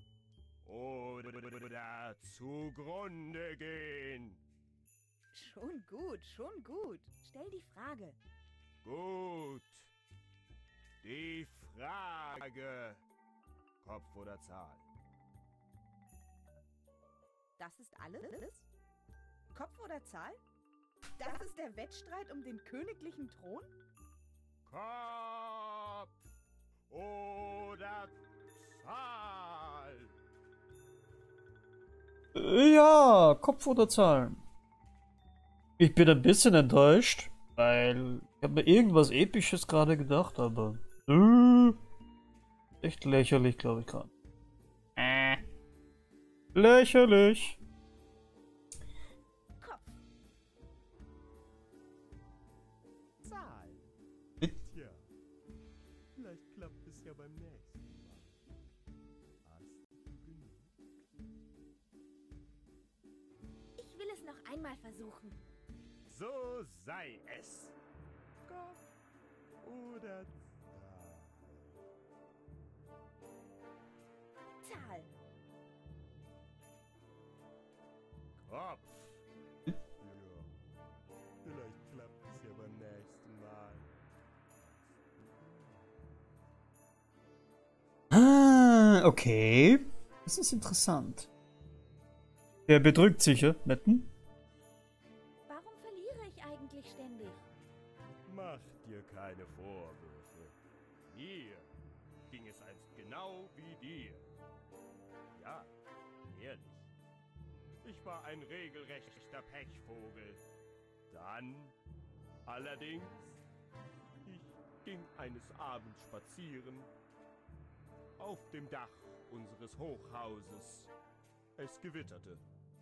Oder zugrunde gehen. Schon gut, schon gut. Stell die Frage. Gut. Die Frage. Kopf oder Zahl? Das ist alles? Kopf oder Zahl? Das ist der Wettstreit um den königlichen Thron? Kopf oder Zahl? Ja, Kopf oder Zahlen. Ich bin ein bisschen enttäuscht, weil ich habe mir irgendwas Episches gerade gedacht, aber äh, echt lächerlich, glaube ich gerade. Äh. Lächerlich. Kopf. Zahl. Tja, vielleicht klappt es ja beim nächsten Mal. Hast du genug? Ich will es noch einmal versuchen. So sei es. Kopf oder Zahl. Kopf. Ja, vielleicht klappt es ja beim nächsten Mal. Ah, okay. Das ist interessant. Der bedrückt sich, ja? Wetten? Warum verliere ich eigentlich ständig? Mach dir keine Vorwürfe. Mir ging es einst genau wie dir. Ja, ehrlich. Ich war ein regelrechter Pechvogel. Dann, allerdings, ich ging eines Abends spazieren auf dem Dach unseres Hochhauses. Es gewitterte.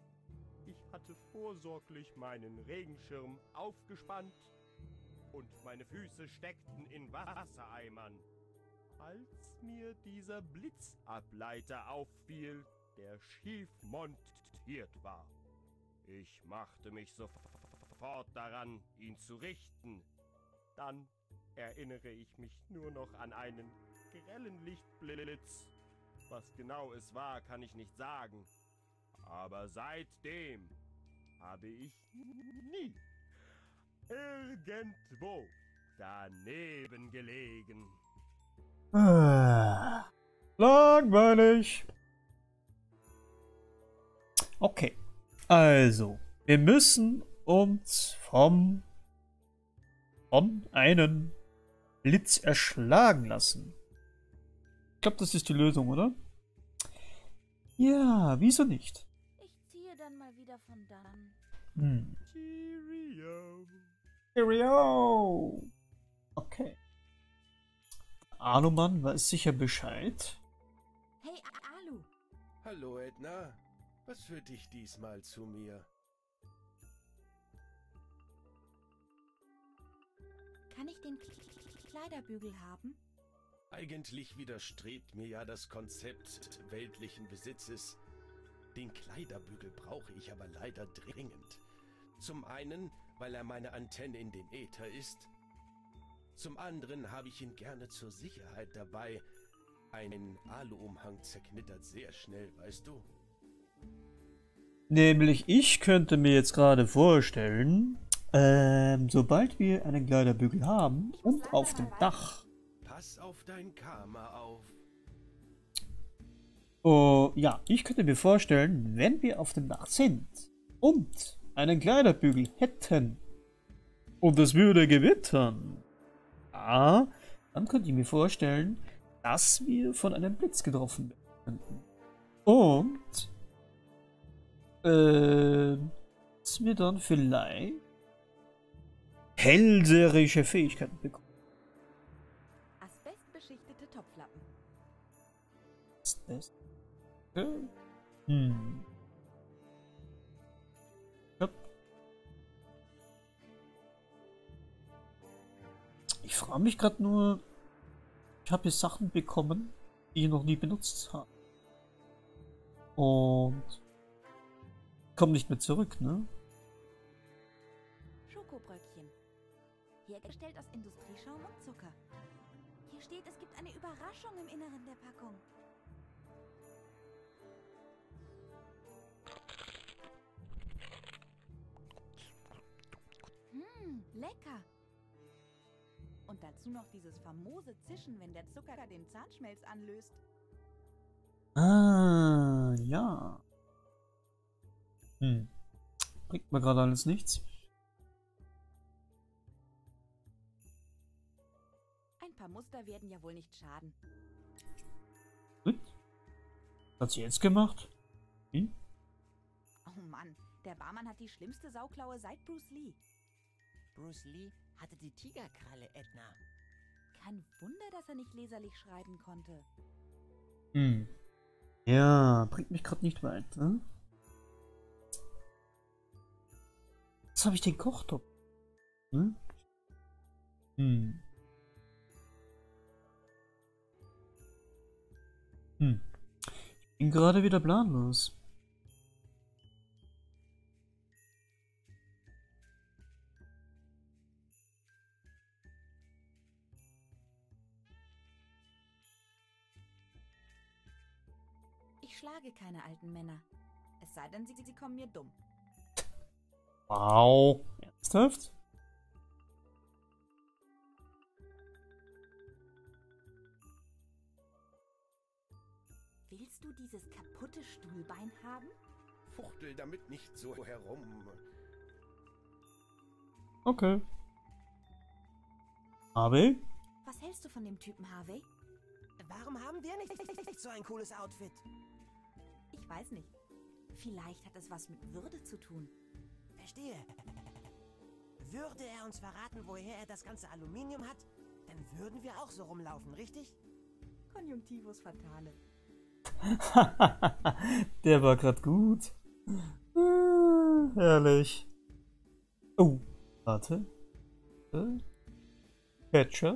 Ich hatte vorsorglich meinen Regenschirm aufgespannt und meine Füße steckten in Wassereimern, als mir dieser Blitzableiter auffiel, der schief montiert war. Ich machte mich sofort daran, ihn zu richten. Dann erinnere ich mich nur noch an einen grellen Lichtblitz. Was genau es war, kann ich nicht sagen. Aber seitdem habe ich nie irgendwo daneben gelegen. Ah, langweilig. Okay, also, wir müssen uns vom von einem Blitz erschlagen lassen. Ich glaube, das ist die Lösung, oder? Ja, wieso nicht? Ich ziehe dann mal wieder von dann. Hm. Cheerio. Cheerio. Okay. Alumann weiß sicher Bescheid. Hey, Alu. Hallo, Edna. Was führt dich diesmal zu mir? Kann ich den K K Kleiderbügel haben? Eigentlich widerstrebt mir ja das Konzept weltlichen Besitzes. Den Kleiderbügel brauche ich aber leider dringend. Zum einen, weil er meine Antenne in den Äther ist. Zum anderen habe ich ihn gerne zur Sicherheit dabei. Ein Aluumhang zerknittert sehr schnell, weißt du? Nämlich, ich könnte mir jetzt gerade vorstellen, ähm, sobald wir einen Kleiderbügel haben und auf dem Dach. Pass auf dein Karma auf. Oh, ja, ich könnte mir vorstellen, wenn wir auf dem Dach sind und einen Kleiderbügel hätten und es würde gewittern, ja, dann könnte ich mir vorstellen, dass wir von einem Blitz getroffen werden könnten. Und äh, dass wir dann vielleicht hellseherische Fähigkeiten bekommen. Asbestbeschichtete Topflappen. Asbest? Hm. Ja. Ich frage mich gerade nur, ich habe hier Sachen bekommen, die ich noch nie benutzt habe. Und kommen nicht mehr zurück, ne? Schokobröckchen. Hergestellt aus Industrieschaum und Zucker. Hier steht, es gibt eine Überraschung im Inneren der Packung. Hm, lecker. Und dazu noch dieses famose Zischen, wenn der Zucker den Zahnschmelz anlöst. Ah, ja. Hm. Bringt mir gerade alles nichts. Ein paar Muster werden ja wohl nicht schaden. Gut. Was hat sie jetzt gemacht? Hm? Oh Mann, der Barmann hat die schlimmste Sauklaue seit Bruce Lee. Bruce Lee hatte die Tigerkralle, Edna. Kein Wunder, dass er nicht leserlich schreiben konnte. Hm. Ja, bringt mich gerade nicht weiter. Jetzt habe ich den Kochtopf. Hm? Hm. Hm. Ich bin gerade wieder planlos. Ich schlage keine alten Männer. Es sei denn, sie, sie kommen mir dumm. Wow. Ernsthaft? Willst du dieses kaputte Stuhlbein haben? Fuchtel damit nicht so herum. Okay. Harvey? Was hältst du von dem Typen, Harvey? Warum haben wir nicht, nicht so ein cooles Outfit? Ich weiß nicht. Vielleicht hat es was mit Würde zu tun. Verstehe. Würde er uns verraten, woher er das ganze Aluminium hat, dann würden wir auch so rumlaufen, richtig? Konjunktivus fatale. Der war grad gut. herrlich. Oh, warte. Äh, Ketchup.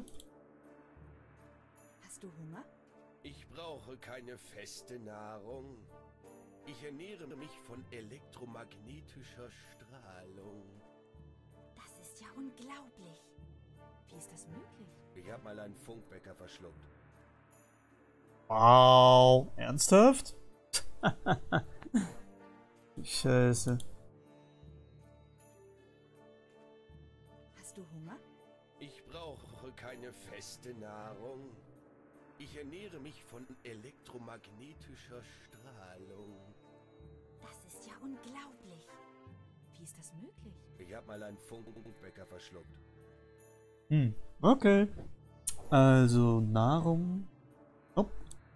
Hast du Hunger? Ich brauche keine feste Nahrung. Ich ernähre mich von elektromagnetischer Strahlung. Das ist ja unglaublich. Wie ist das möglich? Ich habe mal einen Funkwecker verschluckt. Wow. Ernsthaft? Scheiße. Hast du Hunger? Ich brauche keine feste Nahrung. Ich ernähre mich von elektromagnetischer Strahlung. Das ist ja unglaublich. Wie ist das möglich? Ich habe mal einen Funkwecker verschluckt. Hm, okay. Also Nahrung. Hopp.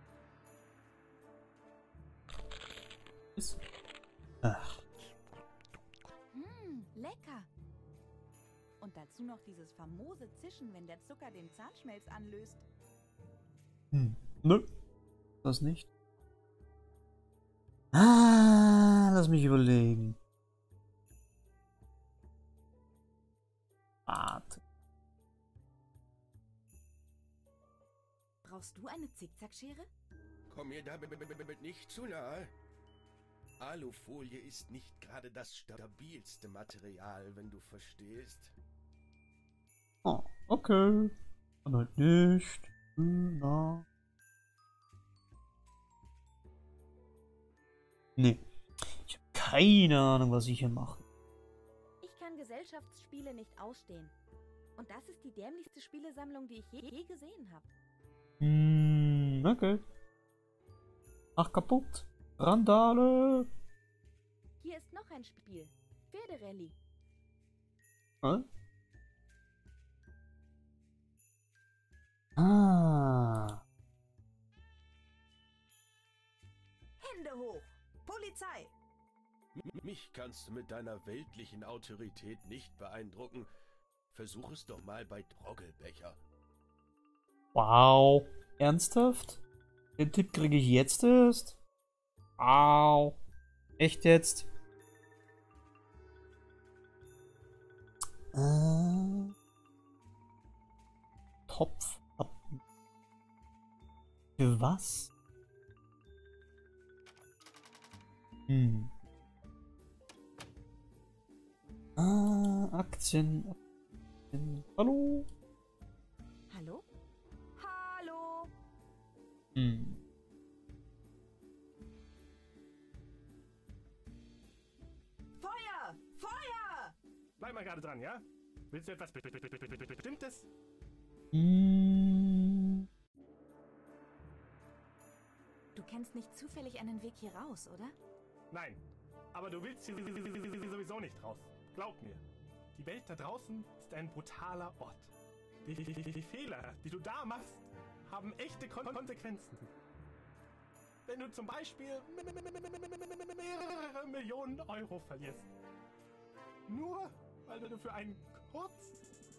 Ist. Ach. Hm, lecker. Und dazu noch dieses famose Zischen, wenn der Zucker den Zahnschmelz anlöst. Hm. Nö. Das nicht. Ah, lass mich überlegen. Warte. Brauchst du eine Zickzackschere? Komm mir damit nicht zu nahe. Alufolie ist nicht gerade das stabilste Material, wenn du verstehst. Oh, okay. Dann halt nicht. Na. Nee. Ich habe keine Ahnung, was ich hier mache. Ich kann Gesellschaftsspiele nicht ausstehen. Und das ist die dämlichste Spielesammlung, die ich je, je gesehen habe. Hm, okay. Ach, kaputt. Randale. Hier ist noch ein Spiel. Pferderallye. Was? Ah. Hände hoch! Polizei! Mich kannst du mit deiner weltlichen Autorität nicht beeindrucken. Versuch es doch mal bei Troggelbecher. Wow. Ernsthaft? Den Tipp kriege ich jetzt erst? Wow. Echt jetzt? Äh. Topf. Für was? Hm. Ah, Aktien. Aktien. Hallo? Hallo? Hallo? Hm. Feuer! Feuer! Bleib mal gerade dran, ja? Willst du etwas Be- Be- Be- Be- Be- Be- Bestimmtes? Hm. Du kennst nicht zufällig einen Weg hier raus, oder? Nein. Aber du willst hier sowieso nicht raus. Glaub mir. Die Welt da draußen ist ein brutaler Ort. Die, die, die, die Fehler, die du da machst, haben echte Kon Konsequenzen. Wenn du zum Beispiel mehrere Millionen Euro verlierst. Nur weil du für einen kurzen,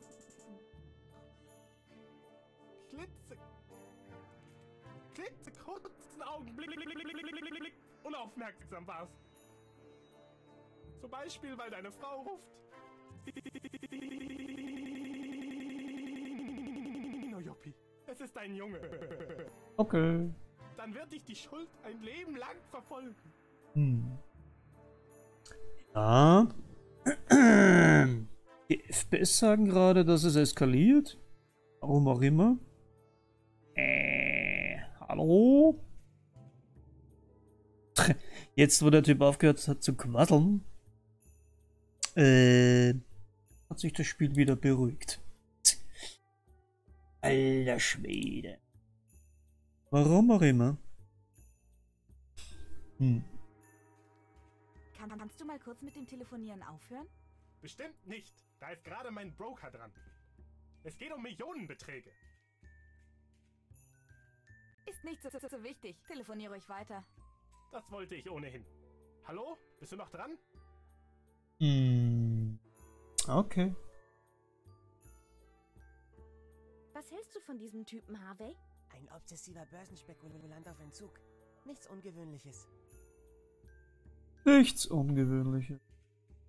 klitze, klitzekurzen Augenblick unaufmerksam warst. Zum Beispiel, weil deine Frau ruft. Nino Joppi, es ist ein Junge. Okay. Dann wird dich die Schuld ein Leben lang verfolgen. Hm. Ja. Die F P S sagen gerade, dass es eskaliert. Warum auch immer. Äh, hallo? Jetzt, wo der Typ aufgehört hat zu quasseln, äh, hat sich das Spiel wieder beruhigt. Alter Schwede. Warum auch immer. Hm. Kann, kannst du mal kurz mit dem Telefonieren aufhören? Bestimmt nicht. Da ist gerade mein Broker dran. Es geht um Millionenbeträge. Ist nicht so, so, so wichtig. Telefoniere ruhig weiter. Das wollte ich ohnehin. Hallo? Bist du noch dran? Hm. Okay. Was hältst du von diesem Typen, Harvey? Ein obsessiver Börsenspekulant auf Entzug. Nichts Ungewöhnliches. Nichts Ungewöhnliches.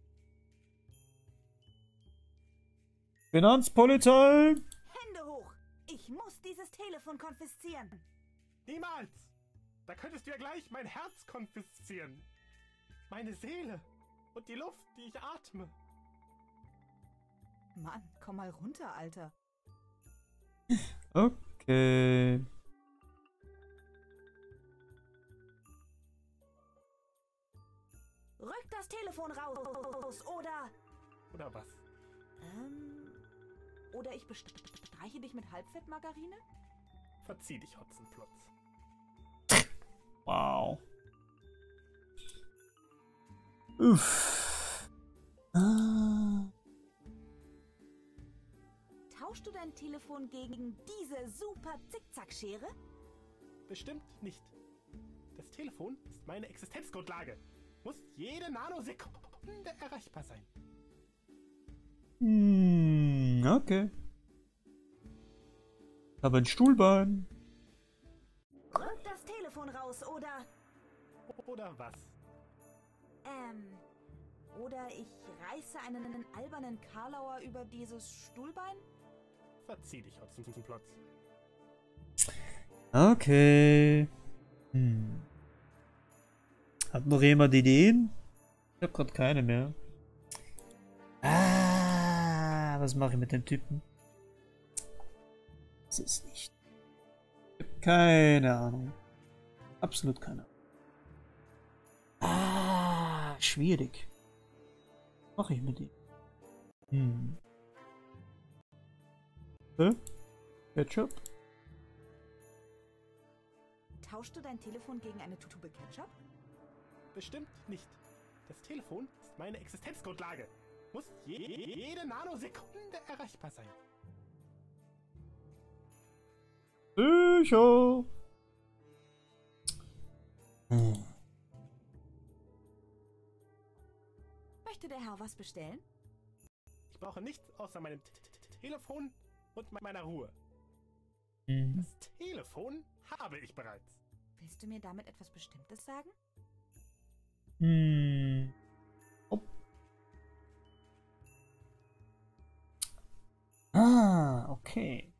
Finanzpolizei! Hände hoch! Ich muss dieses Telefon konfiszieren. Niemals! Da könntest du ja gleich mein Herz konfiszieren. Meine Seele und die Luft, die ich atme. Mann, komm mal runter, Alter. Okay. Rück das Telefon raus, oder... Oder was? Ähm... Oder ich bestreiche dich mit Halbfettmargarine? Verzieh dich, Hotzenplotz. Wow. Uff. Ah. Tauschst du dein Telefon gegen diese super Zickzackschere? Bestimmt nicht. Das Telefon ist meine Existenzgrundlage. Muss jede Nanosekunde erreichbar sein. Hm, okay. Ich habe ein Stuhlbein. Rück das Telefon raus, oder... Oder was? Ähm... Oder ich reiße einen albernen Karlauer über dieses Stuhlbein? Verzieh dich, Hotzenplotz. Okay. Hm. Hat noch jemand Ideen? Ich habe gerade keine mehr. Ah, was mache ich mit dem Typen? Das ist nicht. Ich habe keine Ahnung. Absolut keine Ahnung. Ah, schwierig. Was mache ich mit ihm? Hm. Hä? Ketchup? Tauschst du dein Telefon gegen eine Tube Ketchup? Bestimmt nicht. Das Telefon ist meine Existenzgrundlage. Muss je jede Nanosekunde erreichbar sein. Sicher. Hm. Möchte der Herr was bestellen? Ich brauche nichts außer meinem T -T Telefon und meiner Ruhe. Mhm. Das Telefon habe ich bereits. Willst du mir damit etwas Bestimmtes sagen? Hm. Oh. Ah, okay.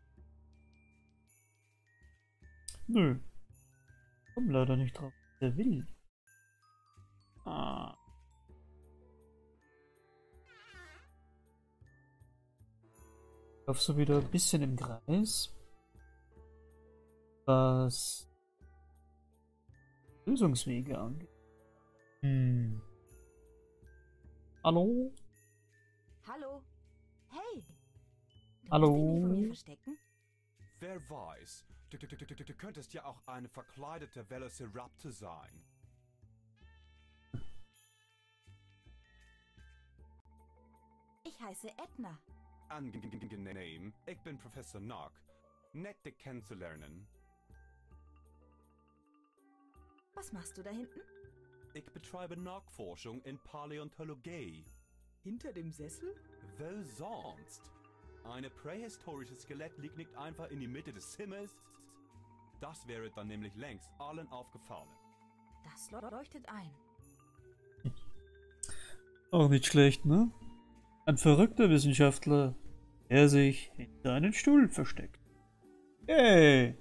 Nö. Komm leider nicht drauf. Der will. Ah. Laufst du wieder ein bisschen im Kreis? Was Lösungswege angeht. Hm. Hallo? Hallo? Hey! Du Hallo? musst dich nicht von mir verstecken? Wer weiß, du, du, du, du, du könntest ja auch eine verkleidete Velociraptor sein. Ich heiße Edna. Angenehm, ich bin Professor Nock. Nett, dich kennenzulernen. Was machst du da hinten? Ich betreibe Nachforschung in Paläontologie. Hinter dem Sessel? Wo sonst? Ein prähistorisches Skelett liegt nicht einfach in die Mitte des Zimmers. Das wäre dann nämlich längst allen aufgefallen. Das leuchtet ein. Auch nicht schlecht, ne? Ein verrückter Wissenschaftler, der sich hinter einen Stuhl versteckt. Hey!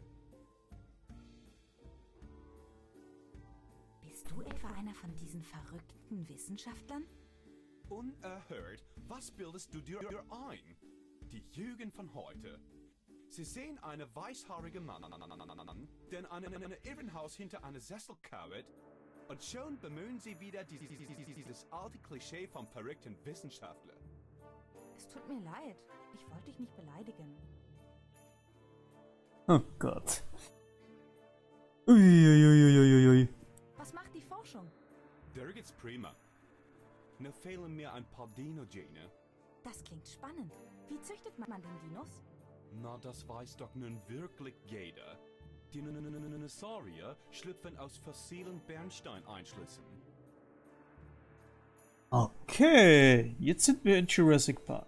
Bist du etwa einer von diesen verrückten Wissenschaftlern? Unerhört, was bildest du dir ein? Die Jugend von heute. Sie sehen einen weißhaarigen Mann, der in einem Irrenhaus hinter einem Sessel kauert, und schon bemühen sie wieder dieses, dieses alte Klischee vom verrückten Wissenschaftler. Es tut mir leid. Ich wollte dich nicht beleidigen. Oh Gott. Uiuiuiuiui. Was macht die Forschung? Der geht's prima. Nur fehlen mir ein paar Dino-Gene. Das klingt spannend. Wie züchtet man denn Dinos? Na, das weiß doch nun wirklich jeder. Die Dinosaurier schlüpfen aus fossilen Bernsteineinschlüssen. Okay, jetzt sind wir in Jurassic Park.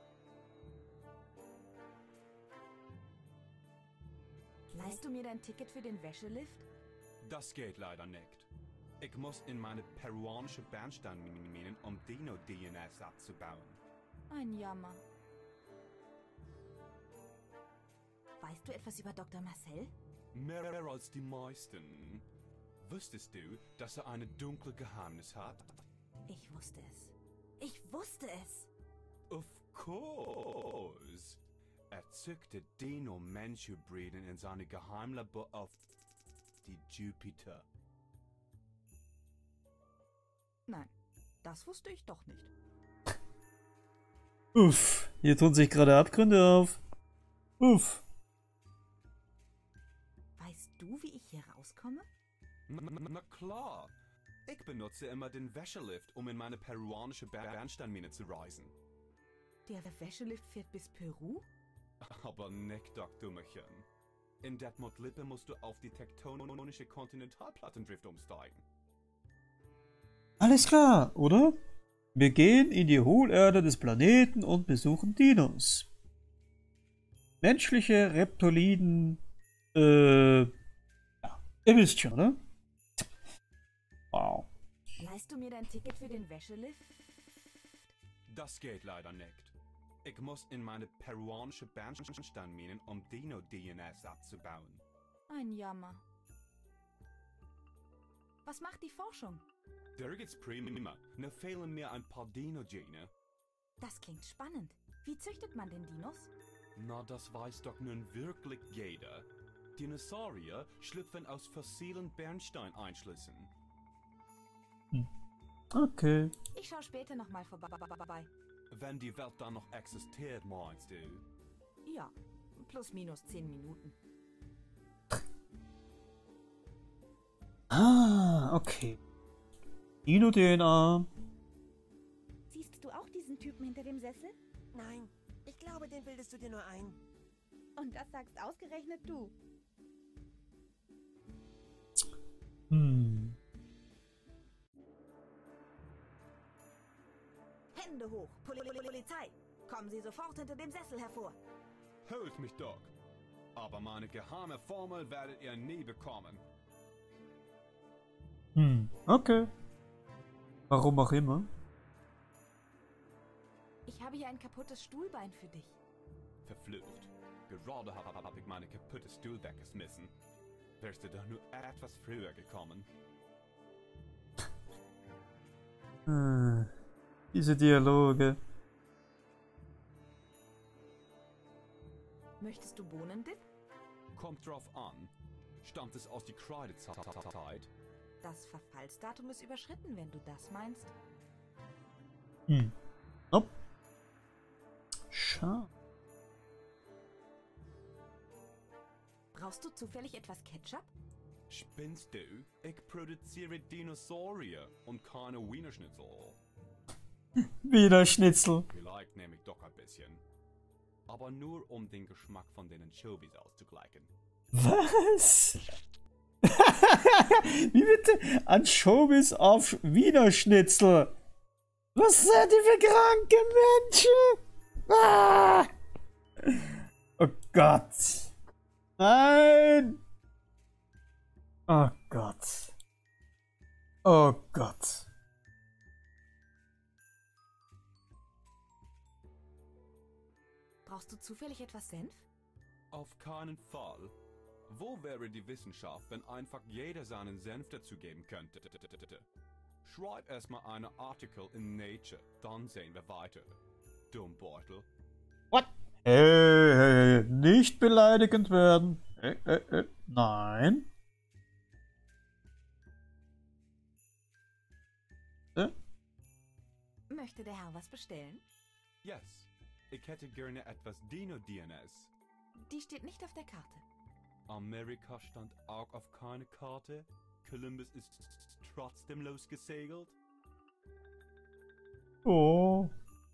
Leihst du mir dein Ticket für den Wäschelift? Das geht leider nicht. Ich muss in meine peruanische Bernsteinminen, um Dino-D N S abzubauen. Ein Jammer. Weißt du etwas über Doktor Marcel? Mehr als die meisten. Wusstest du, dass er eine dunkle Geheimnis hat? Ich wusste es. Ich wusste es. Of course. Er zückte Dino-Mensch-Hybriden in seine Geheimlabor auf die Jupiter. Nein, das wusste ich doch nicht. Uff, hier tun sich gerade Abgründe auf. Uff. Weißt du, wie ich hier rauskomme? Na, na, na klar. Ich benutze immer den Wäschelift, um in meine peruanische Bernsteinmine zu reisen. Der Wäschelift fährt bis Peru? Aber nicht, Doc Dummerchen. In Detmold-Lippe musst du auf die tektonische Kontinentalplattendrift umsteigen. Alles klar, oder? Wir gehen in die Hohlerde des Planeten und besuchen Dinos. Menschliche Reptiliden, äh, ja, ihr wisst schon, ne? Wow. Leihst du mir dein Ticket für den Wäschelift? Das geht leider nicht. Ich muss in meine peruanische Bernsteinminen, um Dino-D N S abzubauen. Ein Jammer. Was macht die Forschung? Der geht's prima. Nur fehlen mir ein paar Dino-Gene. Das klingt spannend. Wie züchtet man den Dinos? Na, das weiß doch nun wirklich jeder. Dinosaurier schlüpfen aus fossilen Bernsteineinschlüssen. Okay. Ich schau später nochmal vorbei. Wenn die Welt dann noch existiert, meinst du? Ja, plus minus zehn Minuten. Ah, okay. Dino-D N A. Siehst du auch diesen Typen hinter dem Sessel? Nein, ich glaube, den bildest du dir nur ein. Und das sagst ausgerechnet du. Hm. Hände hoch, Poli Polizei! Kommen Sie sofort hinter dem Sessel hervor. Holt mich, Doc. Aber meine geheime Formel werdet ihr nie bekommen. Hm, okay. Warum auch immer. Ich habe hier ein kaputtes Stuhlbein für dich. Verflucht. Gerade habe hab ich meine kaputte Stuhl weggeschmissen. Wärst du doch nur etwas früher gekommen. Hm. Diese Dialoge. Möchtest du Bohnendip? Kommt drauf an. Stammt es aus die Kreidezeit? Das Verfallsdatum ist überschritten, wenn du das meinst. Hm. Nope. Schade. Brauchst du zufällig etwas Ketchup? Spinnst du? Ich produziere Dinosaurier und keine Wiener Schnitzel. Wiener Schnitzel. Vielleicht nehme ich doch ein bisschen. Aber nur um den Geschmack von den Anchovies auszugleichen. Was? Wie bitte? Anchovies auf Wiener Schnitzel. Was seid ihr für kranke Menschen? Ah! Oh Gott. Nein. Oh Gott. Oh Gott. Brauchst du zufällig etwas Senf? Auf keinen Fall. Wo wäre die Wissenschaft, wenn einfach jeder seinen Senf dazugeben könnte? Schreib erstmal einen Artikel in Nature, dann sehen wir weiter. Dummbeutel. What? Hey, hey, nicht beleidigend werden. Hey, hey, hey. Nein. Äh? Möchte der Herr was bestellen? Yes. Ich hätte gerne etwas Dino-D N S. Die steht nicht auf der Karte. Amerika stand auch auf keine Karte. Columbus ist trotzdem losgesegelt. Oh.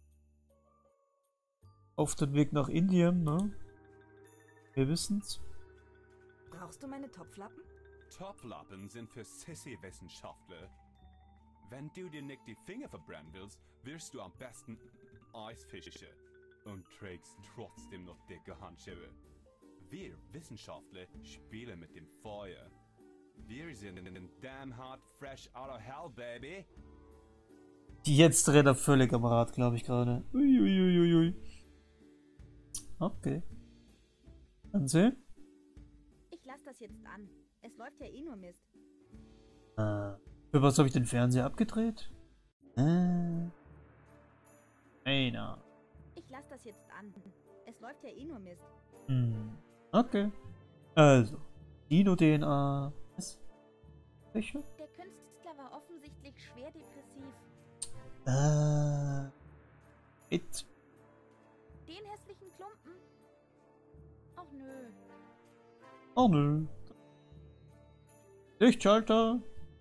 Auf dem Weg nach Indien, ne? Wir wissen's. Brauchst du meine Topflappen? Topflappen sind für Sissy-Wissenschaftler. Wenn du dir nicht die Finger verbrennen willst, wirst du am besten Eisfische und trägst trotzdem noch dicke Handschuhe. Wir Wissenschaftler spielen mit dem Feuer. Wir sind damn hot fresh out of hell, baby. Jetzt dreht er völlig am Rad, glaube ich gerade. Uiuiuiui. Okay. Fernsehen? Ich lasse das jetzt an. Es läuft ja eh nur Mist. Äh, für was habe ich den Fernseher abgedreht? Äh. Hey, na. Ich lasse das jetzt an. Es läuft ja eh nur Mist. Hm. Okay. Also. Dino-D N A. Was? Welche? Der Künstler war offensichtlich schwer depressiv. Äh. It. Den hässlichen Klumpen? Ach nö. Oh nö. Lichtschalter.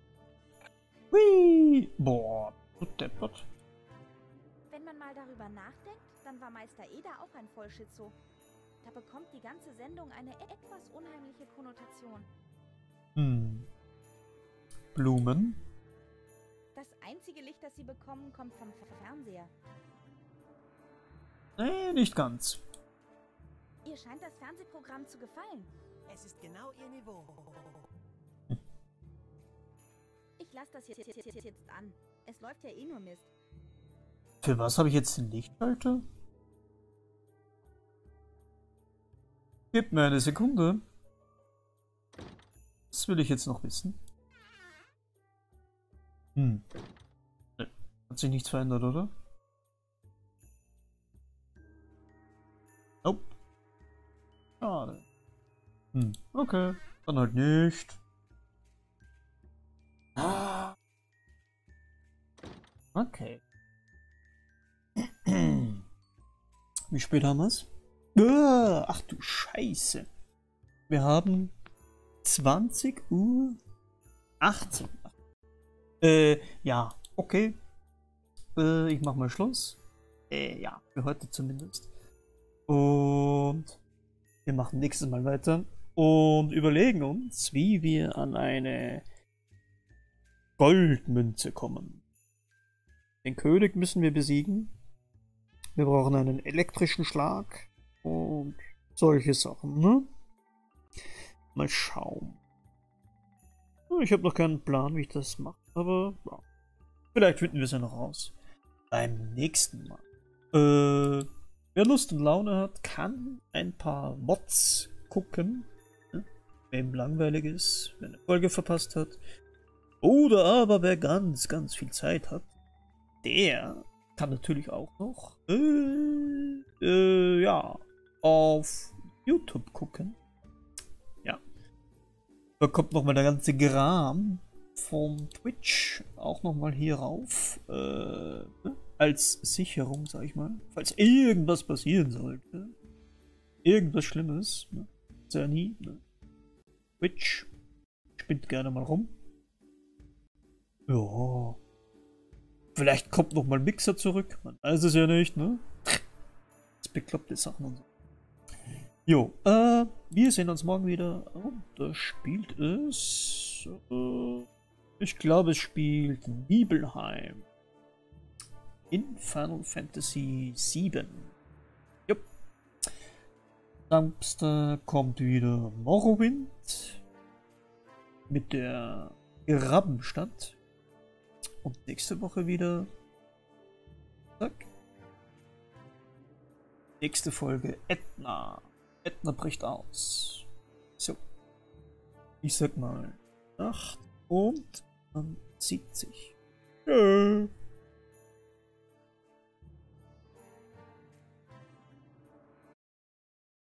Hui. Boah. Du deppert. Wenn man mal darüber nachdenkt, dann war Meister Eder auch ein Vollschizo. Da bekommt die ganze Sendung eine etwas unheimliche Konnotation. Hm. Blumen. Das einzige Licht, das sie bekommen, kommt vom Fernseher. Nee, nicht ganz. Ihr scheint das Fernsehprogramm zu gefallen. Es ist genau ihr Niveau. Ich lasse das jetzt, jetzt, jetzt, jetzt an. Es läuft ja eh nur Mist. Für was habe ich jetzt den Lichtschalter? Gib mir eine Sekunde. Das will ich jetzt noch wissen. Hm. Nee. Hat sich nichts verändert, oder? Nope. Schade. Hm. Okay. Dann halt nicht. Ah. Okay. Wie spät haben wir es? Ach du Scheiße. Wir haben zwanzig Uhr achtzehn. Äh, ja, okay. Äh, ich mach mal Schluss. Äh, ja, für heute zumindest. Und wir machen nächstes Mal weiter und überlegen uns, wie wir an eine Goldmünze kommen. Den König müssen wir besiegen. Wir brauchen einen elektrischen Schlag und solche Sachen, ne? Mal schauen. Ich habe noch keinen Plan, wie ich das mache, aber ja. Vielleicht finden wir es ja noch raus. Beim nächsten Mal. Äh, wer Lust und Laune hat, kann ein paar Mods gucken. Ne? Wem langweilig ist, wenn eine Folge verpasst hat. Oder aber wer ganz, ganz viel Zeit hat, der kann natürlich auch noch äh, äh, ja, auf YouTube gucken. Ja. Da kommt nochmal der ganze Gram vom Twitch auch nochmal hier rauf. Äh, als Sicherung, sag ich mal. Falls irgendwas passieren sollte. Irgendwas Schlimmes. Ne? Ist ja nie. Ne? Twitch spinnt gerne mal rum. Ja. Vielleicht kommt noch mal Mixer zurück. Man weiß es ja nicht, ne? Das bekloppte Sachen und so. Jo, äh, wir sehen uns morgen wieder. Und da spielt es. Äh, ich glaube, es spielt Nibelheim. In Final Fantasy sieben. Jupp. Samstag kommt wieder Morrowind. Mit der Grabenstadt. Und nächste Woche wieder. Zack. Nächste Folge Ätna. Ätna bricht aus. So. Ich sag mal Nacht und man sieht sich. Tschö.